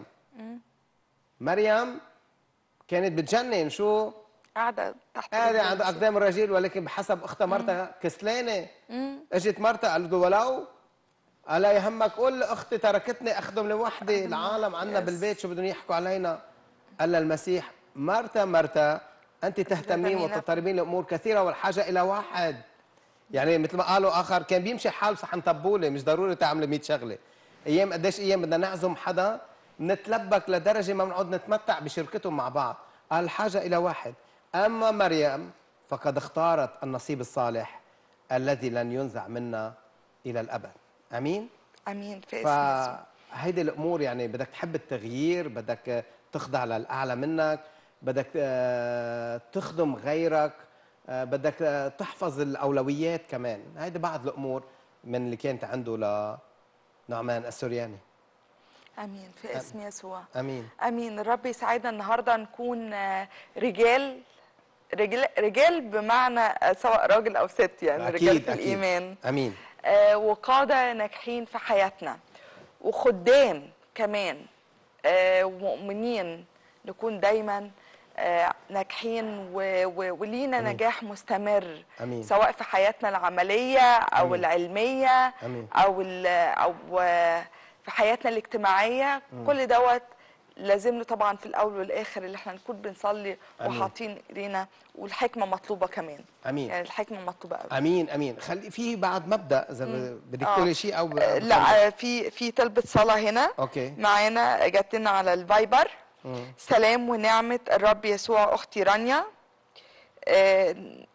مريم كانت بتجنن، شو قاعده تحت قاعدة رجل عند يسوع. أقدام الرجال، ولكن بحسب أختها مرتا كسلانة. اجت مرتا قالت له ولو ألا يهمك قول لأختي تركتني أخدم لوحدي، أخدم العالم لوحدي، عنا يس. بالبيت شو بدهم يحكوا علينا. قال لها المسيح مرتا مرتا أنت تهتمين تهتمين. وتضطربين لأمور كثيرة والحاجة إلى واحد. يعني مثل ما قالوا آخر كان بيمشي حال صحن طبولة، مش ضروري تعمل مية شغلة. أيام قديش أيام بدنا نعزم حدا نتلبك لدرجة ما بنقعد نتمتع بشركتهم مع بعض. قال الحاجة إلى واحد. أما مريم فقد اختارت النصيب الصالح الذي لن ينزع منا إلى الأبد. أمين؟ امين في اسم يسوع. فهيدي الامور يعني بدك تحب التغيير، بدك تخضع للاعلى منك، بدك آه، تخدم غيرك، آه، بدك آه، تحفظ الاولويات كمان. هيدي بعض الامور من اللي كانت عنده لنعمان السورياني. امين في اسم يسوع. امين. امين. الرب يساعدنا النهارده نكون آه، رجال رجال رجال بمعنى آه، سواء راجل او ست، يعني رجال اكيد في اكيد. الايمان. امين. آه، وقادة ناجحين في حياتنا، وخدام كمان، آه، ومؤمنين نكون دايما آه، ناجحين و- و- ولينا أمين. نجاح مستمر، أمين. سواء في حياتنا العملية أو أمين. العلمية أمين. أو ال- أو آه، في حياتنا الاجتماعية. كل دوت لازم له طبعا في الأول والآخر اللي احنا نكون بنصلي أمين. وحاطين ايدينا، والحكمة مطلوبة كمان. امين. يعني الحكمة مطلوبة قوي. امين. امين. خلي في بعد مبدا اذا بدك آه. تقولي شيء او ب- آه، بكمل. لا، في في طلبة صلاة هنا اوكي. معانا، جات لنا على الفايبر. مم. سلام ونعمة الرب يسوع أختي رانيا. آه،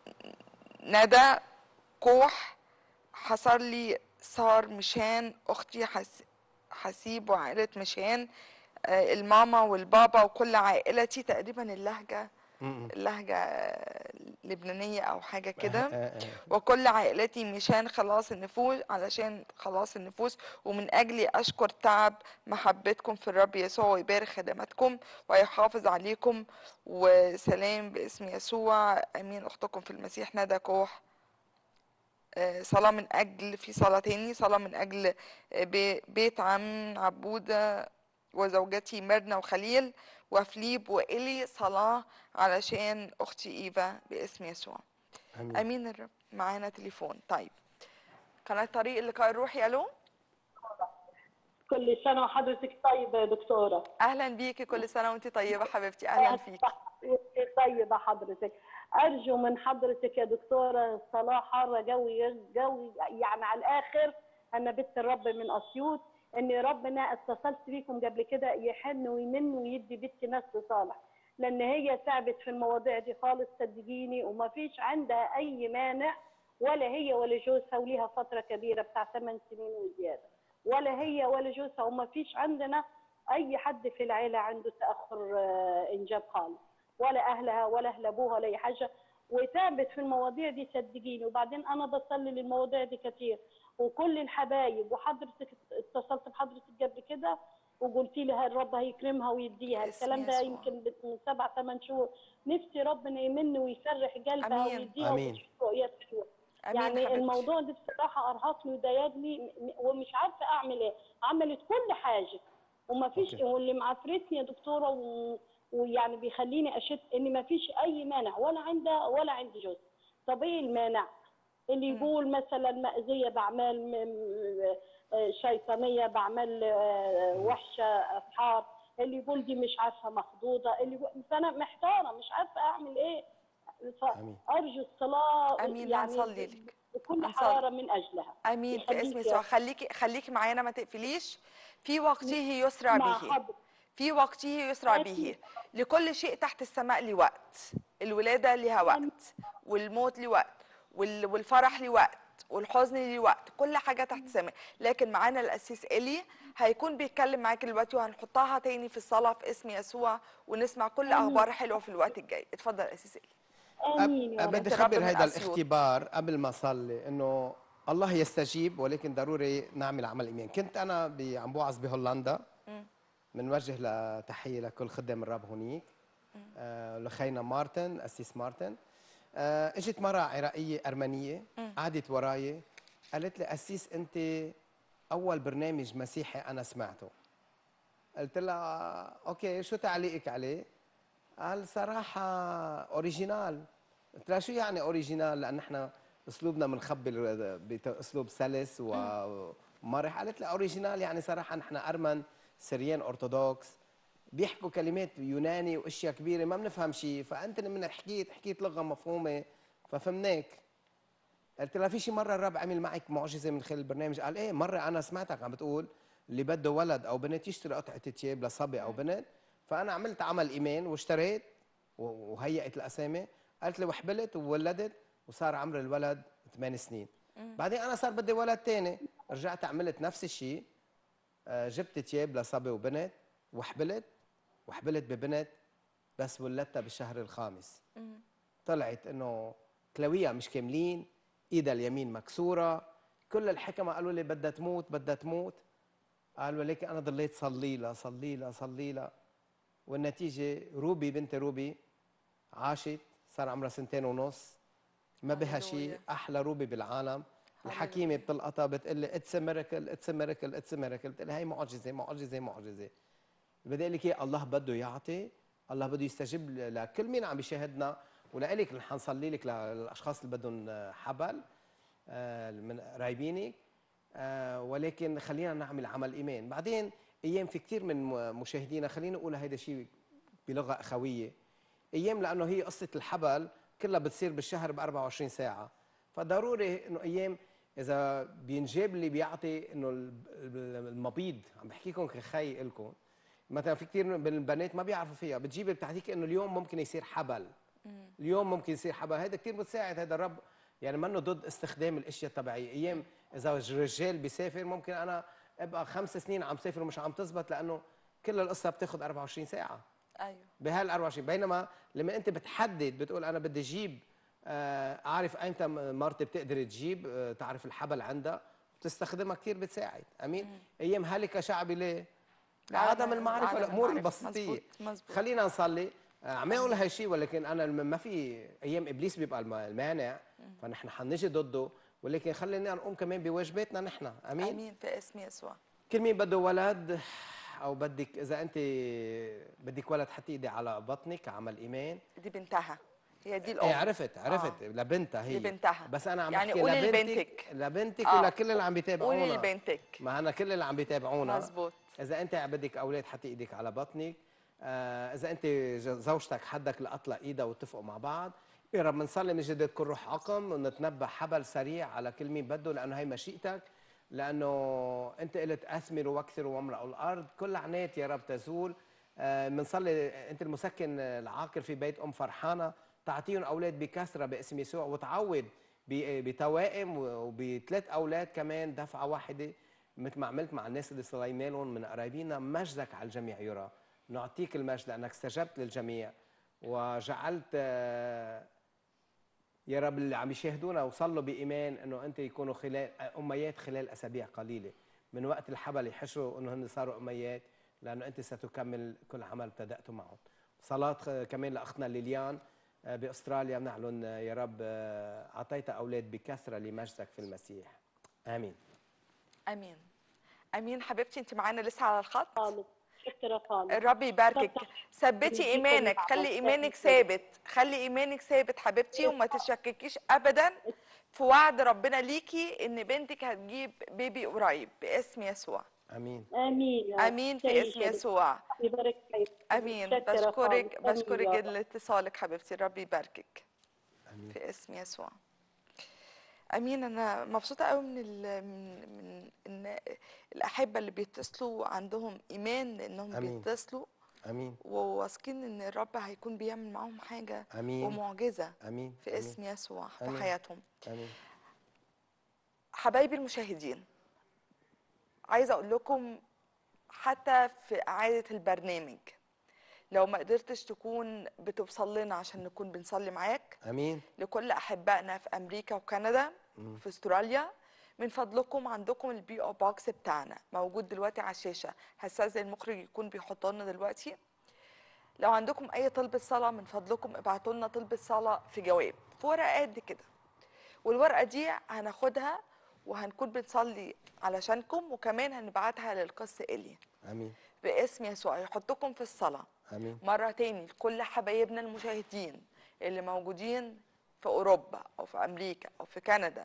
ندى كوح حصل لي صار مشان أختي حس حسيب وعائلة مشان آه، الماما والبابا وكل عائلتي. تقريبا اللهجة مم. اللهجة آه، لبنانية أو حاجة كده. آه، آه، آه. وكل عائلتي مشان خلاص النفوس، علشان خلاص النفوس، ومن أجلي أشكر تعب محبتكم في الرب يسوع، ويبارك خدماتكم ويحافظ عليكم. وسلام باسم يسوع. أمين. أختكم في المسيح ندى كوح. آه، صلاة من أجل، في صلاة تاني، صلاة من أجل آه، بي- بيت عم عبودة وزوجتي ميرنا وخليل وفليب وإلي. صلاة علشان أختي إيفا باسم يسوع. امين. امين. الرب معانا تليفون. طيب، قناه طريق اللقاء الروحي. الو. كل سنة وحضرتك طيبة يا دكتورة. اهلا بيكي، كل سنه وانت طيبه حبيبتي. اهلا فيك. طيبة حضرتك. أرجو من حضرتك يا دكتورة صلاة حارة جوي جوي يعني على الآخر. أنا بنت الرب من أسيوط، إن ربنا اتصلت بيكم قبل كده يحن ويمن ويدي بنتي نسل صالح، لأن هي تعبت في المواضيع دي خالص صدقيني، وما فيش عندها أي مانع، ولا هي ولا جوزها، وليها فترة كبيرة بتاع ثمان سنين وزيادة، ولا هي ولا جوزها، وما فيش عندنا اي حد في العيله عنده تاخر آه، انجاب خالص، ولا اهلها ولا اهل ابوها ولا اي حاجه، وتعبت في المواضيع دي صدقيني. وبعدين انا بصلي للمواضيع دي كتير، وكل الحبايب، وحضرتك اتصلت بحضرتك قبل كده وقلتي لها الرب هيكرمها ويديها. باسم الكلام ده يسوع. يمكن من سبع ثمان شهور. نفسي ربنا يمن ويفرح قلبها أمين. ويديها آمين. وتشوف رؤيات حلوه. امين يعني حبيبتي. الموضوع ده بصراحه ارهقني وضايقني م- م- ومش عارفه اعمل ايه. عملت كل حاجه وما فيش، أوكي. واللي معفرتني يا دكتوره و... ويعني بيخليني اشك ان ما فيش اي مانع، ولا عندها ولا عندي جوز. طب ايه المانع؟ اللي يقول مثلا مأذية بأعمال م- م- آه، شيطانية، بأعمال آه، وحشة، أسحار، اللي يقول دي مش عارفة مخضوضة، اللي يقول- فأنا محتارة مش عارفة أعمل إيه. امين. فأرجو الصلاة امين، يعني هنصلي لك. بكل هنصلي. حرارة من أجلها. امين في اسم يخليك يسوع. يا خليكي خليكي معانا، ما تقفليش. في وقته يسرع مع به. حضرتك. في وقته يسرع به. أكيد. لكل شيء تحت السماء لوقت. الولادة لها آمين. وقت، والموت لوقت، وال- والفرح لوقت، والحزن لوقت، كل حاجة تحت السماء. لكن معانا القسيس إيلي هيكون بيتكلم معاك دلوقتي، وهنحطها تاني في الصلاة في اسم يسوع، ونسمع كل آمين. أخبار حلوة في الوقت الجاي. اتفضل يا قسيس إيلي. آمين يا أب... رب. بدي بنت الرب اخبر من هيدا أسيوط. الاختبار قبل ما اصلي انه الله يستجيب، ولكن ضروري نعمل عمل ايمان. كنت انا ب... عم بوعظ بهولندا، بنوجه لتحيه لكل خدام الرب هونيك، آه لخينا مارتن، قسيس مارتن. آه اجت مره عراقيه ارمنيه قعدت وراي، قالت لي قسيس انت اول برنامج مسيحي انا سمعته. قلت لها اوكي شو تعليقك عليه؟ قال صراحة اوريجينال. قلت لها شو يعني اوريجينال؟ لأن احنا اسلوبنا بنخبي باسلوب سلس ومرح. قالت لي اوريجينال يعني صراحة نحن ارمن سريان ارثوذكس بيحكوا كلمات يوناني واشياء كبيرة ما بنفهم شيء، فانت من حكيت حكيت لغة مفهومة ففهمناك. قلت لها في شي مرة الرب عمل معك معجزة من خلال البرنامج؟ قال ايه مرة انا سمعتك عم بتقول اللي بده ولد او بنت يشتري قطعة ثياب لصبي او بنت، فانا عملت عمل ايمان واشتريت وهيئت الاسامي. قالت لي وحبلت وولدت وصار عمر الولد ثمان سنين. بعدين انا صار بدي ولد ثاني، رجعت عملت نفس الشيء، آه، جبت ثياب لصبي وبنت وحبلت وحبلت ببنت، بس ولدتها بالشهر الخامس. طلعت انه كلاويها مش كاملين، ايدها اليمين مكسوره، كل الحكمه قالوا لي بدها تموت بدها تموت. قال ولكن انا ضليت صلي لها صلي لها صلي لها، والنتيجه روبي بنت روبي عاشت، صار عمرها سنتين ونص، ما بها شيء، هللويا. احلى روبي بالعالم. الحكيمه بتلقطها بتقول لي اتس ميراكل اتس ميراكل اتس ميراكل، بتقول لي هي معجزه معجزه معجزه. بدي اقول لك ايه، الله بده يعطي، الله بده يستجيب لكل مين عم بيشاهدنا، ولك رح نصلي لك للاشخاص اللي بدهم حبل آه، من قرايبينك، آه، ولكن خلينا نعمل عمل ايمان. بعدين ايام في كثير من مشاهدينا، خلينا نقول هيدا شيء بلغه اخويه، ايام لانه هي قصه الحبل كلها بتصير بالشهر ب أربعة وعشرين ساعه، فضروري انه ايام اذا بينجاب اللي بيعطي انه المبيض، عم بحكي لكم كخي لكم، مثلا في كثير من البنات ما بيعرفوا فيها، بتجيب بتعطيك انه اليوم ممكن يصير حبل، اليوم ممكن يصير حبل. هذا كثير بتساعد، هذا الرب يعني منه ضد استخدام الاشياء الطبيعيه. ايام اذا الرجال بيسافر ممكن انا ابقى خمس سنين عم سافر ومش عم تزبط، لانه كل القصه بتاخذ أربعة وعشرين ساعه. ايوه. بهال أربعة وعشرين، بينما لما انت بتحدد بتقول انا بدي اجيب، آه، اعرف ايمتى مرتي بتقدر تجيب، آه، تعرف الحبل عندها بتستخدمها كثير بتساعد. امين. مم. ايام هلك شعبي ليه؟ لعدم المعرفه، عدم الامور المعرفة. البسيطيه. مزبوط مزبوط. خلينا نصلي. آه، عم يقول هالشيء، ولكن انا ما في ايام ابليس بيبقى الم- المانع، فنحن حنجي ضده، ولكن خلينا نقوم كمان بواجباتنا نحن. امين. امين في اسم يسوع. كل مين بده ولد او بدك، اذا انت بدك ولد حطي ايدي على بطنك عمل ايمان. دي بنتها، هي دي الام. ايه عرفت عرفت، آه. لبنتها هي. دي بنتها. بس انا عم يعني بحكي قولي لبنتك لبنتك. لبنتك آه. ولكل اللي عم بيتابعونا. قولي لبنتك. ما انا كل اللي عم بيتابعونا. مزبوط. اذا انت بدك اولاد حطي ايدك على بطنك. آه اذا انت زوجتك حدك لاطلق ايدها واتفقوا مع بعض. يا رب بنصلي من جديد كل روح عقم، ونتنبأ حبل سريع على كل مين بده، لانه هي مشيئتك، لانه انت قلت اثمروا واكثروا واملأوا الارض. كل عنات يا رب تزول. بنصلي آه انت المسكن العاقر في بيت ام فرحانه، تعطيهم اولاد بكثره باسم يسوع، وتعوض بتوائم وبثلاث اولاد كمان دفعه واحده، مثل ما عملت مع الناس اللي صلينا لهم من قرايبينا. مجدك على الجميع يرى. نعطيك المجد لانك استجبت للجميع، وجعلت آه يا رب اللي عم يشاهدونا وصلوا بايمان انه انت يكونوا خلال اميات خلال اسابيع قليله من وقت الحبل، يحسوا انه هن صاروا اميات، لانه انت ستكمل كل عمل ابتدأته معهم. صلاه كمان لاختنا ليليان باستراليا، بنعلن يا رب اعطيتها اولاد بكثره لمجدك في المسيح. امين. امين. امين. حبيبتي انت معانا لسه على الخط. خالص. شكرا خالص. الرب يباركك. ثبتي ايمانك، خلي ايمانك ثابت، خلي ايمانك ثابت حبيبتي، وما تشككيش ابدا في وعد ربنا ليكي ان بنتك هتجيب بيبي قريب باسم يسوع. امين. امين يا رب. امين في تعيش اسم يا دكتور. يسوع. يبارك فيك. امين. متشكرة خالص. بشكرك امين بشكرك يا جدا رب. لاتصالك حبيبتي، الرب يباركك امين. في اسم يسوع. امين. انا مبسوطه قوي من ال... من من ان الاحبه اللي بيتصلوا عندهم ايمان انهم امين. بيتصلوا امين. وواثقين ان الرب هيكون بيعمل معاهم حاجه امين. ومعجزه امين. في امين. اسم يسوع في امين. حياتهم. امين. حبايبي المشاهدين، عايزه اقول لكم حتى في اعاده البرنامج لو ما قدرتش تكون بتوصل لنا عشان نكون بنصلي معاك، امين. لكل احبائنا في امريكا وكندا في استراليا، من فضلكم عندكم البي او بوكس بتاعنا موجود دلوقتي على الشاشه. هستاذن المخرج يكون بيحطه لنا دلوقتي. لو عندكم اي طلبة صلاة من فضلكم ابعتوا لنا طلبة صلاة في جواب في ورقة قد كده، والورقة دي هناخدها وهنكون بنصلي علشانكم، وكمان هنبعتها للقس إيليا امين. باسم يسوع يحطكم في الصلاة. امين. مرة تاني لكل حبايبنا المشاهدين اللي موجودين في أوروبا أو في أمريكا أو في كندا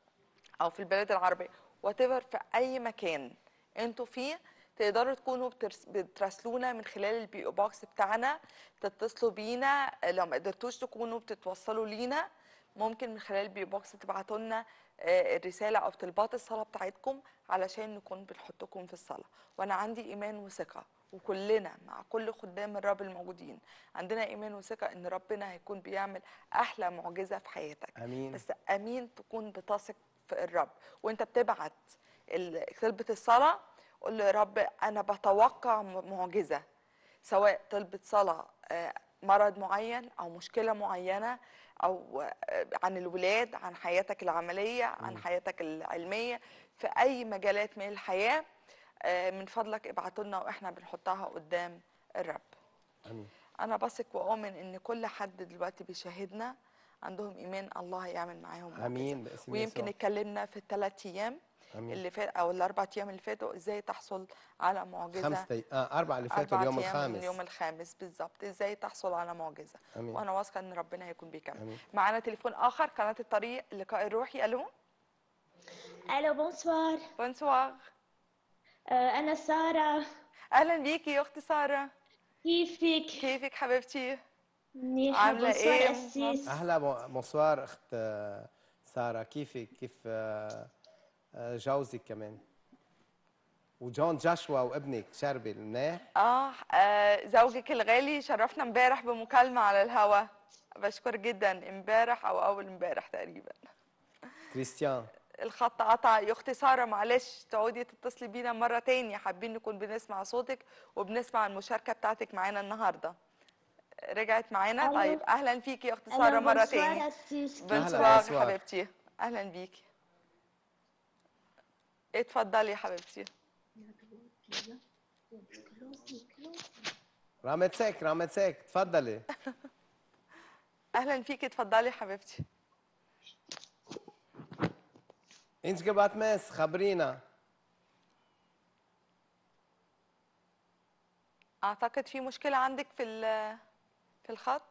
أو في البلاد العربية whatever، في أي مكان أنتوا فيه تقدروا تكونوا بترس... بتراسلونا من خلال البي او بوكس بتاعنا، تتصلوا بينا. لو ما قدرتوش تكونوا بتتوصلوا لينا ممكن من خلال البي او بوكس تبعتوا لنا آه، الرساله او طلبات الصلاه بتاعتكم علشان نكون بنحطكم في الصلاه. وانا عندي ايمان وثقه، وكلنا مع كل خدام الرب الموجودين عندنا ايمان وثقه ان ربنا هيكون بيعمل احلى معجزه في حياتك. امين. بس امين تكون بتثق في الرب وانت بتبعت ال- طلبه الصلاه. قول له يا رب انا بتوقع م- معجزه، سواء طلبة صلاة آه، مرض معين أو مشكلة معينة، أو آه، عن الولاد، عن حياتك العملية، عن حياتك العلمية، في أي مجالات من الحياة. آه، من فضلك ابعتوا لنا وإحنا بنحطها قدام الرب. امين. أنا بثق وأؤمن إن كل حد دلوقتي بيشاهدنا عندهم إيمان الله هيعمل معاهم معجزة. امين باسم ويمكن يسوع. اتكلمنا في الثلاث أيام امين. اللي فات أو الأربع أيام اللي فاتوا إزاي تحصل على معجزة. خمس دي... آه أربعة اللي فاتوا أربع اليوم أيام من الخامس. اليوم الخامس بالظبط، إزاي تحصل على معجزة. امين. وأنا واثقة إن ربنا هيكون بيكمل. امين. معانا تليفون آخر، قناة الطريق اللقاء الروحي. ألو. الو بونسوار. بونسوار. آه، انا ساره. أهلا بيكي يا أختي سارة. كيفك؟ كيفك حبيبتي؟ منيحه. عاملة بونسوار إيه؟ أسيس. اهلا بو- بونسوار اخت آه، ساره، كيفك؟ كيف آه، آه، جوزك كمان وجون جاشوا وابنك شربي منيح؟ آه, آه زوجك الغالي شرفنا امبارح بمكالمة على الهوا. بشكر جدا. امبارح أو أول امبارح تقريبا. كريستيان. الخط قطع يا اختي ساره، معلش تعودي تتصلي بينا مره تاني، حابين نكون بنسمع صوتك وبنسمع المشاركه بتاعتك معانا النهارده. رجعت معانا. ألو. طيب اهلا فيكي يا اختي الو ساره مره بونسوار تاني. أسيس. أهلا بنسواغ بونسوار. حبيبتي. اهلا بيكي. اتفضلي يا حبيبتي. رامتسك رامتسك تفضلي. اهلا فيكي، اتفضلي يا حبيبتي. انت قبات مس خبرينا. اعتقد في مشكله عندك في ال- في الخط.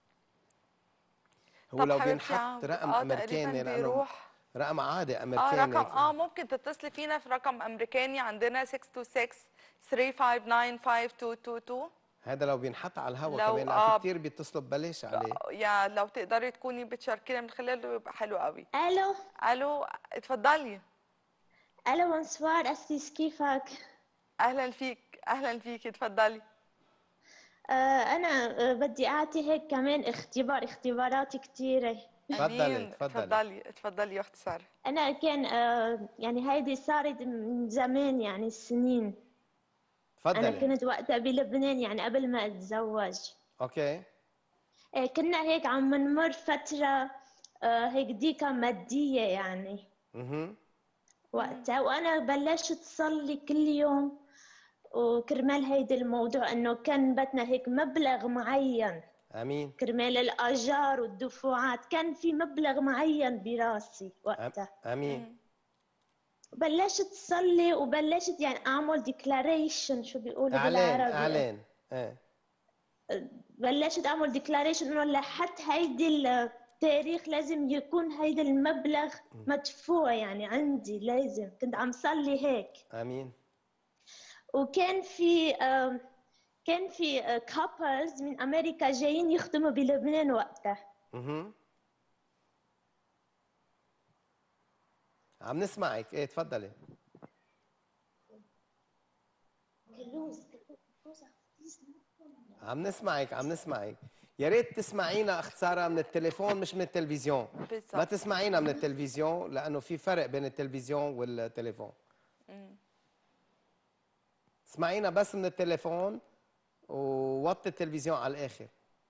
هو طب لو حبيبتي بينحط عم- رقم اه امريكاني تقريبا لانه بيروح. رقم عادي اه امريكاني. رقم اه ممكن تتصلي فينا في رقم امريكاني عندنا ستة اتنين ستة ثلاثة خمسة تسعة خمسة اتنين اتنين اتنين. هذا لو بينحط على الهواء لو كمان، لا آه في كثير بيتصلوا ببلاش عليه. يا لو تقدري تكوني بتشاركينا من خلاله يبقى حلو قوي. الو. الو اتفضلي. الو بونسوار أسيس، كيفك؟ اهلا فيك اهلا فيك اتفضلي. آه، انا آه، بدي اعطي هيك كمان اختبار، اختبارات كثيره. تفضلي امين. تفضلي. اتفضلي اتفضلي يا اختي ساره. انا كان آه، يعني هيدي صارت من زمان، يعني سنين. انا تفضلي. كنت وقتها بلبنان يعني قبل ما اتزوج. اوكي. إيه، كنا هيك عم نمر فترة آه، هيك ضيقة مادية يعني اها. وقتها، وأنا بلشت صلي كل يوم وكرمال هيدا الموضوع، إنه كان بدنا هيك مبلغ معين امين. كرمال الآجار والدفوعات، كان في مبلغ معين براسي أم- وقتها. امين. بلشت صلي وبلشت يعني أعمل ديكلاريشن، شو بيقولوا اعلان بالعربي، اعلان ايه. بلشت أعمل ديكلاريشن إنه لحد هيدي ال تاريخ لازم يكون هيدا المبلغ مدفوع، يعني عندي لازم كنت عم صلي هيك. امين. وكان في آم، كان في كابلز من أمريكا جايين يخدموا بلبنان وقتها. اها عم نسمعك، ايه تفضلي. عم نسمعك عم نسمعك. يا ريت تسمعينا اخت ساره من التليفون مش من التلفزيون. بالظبط. ما تسمعينا من التلفزيون لانه في فرق بين التلفزيون والتليفون. اسمعينا بس من التليفون ووطي التلفزيون على الاخر.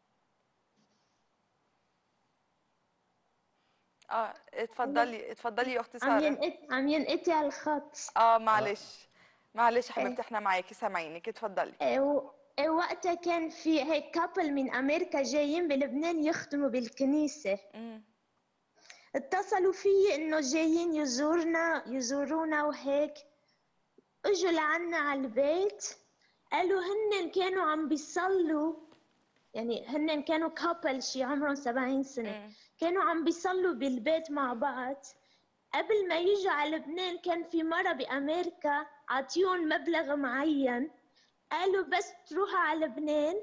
اه اتفضلي اتفضلي يا اختي عم ساره. ينقط عم ينقطع الخط. اه معلش معلش حبيبتي احنا معاكي سامعينك، اتفضلي. إيه، و- إيه، وقتها كان في هيك كابل من أمريكا جايين بلبنان يخدموا بالكنيسة. امم اتصلوا فيي إنه جايين يزورنا يزورونا وهيك. اجوا لعنا على البيت، قالوا هن كانوا عم بيصلوا، يعني هن كانوا كابل شي عمرهم سبعين سنة، كانوا عم بيصلوا بالبيت مع بعض. قبل ما يجوا على لبنان كان في مرة بأمريكا عطيهم مبلغ معين، قالوا بس تروحوا على لبنان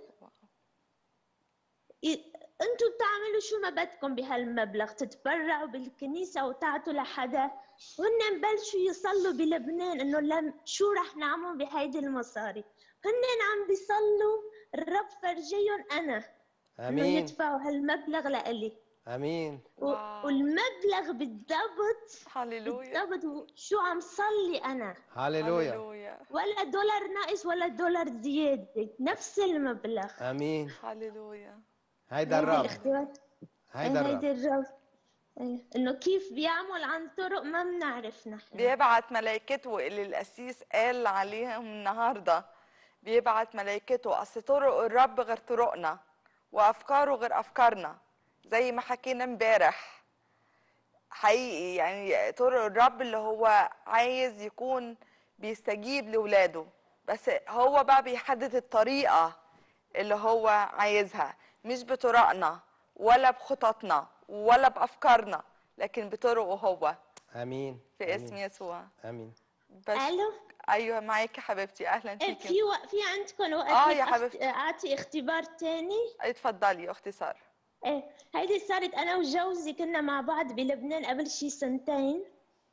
ي- انتوا بتعملوا شو ما بدكم بهالمبلغ، تتبرعوا بالكنيسة وتعطوا لحدا. وهن بلشوا يصلوا بلبنان انه لم شو رح نعمل بهيدي المصاري. هن عم بيصلوا الرب فرجيهم انا انه امين يدفعوا هالمبلغ لإلي. امين. و- واو. والمبلغ بالضبط هللويا بالضبط شو عم صلي انا، هاليلويا. هللويا ولا دولار ناقص ولا دولار زيادة، نفس المبلغ. امين. هللويا. هيدا هيدي الرب. الاختبار، هيدا هيدي الرب. الرب. إيه، انه كيف بيعمل عن طرق ما بنعرف نحن. بيبعت ملائكته اللي القسيس قال عليهم النهارده، بيبعت ملائكته. اصل طرق الرب غير طرقنا وافكاره غير افكارنا، زي ما حكينا امبارح. حقيقي يعني طرق الرب اللي هو عايز يكون بيستجيب لاولاده، بس هو بقى بيحدد الطريقه اللي هو عايزها، مش بطرقنا ولا بخططنا ولا بافكارنا، لكن بطرقه هو، امين. في اسم امين. يسوع. امين. بس الو. ايوه معاكي حبيبتي، اهلا إيه، فيكي. في وق... في عندكم وقت آه هيك يا أخت... حبيبتي. اعطي اختبار تاني؟ اتفضلي يا اختي ساره. ايه، هيدي صارت انا وجوزي كنا مع بعض بلبنان قبل شي سنتين.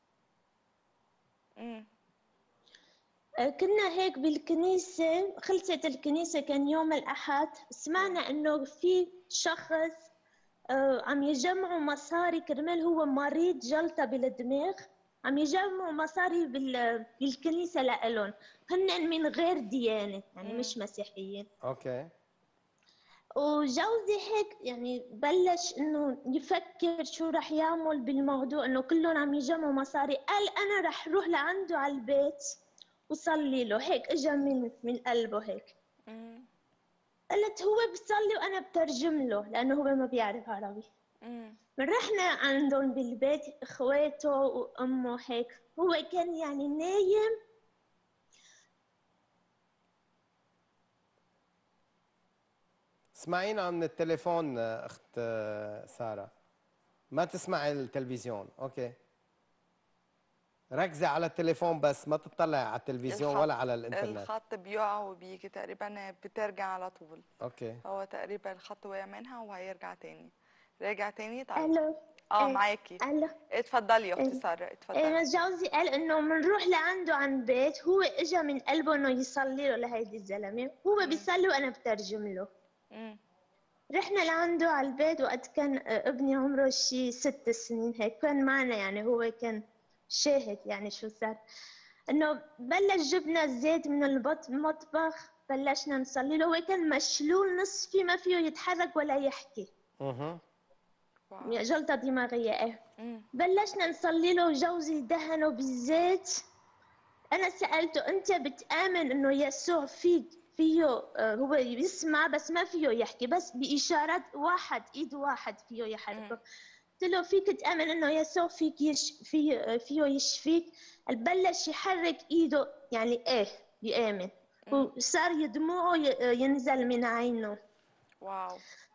امم إيه، كنا هيك بالكنيسة، خلصت الكنيسة كان يوم الأحد، سمعنا إنه في شخص آه، عم يجمعوا مصاري كرمال هو مريض جلطة بالدماغ، عم يجمعوا مصاري بال... بالكنيسة لإلهم، هن من غير ديانة يعني مش مسيحيين. اوكي. وجوزي هيك يعني بلش انه يفكر شو رح يعمل بالموضوع، انه كلهم عم يجمعوا مصاري، قال انا رح روح لعنده على البيت وصلي له. هيك اجى من من قلبه هيك. امم قلت هو بصلي وانا بترجم له لانه هو ما بيعرف عربي. امم رحنا عندهم بالبيت اخواته وامه هيك، هو كان يعني نايم. اسمعينا من التليفون اخت ساره، ما تسمعي التلفزيون. اوكي، ركزي على التليفون بس، ما تطلعي على التلفزيون ولا على الانترنت. الخط بيقع وبيجي تقريبا بترجع على طول. اوكي. هو تقريبا الخط وقع منها وهيرجع تاني. راجع تاني. طيب الو. اه إيه، معاكي. الو. اتفضلي يا اختي إيه. ساره، إيه، اتفضلي. جوزي قال انه بنروح لعنده عن بيت، هو اجى من قلبه انه يصلي له لهيدي الزلمه، هو بيصلي وانا بترجم له. امم رحنا لعنده على البيت وقت كان آه، ابني عمره شي ست سنين هيك، كان معنا يعني هو كان شاهد يعني شو صار. انه بلش جبنا الزيت من البط- المطبخ، بلشنا نصلي له، هو كان مشلول نصفي ما فيه يتحرك ولا يحكي، اها. واو. جلطة دماغية. ايه، امم بلشنا نصلي له وجوزي دهنه بالزيت. أنا سألته أنت بتآمن إنه يسوع فيك فيه آه، هو يسمع بس ما فيه يحكي، بس بإشارات واحد إيد واحد فيه يحركه. قلت له فيك تآمن إنه يسوع فيك يش فيه آه، فيه يشفيك؟ بلش يحرك إيده يعني إيه بيآمن، وصار دموعه ي- آه، ينزل من عينه. واو.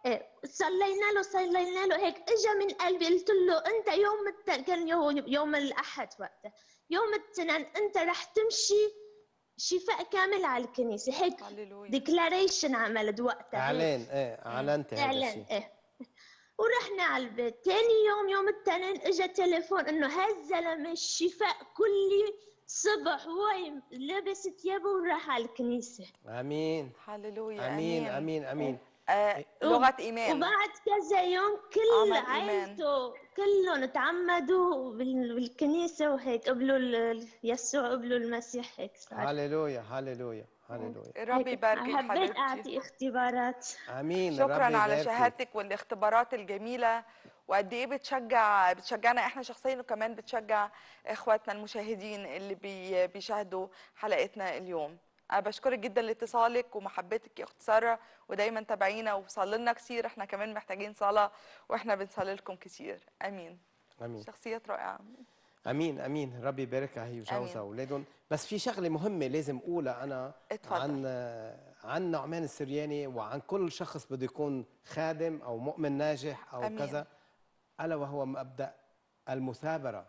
إيه، صلينا له صلينا له هيك اجى من قلبي، قلت له انت يوم الت... كان يوم, يوم الاحد وقتها، يوم الاثنين انت رح تمشي شفاء كامل على الكنيسه، هيك هللويا. ديكلاريشن عملت وقتها هيك اعلان، ايه اعلنت هذا اعلان. الشيء. ايه ورحنا على البيت، تاني يوم يوم الاثنين اجى تليفون انه هالزلمه الشفاء كلي صبح هو لبس ثيابه وراح على الكنيسه. امين هللويا. امين امين. امين امين. آه إيه، لغه ايمان. وبعد كذا يوم كل عمل إيمان. عائلته كلهم تعمدوا بال- بالكنيسة وهيك قبلوا ال- يسوع، قبلوا المسيح، هيك صار. هللويا هللويا هللويا. ربي هيك يباركك حبيت حبيبتي. أعطي اختبارات. امين. شكرا ربي على يباركك. شهادتك والاختبارات الجميله، وقد ايه بتشجع بتشجعنا احنا شخصيا، وكمان بتشجع اخواتنا المشاهدين اللي بي بيشاهدوا حلقتنا اليوم. انا بشكرك جدا لاتصالك ومحبتك يا اخت ساره، ودايما تابعينا وصلي لنا كتير، احنا كمان محتاجين صلاه واحنا بنصلي لكم كتير. امين. امين شخصيات رائعه. امين امين. ربي يباركها هي وجوزها آمين. واولادهم. بس في شغله مهمه لازم اقولها انا اتفضل. عن عن نعمان السرياني وعن كل شخص بده يكون خادم او مؤمن ناجح او آمين. كذا، الا وهو مبدا المثابره.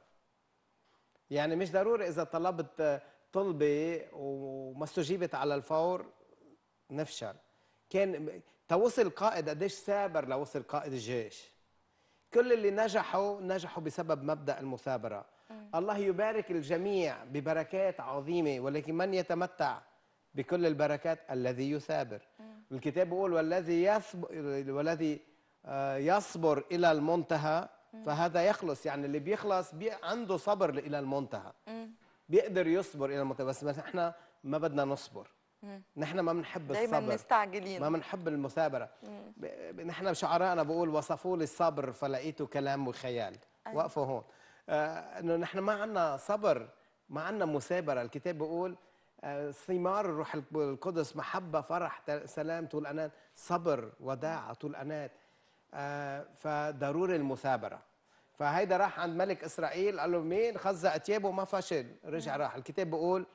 يعني مش ضروري اذا طلبت طلبه وما استجيبت على الفور نفشل. كان توصل قائد قديش ثابر لوصل قائد الجيش. كل اللي نجحوا نجحوا بسبب مبدأ المثابرة. الله يبارك الجميع ببركات عظيمة، ولكن من يتمتع بكل البركات الذي يثابر. الكتاب بيقول والذي يصبر والذي آه، يصبر إلى المنتهى فهذا يخلص. يعني اللي بيخلص بي عنده صبر إلى المنتهى، بيقدر يصبر إلى المنتهى. بس نحن ما بدنا نصبر، نحن ما بنحب دايما الصبر، مستعجلين. ما بنحب المثابرة. ب- نحن بشعرائنا بقول وصفوا لي الصبر فلقيته كلام وخيال. أيوة. وقفوا هون. آه انه نحن ما عندنا صبر، ما عندنا مثابرة. الكتاب بيقول آه ثمار الروح القدس محبة فرح ت- سلام طول أنات صبر وداعة طول أنات. آه فضروري المثابرة. فهيدا راح عند ملك إسرائيل قال له مين خزق ثيابه ما فشل، رجع راح. الكتاب بيقول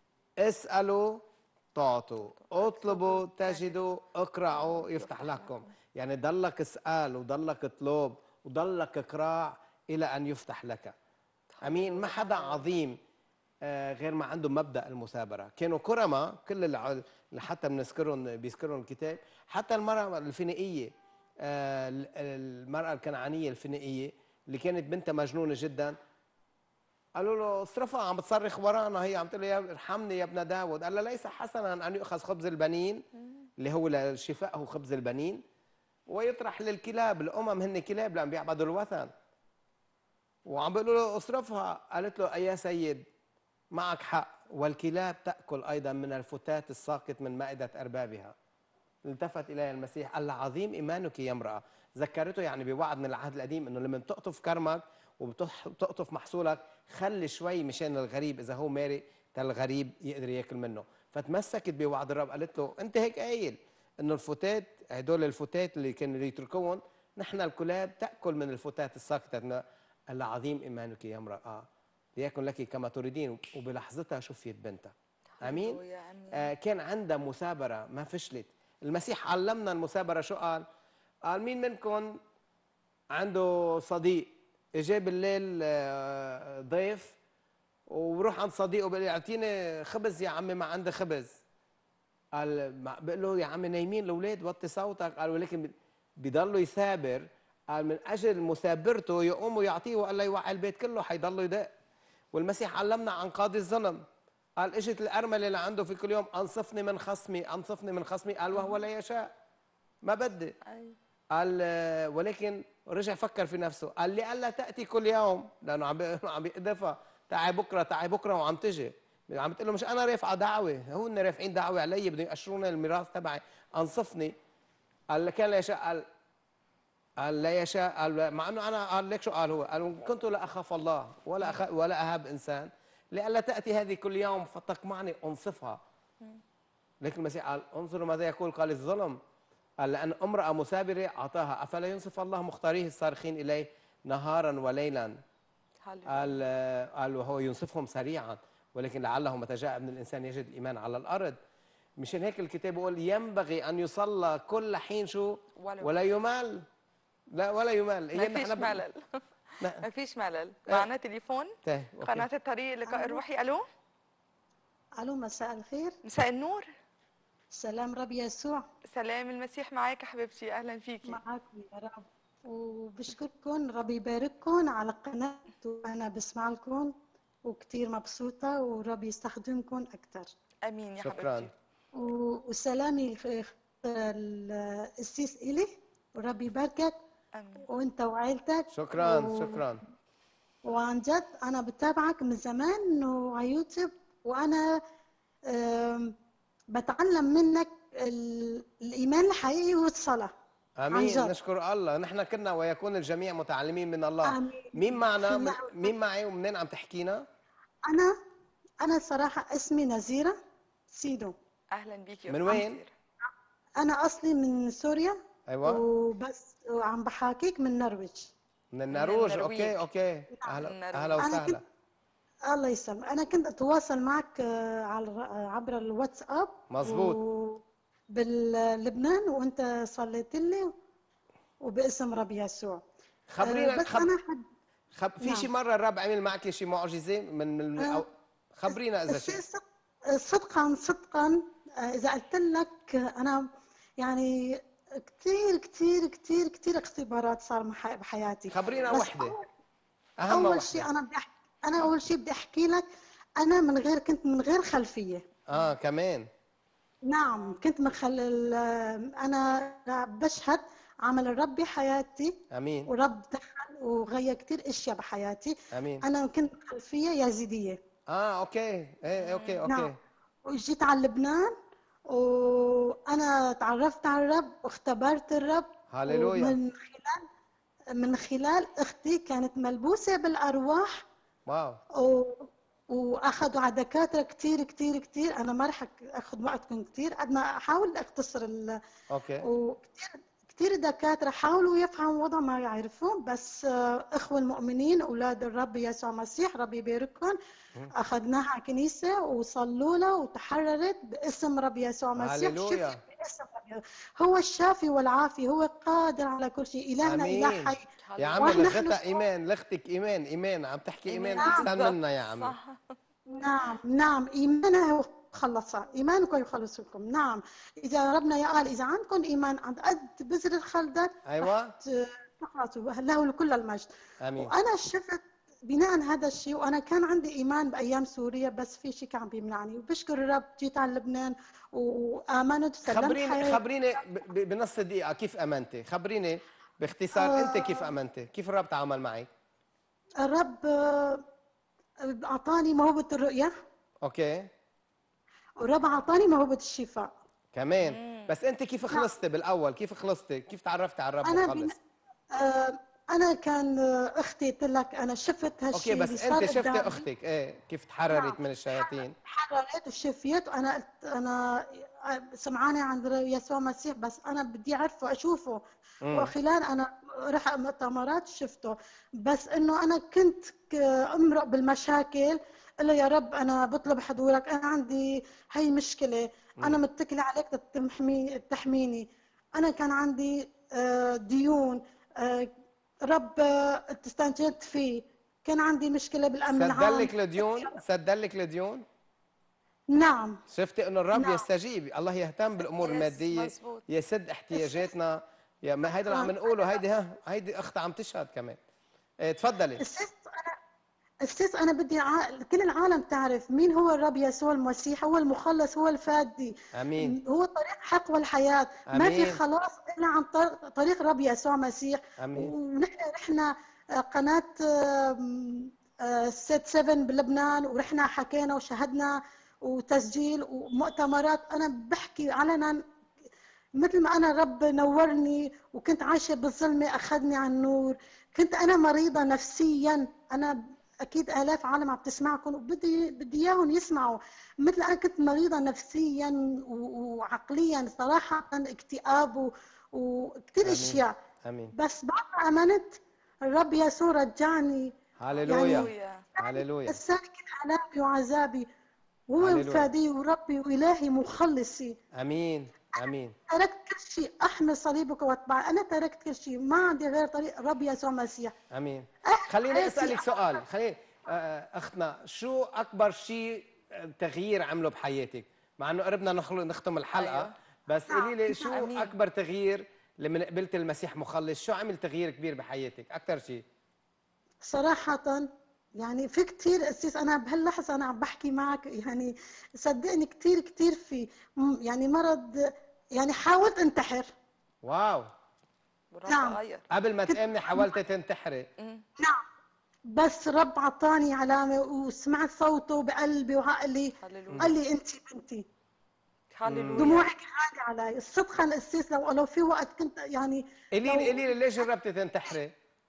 اسألوا تعطوا، اطلبوا تجدوا، اقرعوا يفتح لكم. يعني ضلك اسأل وضلك اطلب وضلك اقرع إلى أن يفتح لك. أمين. ما حدا عظيم آه، غير ما عنده مبدأ المثابرة. كانوا كرماء كل اللي اللي حتى بنذكرهم بيذكرهم الكتاب. حتى المرأة الفينيقية، آه، المرأة الكنعانية الفينيقية اللي كانت بنتها مجنونة جدا، قالوا له اصرفها عم بتصرخ ورانا، هي عم تقول له يا ارحمني يا ابن داود. قال له ليس حسنا ان يؤخذ خبز البنين اللي هو للشفاء هو خبز البنين ويطرح للكلاب. الامم هن كلاب لان بيعبدوا الوثن. وعم بيقولوا له اصرفها. قالت له يا سيد معك حق، والكلاب تاكل ايضا من الفتات الساقط من مائده اربابها. التفت اليها المسيح قال لها عظيم ايمانك يا امراه. ذكرته يعني بوعد من العهد القديم انه لما تقطف كرمك وبتقطف محصولك خلي شوي مشان الغريب اذا هو مارق الغريب يقدر ياكل منه. فتمسكت بوعد الرب. قالت له انت هيك قايل انه الفتات هدول الفتات اللي كانوا يتركوهم نحن الكلاب تاكل من الفتات الساقطه. قال لها عظيم ايمانك يا امراه ليكن لك كما تريدين. وبلحظتها شفيت بنتها. امين. هللويا. آمين. آه كان عندها مثابره ما فشلت. المسيح علمنا المثابره. شو قال؟ قال مين منكم عنده صديق اجى بالليل آه، ضيف وبروح عند صديقه بيقول لي اعطيني خبز يا عمي ما عندي خبز. قال ما- بقول له يا عمي نايمين الاولاد وطي صوتك. قال ولكن بضله يثابر. قال من اجل مثابرته يقوم ويعطيه وقال له يوعي البيت كله حيضله يدق. والمسيح علمنا عن قاضي الظلم. قال اجت الارمله اللي عنده في كل يوم انصفني من خصمي انصفني من خصمي. قال وهو لا يشاء ما بدي. أيوة. قال آه، ولكن رجع فكر في نفسه. قال لي الا تاتي كل يوم لانه عم بي- عم بيقذفها تعي بكره تعي بكره وعم تجي. عم بتقول له مش انا رافعه دعوه، هون رافعين دعوه علي بدهم يقشرون الميراث تبعي انصفني. قال كان لا يشاء. قال قال لا يشاء. قال مع انه انا قال لك شو قال هو؟ قال كنت لا اخاف الله ولا أخ... ولا اهاب انسان لئلا تاتي هذه كل يوم فتقمعني انصفها. لكن المسيح قال انظروا ماذا يقول قال الظلم. قال لأن امرأة مثابرة أعطاها أفلا ينصف الله مختاريه الصارخين إليه نهارا وليلا. هللويا. قال قال وهو ينصفهم سريعا ولكن لعله متى جاء ابن الإنسان يجد الإيمان على الأرض. مشان هيك الكتاب بيقول ينبغي ان يصلى كل حين شو ولا- ولا يمل. لا ولا يمل. ما ايامنا فيش احنا ب- ملل. لا. ما فيش ملل. آه. معنا تليفون طيب، أوكي. قناة الطريق اللقاء الروحي. الو، الو، مساء الخير. مساء النور. سلام رب يسوع سلام المسيح معاك يا حبيبتي، اهلا فيكي. معاكم يا رب، وبشكركم، رب يبارككم على القناة، وأنا بسمع لكم وكتير مبسوطة، ورب يستخدمكم أكتر. امين يا شكراً. حبيبتي. و- وسلامي الخ- القسيس إلي، ورب يباركك امين. وأنت وعائلتك. شكرا و- شكرا. وعن جد أنا بتابعك من زمان وعلى يوتيوب، وأنا آم، بتعلم منك ال- الإيمان الحقيقي والصلاة. عن امين. جد. نشكر الله. نحن كنا ويكون الجميع متعلمين من الله. آمين. مين معنا؟ من لا. مين معي ومنين عم تحكينا؟ أنا أنا صراحة اسمي نزيرة سيدو. اهلا بيكي يا من أستاذ وين؟ نزير. أنا أصلي من سوريا، ايوه. وبس وعم بحاكيك من النرويج. من النرويج. النرويج. اوكي اوكي. من اهلا النرويج. اهلا أنا وسهلا. كنت الله يسلمك، أنا كنت أتواصل معك آه، على الر- آه، عبر الواتساب. مظبوط. و- بلبنان، وأنت صليت لي وباسم رب يسوع. آه، خبرينا بس خب... أنا حد خب... في نعم. شي مره الرب عمل معك شي معجزه من من آه، أو... خبرينا اذا شيء. الص- صدقا صدقا، آه، إذا قلت لك آه، أنا يعني كثير كثير كثير كثير اختبارات صار مح- بحياتي. خبرينا بس وحده. أول, اهم أول شيء وحده. أنا بدي أحكي أنا أول شيء بدي أحكي لك، أنا من غير كنت من غير خلفية. اه كمان. نعم، كنت مخلل. أنا بشهد عمل الرب بحياتي، امين ورب دخل وغير كثير أشياء بحياتي. امين. أنا كنت خلفية يزيدية. اه اوكي. ايه اوكي اوكي. نعم، وجيت على لبنان، وأنا تعرفت على الرب واختبرت الرب. هاليلويا. ومن خلال من خلال أختي كانت ملبوسة بالأرواح، واو. و... واخذوا على دكاتره كثير كثير كثير. انا ما رح اخذ وقتكم كثير قد ما احاول اختصر ال... اوكي. وكثير كثير دكاتره حاولوا يفهموا وضع ما يعرفون، بس آه، اخوه المؤمنين اولاد الرب يسوع المسيح ربي يباركهم، اخذناها على كنيسه وصلوا لها وتحررت باسم رب يسوع المسيح. هاليلويا. شفيت باسم رب يسوع. هو الشافي والعافي، هو قادر على كل شيء. الهنا اله امين. حي. يا عمي وإحنا لغتها خلص- ايمان. لغتك ايمان. ايمان عم تحكي ايمان إيمان. احسن بالضبط. منا يا عمي. صح. نعم نعم، إيمانها هو خلصها، إيمانكم يخلصكم. نعم، إذا ربنا يقال إذا عندكم إيمان عند قد بذر الخردل ايوه. رح ت- تخلصوا. له كل المجد. امين. وأنا شفت بناء هذا الشيء، وأنا كان عندي إيمان بأيام سوريا، بس في شيء كان بيمنعني، وبشكر الرب جيت على لبنان وآمنت وسلمت خبريني حياتي. خبريني ب- ب- بنص دقيقة كيف امنتي. خبريني باختصار آه. انت كيف امنتي. كيف الرب تعامل معك. الرب آه، أعطاني موهبة الرؤية، اوكي. والرب أعطاني موهبة الشفاء. كمان. بس انت كيف خلصتي بالاول. كيف خلصتي. كيف تعرفتي على الرب أنا وخلص. آه، أنا كان آه، أختي قلت لك أنا شفت هالشيء اوكي. بس اللي صار انت شفتي قدامي. اختك ايه كيف تحررت نعم. من الشياطين. حررت وشفيت، وأنا قلت أنا سمعانة عند يسوع المسيح، بس أنا بدي أعرفه أشوفه. مم. وخلال أنا رح مؤتمرات شفته، بس إنه أنا كنت ك- أمرق بالمشاكل. قل له يا رب أنا بطلب حضورك، أنا عندي هاي مشكلة، أنا متكلة عليك تحمي تحميني. أنا كان عندي آه، ديون، آه، رب آه، استنجدت فيه. كان عندي مشكلة بالأمن العام. سدلك الديون. سدلك الديون. نعم شفتي انه الرب نعم. يستجيب. الله يهتم بالامور يس، الماديه. مزبوط. يسد احتياجاتنا. يا ما هيدا اللي عم نقوله. هيدي ها هيدي اختها عم تشهد كمان. إيه تفضلي. أسيس أنا أسيس أنا بدي ع... كل العالم تعرف مين هو الرب يسوع المسيح. هو المخلص، هو الفادي. امين. هو طريق حق والحياة. ما في آمين. خلاص إلا عن طر- طريق رب يسوع المسيح. امين. ونحن رحنا آه، قناة آم، آه، ست سفن بلبنان، ورحنا حكينا وشهدنا وتسجيل ومؤتمرات. أنا بحكي علنا مثل ما أنا رب نورني وكنت عايشة بالظلمة أخذني على النور. كنت أنا مريضة نفسيا. أنا أكيد آلاف عالم عم تسمعكم، وبدي بدي إياهم يسمعوا. مثل أنا كنت مريضة نفسيا و- وعقليا صراحة، اكتئاب و- وكثير آمين. أشياء. امين. بس بعد ما آمنت الرب يسوع رجعني. هاليلويا. هللويا. هاليلويا. نساني كل آلامي وعذابي. وهو هللويا. فادي وربي وإلهي مخلصي. امين امين. تركت كل شيء، أحمل صليبك واتبع. أنا تركت كل شيء، ما عندي غير طريق رب يسوع المسيح. امين. أحيا خليني حياتي اسالك سؤال، خليني آه، اختنا، شو اكبر شيء تغيير عمله بحياتك؟ مع انه قربنا نخلص نختم الحلقه. أيوة. بس قولي لي شو أمين. اكبر تغيير لما قبلت المسيح مخلص؟ شو عمل تغيير كبير بحياتك اكثر شيء؟ صراحة يعني في كتير أسيس. أنا بهاللحظة أنا عم بحكي معك، يعني صدقني كتير كتير في م- يعني مرض، يعني حاولت انتحر. واو. ورب نعم. غير. قبل ما كنت- تامني حاولتي تنتحري؟ نعم، بس رب عطاني علامة وسمعت صوته بقلبي وعقلي، هللويا. قال لي أنت بنتي. هللويا. دموعك غالية علي الصدقة. الأسيس لو لو في وقت كنت يعني قولي لو لي قولي لي ليش جربتي تنتحري؟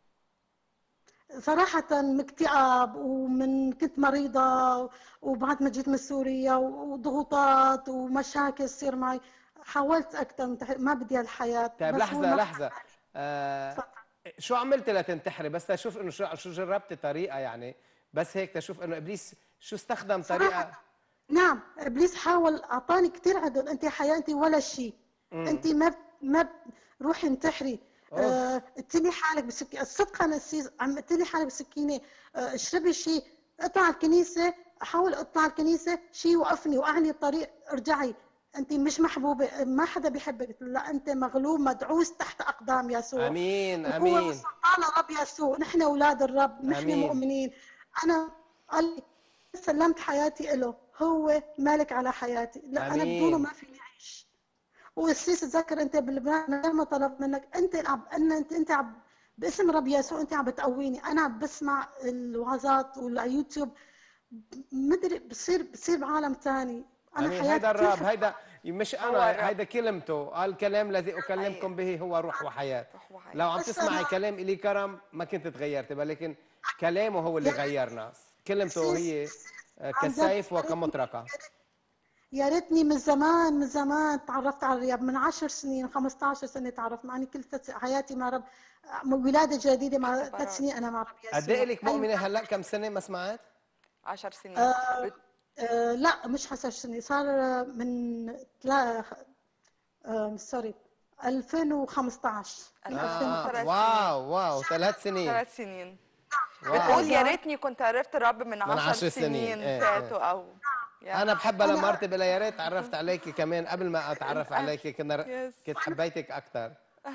صراحة من اكتئاب، ومن كنت مريضة، وبعد ما جيت من سوريا وضغوطات ومشاكل تصير معي، حاولت أكثر من تح- ما بدي هالحياة. طيب بس هو لحظه ما لحظه، آه شو عملتي لتنتحري؟ بس تشوف انه شو شو جربتي طريقه يعني، بس هيك تشوف انه ابليس شو استخدم طريقه. صراحة نعم، إبليس حاول أعطاني كثير عدل. أنت حياتي ولا شيء، أنت ما ب- ما ب- روحي انتحري، أوف. آه، اقتلي حالك بسكينة. الصدق أنا السيز عم اقتلي حالك بسكينة، آه، اشربي شيء، اطلع الكنيسة، أحاول أطلع الكنيسة، شيء وقفني وقعني الطريق، ارجعي. أنت مش محبوبة، ما حدا بيحبك. قلت له لا، أنت مغلوب مدعوس تحت أقدام يسوع، امين وقوة امين وسلطان الرب يسوع. نحن أولاد الرب، نحن امين. مؤمنين. أنا قال لي سلمت حياتي له، هو مالك على حياتي. لا، انا بدونه امين ما فيني اعيش. والسيس تذكر انت بلبنان من غير ما طلب منك، انت عم ان انت انت عم باسم رب يسوع انت عم بتقويني. انا عم بسمع الوعظات واليوتيوب، مدري بصير بصير بعالم ثاني. انا امين. حياتي هيدا كثير الرب، حب... هيدا مش هو انا، الرب. هيدا كلمته، قال الكلام الذي أيوة. اكلمكم به هو روح وحياه. روح وحياة. لو عم بس تسمعي انا كلام الي كرم ما كنت تغيرتي، ولكن كلامه هو اللي يا غيرنا. كلمته سيس هي آه، عن جد، كالسيف يا ريتني وكمطرقه. يا ريتني من زمان من زمان تعرفت على الرياض. من عشر سنين خمسة عشر سنة تعرفت، مع اني كل ثلاث- حياتي مع رب، ولادة جديدة مع ثلاث اختبارات. سنين انا مع رب قد ايه يسوع. لك أيوة. مؤمنه هلا؟ كم سنه ما سمعت؟ عشر سنين. آه بت... آه لا مش عشر سنين، صار من تلا آه سوري ألفين وخمسة عشر. من آه, آه. ثلاث سنين. واو واو ثلاث سنين. ثلاث سنين. واو. بتقول يا أرجع. ريتني كنت عرفت الرب من من عشر عشر سنين. سنين إيه فاتوا إيه. او يا. انا بحبها لما أنا مرتي بلا يا ريت تعرفت عليكي كمان قبل ما اتعرف عليكي، كنا يس. كنت حبيتك اكثر.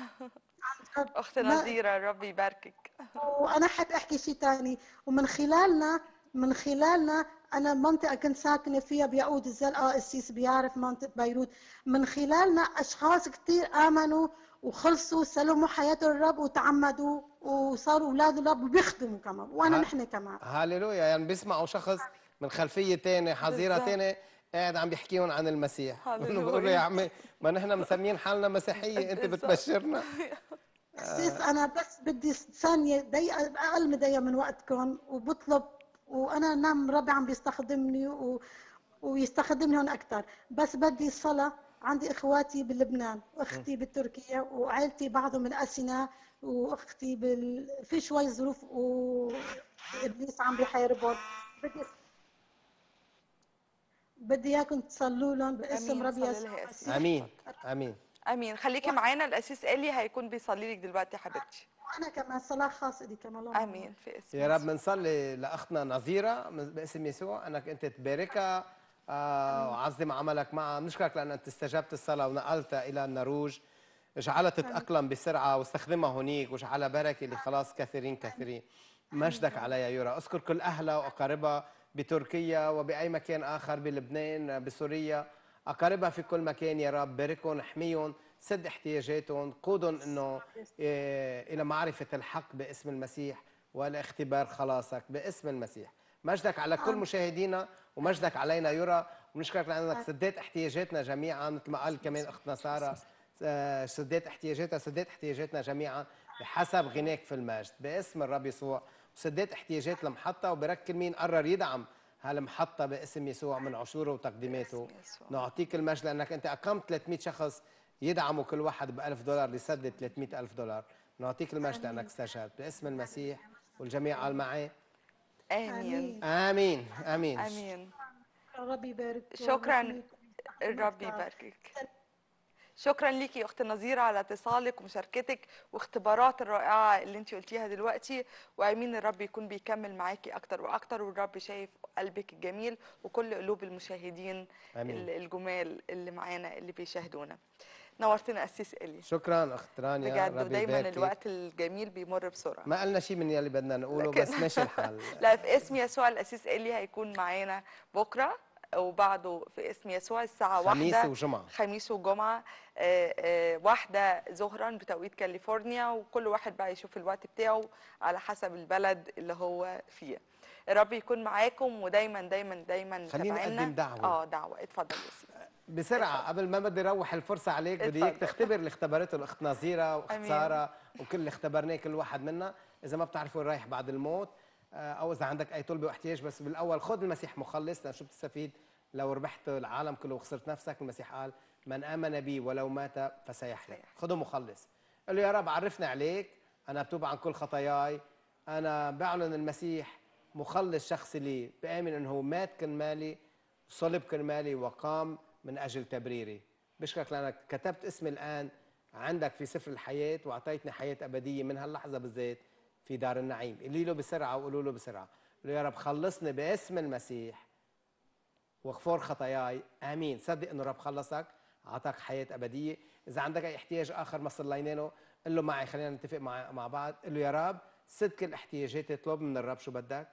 اخت ما نظيرة، ربي يباركك. وانا حد احكي شيء ثاني. ومن خلالنا من خلالنا انا منطقه كنت ساكنه فيها بيعود الزرقاء، السيس بيعرف منطقه بيروت. من خلالنا اشخاص كثير امنوا وخلصوا، سلموا حياتهم الرب وتعمدوا وصاروا اولاد الرب وبيخدموا كمان، وانا ه- نحن كمان. هاليلويا. يعني بيسمعوا شخص من خلفيه ثانيه، حظيره بالظبط. ثانيه، قاعد عم بيحكيهم عن المسيح. هاليلويا. بيقولوا يا عمي ما نحن مسميين حالنا مسيحيه، انت بالظبط. بتبشرنا. سيس انا بس بدي ثانيه دقيقه، اقل من دقيقه من وقتكم، وبطلب، وانا نعم ربي عم بيستخدمني و... ويستخدمني هون اكثر. بس بدي صلاه. عندي اخواتي بلبنان، واختي بتركيا، وعائلتي بعضهم من اسنا، واختي بال... في شوي ظروف وابليس عم بيحاربهم. بدي بدي اياكم تصلوا لهم باسم امين. ربي صلي يسوع لها يا أسيس. المسيح. امين امين. امين. خليكي معانا، الاسيس الي هيكون بيصلي لك دلوقتي يا حبيبتي. وانا كمان صلاه خاصه لي كمان. اللهم امين في اسم يا رب يسوع. بنصلي لاختنا نظيره من- باسم يسوع انك انت تباركها آه وعظم عملك معها. بنشكرك لان انت استجبت الصلاه ونقلتها الى النروج، اجعلها تتاقلم بسرعه واستخدمها هونيك، واجعلها بركه لخلاص كثيرين كثيرين. مجدك عليها يورا. اذكر كل اهلها واقاربها بتركيا وباي مكان اخر، بلبنان، بسوريا، اقاربها في كل مكان يا رب. باركهم، احميهم، سد احتياجاتهم، قودهم انه إيه الى معرفه الحق باسم المسيح والاختبار خلاصك باسم المسيح. مجدك على كل مشاهدينا ومجدك علينا يرى. ونشكرك لانك سديت احتياجاتنا جميعا، مثل ما قال كمان اختنا ساره، آه، سديت احتياجاتها، سديت احتياجاتنا جميعا بحسب غناك في المجد باسم الرب يسوع. وسديت احتياجات المحطه، وبرك كل مين قرر يدعم هالمحطه باسم يسوع من عشوره وتقديماته. باسم يسوع. نعطيك المجد لانك انت اقمت ثلاثمئة شخص يدعموا كل واحد ب ألف دولار ليسدد ثلاثمئة ألف دولار. نعطيك المجد لانك استجبت باسم المسيح. والجميع قال معي امين. امين امين. امين. ربي يبارك شكرا. ويحميك. الرب يباركك. شكرا ليكي يا اخت نظيره على اتصالك ومشاركتك واختبارات الرائعه اللي انت قلتيها دلوقتي، وامين الرب يكون بيكمل معاكي اكتر واكتر، والرب شايف قلبك الجميل وكل قلوب المشاهدين آمين. الجمال اللي معانا اللي بيشاهدونا. نورتنا أسيس إلي. شكرا اخت رانيا، بجد، ربي ودايما يباركك. الوقت الجميل بيمر بسرعه. ما قلنا شيء من يلي بدنا نقوله لكن- بس ماشي الحال. لا، في اسم يسوع الأسيس إلي هيكون معانا بكره، وبعده في اسم يسوع الساعه خميس واحدة وجمعة. خميس وجمعه آه، آه، واحدة ظهرا بتوقيت كاليفورنيا، وكل واحد بقى يشوف الوقت بتاعه على حسب البلد اللي هو فيه. الرب يكون معاكم، ودايما دايما دايما خليني متابعينا. أقدم دعوة. اه دعوه، اتفضل يا أسيس. بسرعة قبل ما بدي روح الفرصة عليك، بدي اياك اتفضل. تختبر اللي اختبرته الأخت نظيرة وأخت أمين. سارة وكل اللي اختبرناه كل واحد منا. إذا ما بتعرفوا وين رايح بعد الموت، آه، أو إذا عندك أي طلبة واحتياج، بس بالأول خذ المسيح مخلص، لأن شو بتستفيد لو ربحت العالم كله وخسرت نفسك؟ المسيح قال من آمن بي ولو مات فسيحيا. خذه مخلص، قل له يا رب عرفني عليك، أنا بتوب عن كل خطاياي، أنا بعلن المسيح مخلص شخصي لي، بآمن إنه هو مات كرمالي صلب كرمالي وقام من أجل تبريري. بشكرك لأنك كتبت اسمي الآن عندك في سفر الحياة، وأعطيتني حياة أبدية من هاللحظة بالذات في دار النعيم. قولي له بسرعة وقولوا له بسرعة، قولوا يا رب خلصني باسم المسيح واغفر خطاياي. آمين. صدق إنه رب خلصك، أعطاك حياة أبدية. إذا عندك أي احتياج آخر ما صلينا له، قل له معي، خلينا نتفق مع مع بعض. قل له يا رب صدق الاحتياجات، اطلب من الرب شو بدك.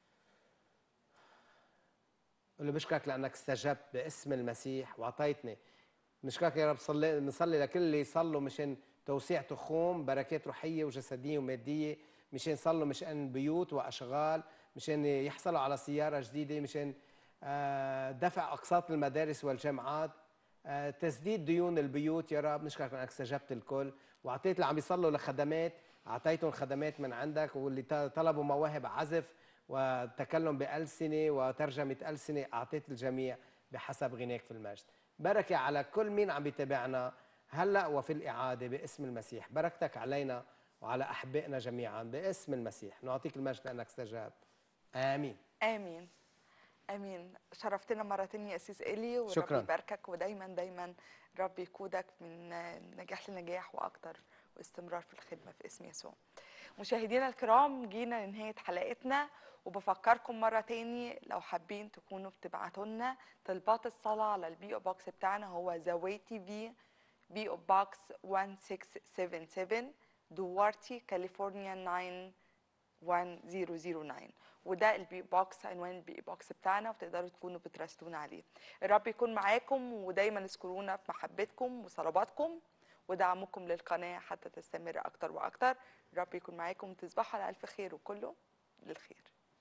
قل له بشكرك لأنك استجبت باسم المسيح وأعطيتني. بنشكرك يا رب. صلي بنصلي لكل اللي يصلوا مشان توسيع تخوم، بركات روحية وجسدية ومادية، مشان يصلوا مشان بيوت وأشغال، مشان يحصلوا على سيارة جديدة، مشان آه، دفع أقساط المدارس والجامعات، آه، تسديد ديون البيوت. يا رب نشكرك لأنك استجبت الكل، وأعطيت اللي عم يصلوا لخدمات أعطيتهم خدمات من عندك، واللي طلبوا مواهب عزف وتكلم بألسنة وترجمة ألسنة أعطيت الجميع بحسب غناك في المجد. بركة على كل مين عم يتابعنا هلأ وفي الإعادة باسم المسيح. بركتك علينا وعلى أحبائنا جميعا باسم المسيح. نعطيك المجد لأنك استجاب. آمين. آمين امين. شرفتنا مره تانية يا أسيس إلي، ورب شكراً. يباركك، ودايما دايما رب يقودك من نجاح لنجاح واكتر، واستمرار في الخدمه في اسم يسوع. مشاهدينا الكرام، جينا لنهايه حلقتنا، وبفكركم مره تاني لو حابين تكونوا بتبعتوا لنا طلبات الصلاه على البي او بوكس بتاعنا، هو زاوية تي في، بي او بوكس واحد ستة سبعة سبعة، دوارتي كاليفورنيا تسعة واحد صفر صفر تسعة، وده البي بوكس، عنوان البي بوكس بتاعنا، وتقدروا تكونوا بترستونا عليه. الرب يكون معاكم، ودايما اذكرونا في محبتكم وصلواتكم ودعمكم للقناه حتى تستمر اكتر واكتر. الرب يكون معاكم، تصبحوا على الف خير وكله للخير.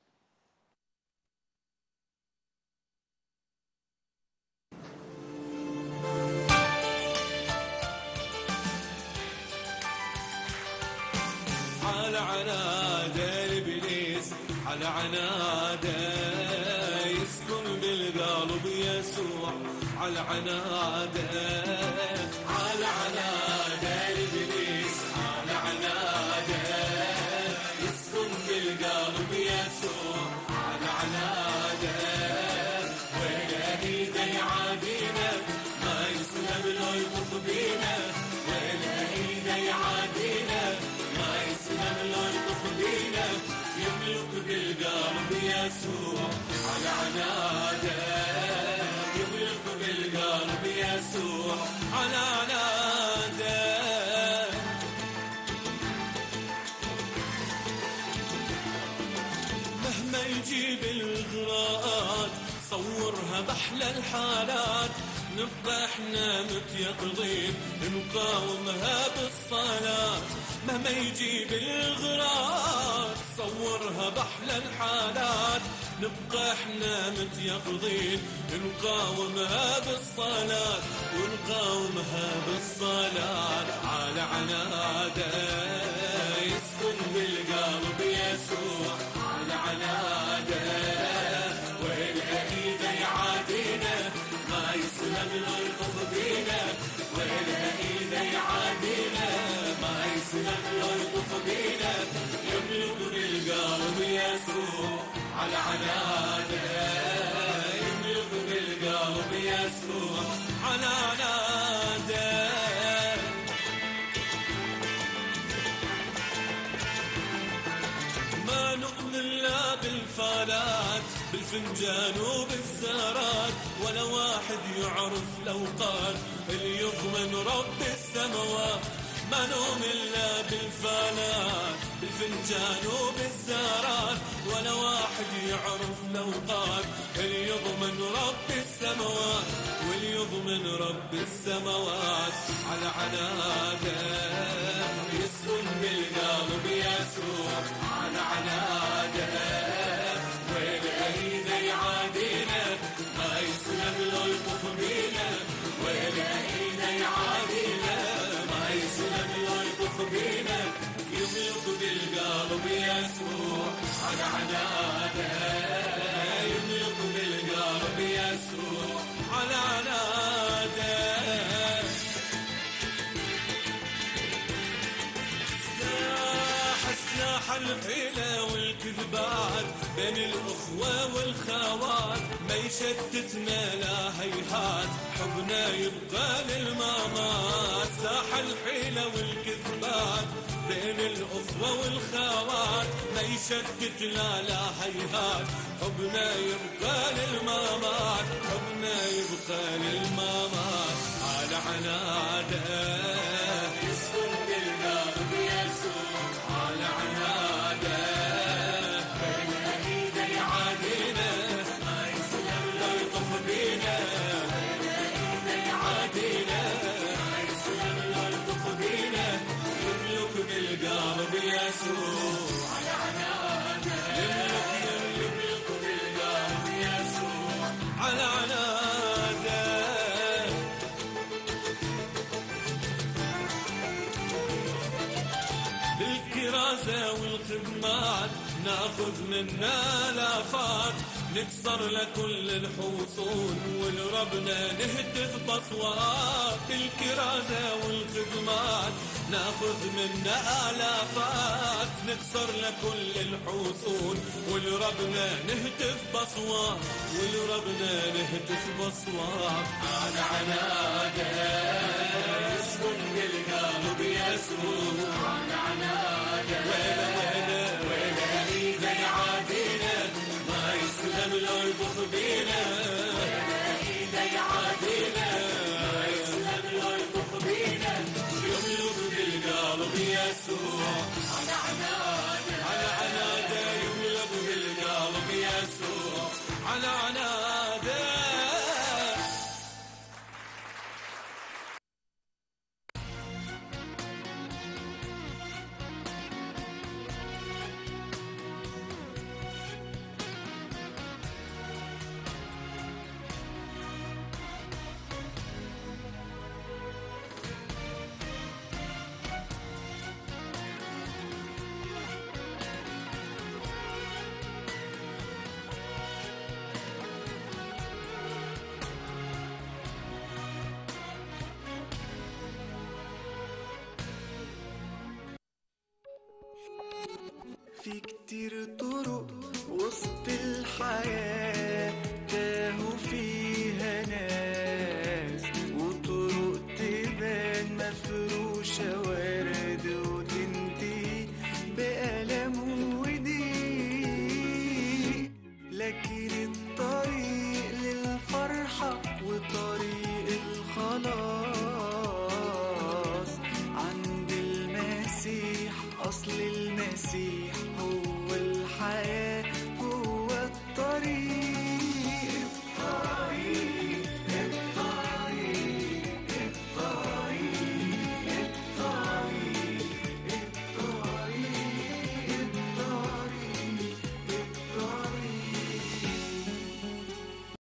على عناده الابليس، على عناده يسكن بالقلب يسوع، على عناده، على عناده الابليس، على عناده يسكن بالقلب يسوع، على عناده ولا ايده يعادينا، ما يسلم له يطف بينا، ولا ايده يعادينا، ما يسلم له يطف بينا، يملك بالقلب يسوع، على عناده يملك بالقلب يسوع، على عناده. مهما يجيب الغراءات صورها بأحلى الحالات، نبقى احنا متيقظين نقاومها بالصلاة. مهما يجيب الغراءات صورها بأحلى الحالات، نبقى احنا متيقظين نقاومها بالصلاة، ونقاومها بالصلاة. على عناده يسكن بالقلب يسوع، على عناده ولا ايده يعادينا، ما يسلم له يطف بينا، ولا ايده يعادينا، ما يسلم له يطف بينا، يملك بالقلب يسوع، على عناده يملك على عناده. ما نؤمن لا بالفالات بالفنجان وبالزهرات، ولا واحد يعرف الأوقات اللي يضمن رب السماوات. ما نؤمن لا بالفالات بالفنجان وبالزهرات، ولا واحد يعرف الأوقات اللي يضمن رب السماوات، واللي يضمن رب السماوات على عناده. يسكن بالقلب يسوع على عناده، والعيد يعادينا ما يسلم له الكف بينا، والعيد يعادينا ما يسلم له الكف بينا. يملك بالقلب يسوع على عناده، يملك بالقلب يسوع على عناده. سلاح الحيلة والكذبات بين الأخوة والخوات، ما يشتتنا لا هيهات حبنا يبقى للمامات. سلاح الحيلة والكذبات بين الأخوة والخوات، ما يشتتنا لا هيهات حبنا يبقى للمامات، حبنا يبقى للمامات على عناده. يسكن بالقلب يسوع على عناده، بين ايده يعادينا ما يسلم له يطف بينا، بين ايده يعادينا ما يسلم له يطف بينا. يملك بالقلب يسوع على عناده، يملك يملك بالقلب يسوع على عناده. بالكرازة والخدمات ناخذ منا لافات، نكسر لكل الحصون ولربنا نهتف بصوات. بالكرازة والخدمات ناخذ منا آلافات، نكسر لكل الحصون ولربنا نهتف بصوات، ولربنا نهتف بصوات على عناده. يسكن بالقلب يسوع على عناده، ويلا ويلا ويلا ايده يعادينا ما يسلم له يبخ بينا، ويلا ايده يعادينا ما يسلم له يبخ بينا. يملك بالقلب يسوع على عناده، على عناده يملك بالقلب يسوع على عناده. في كتير طرق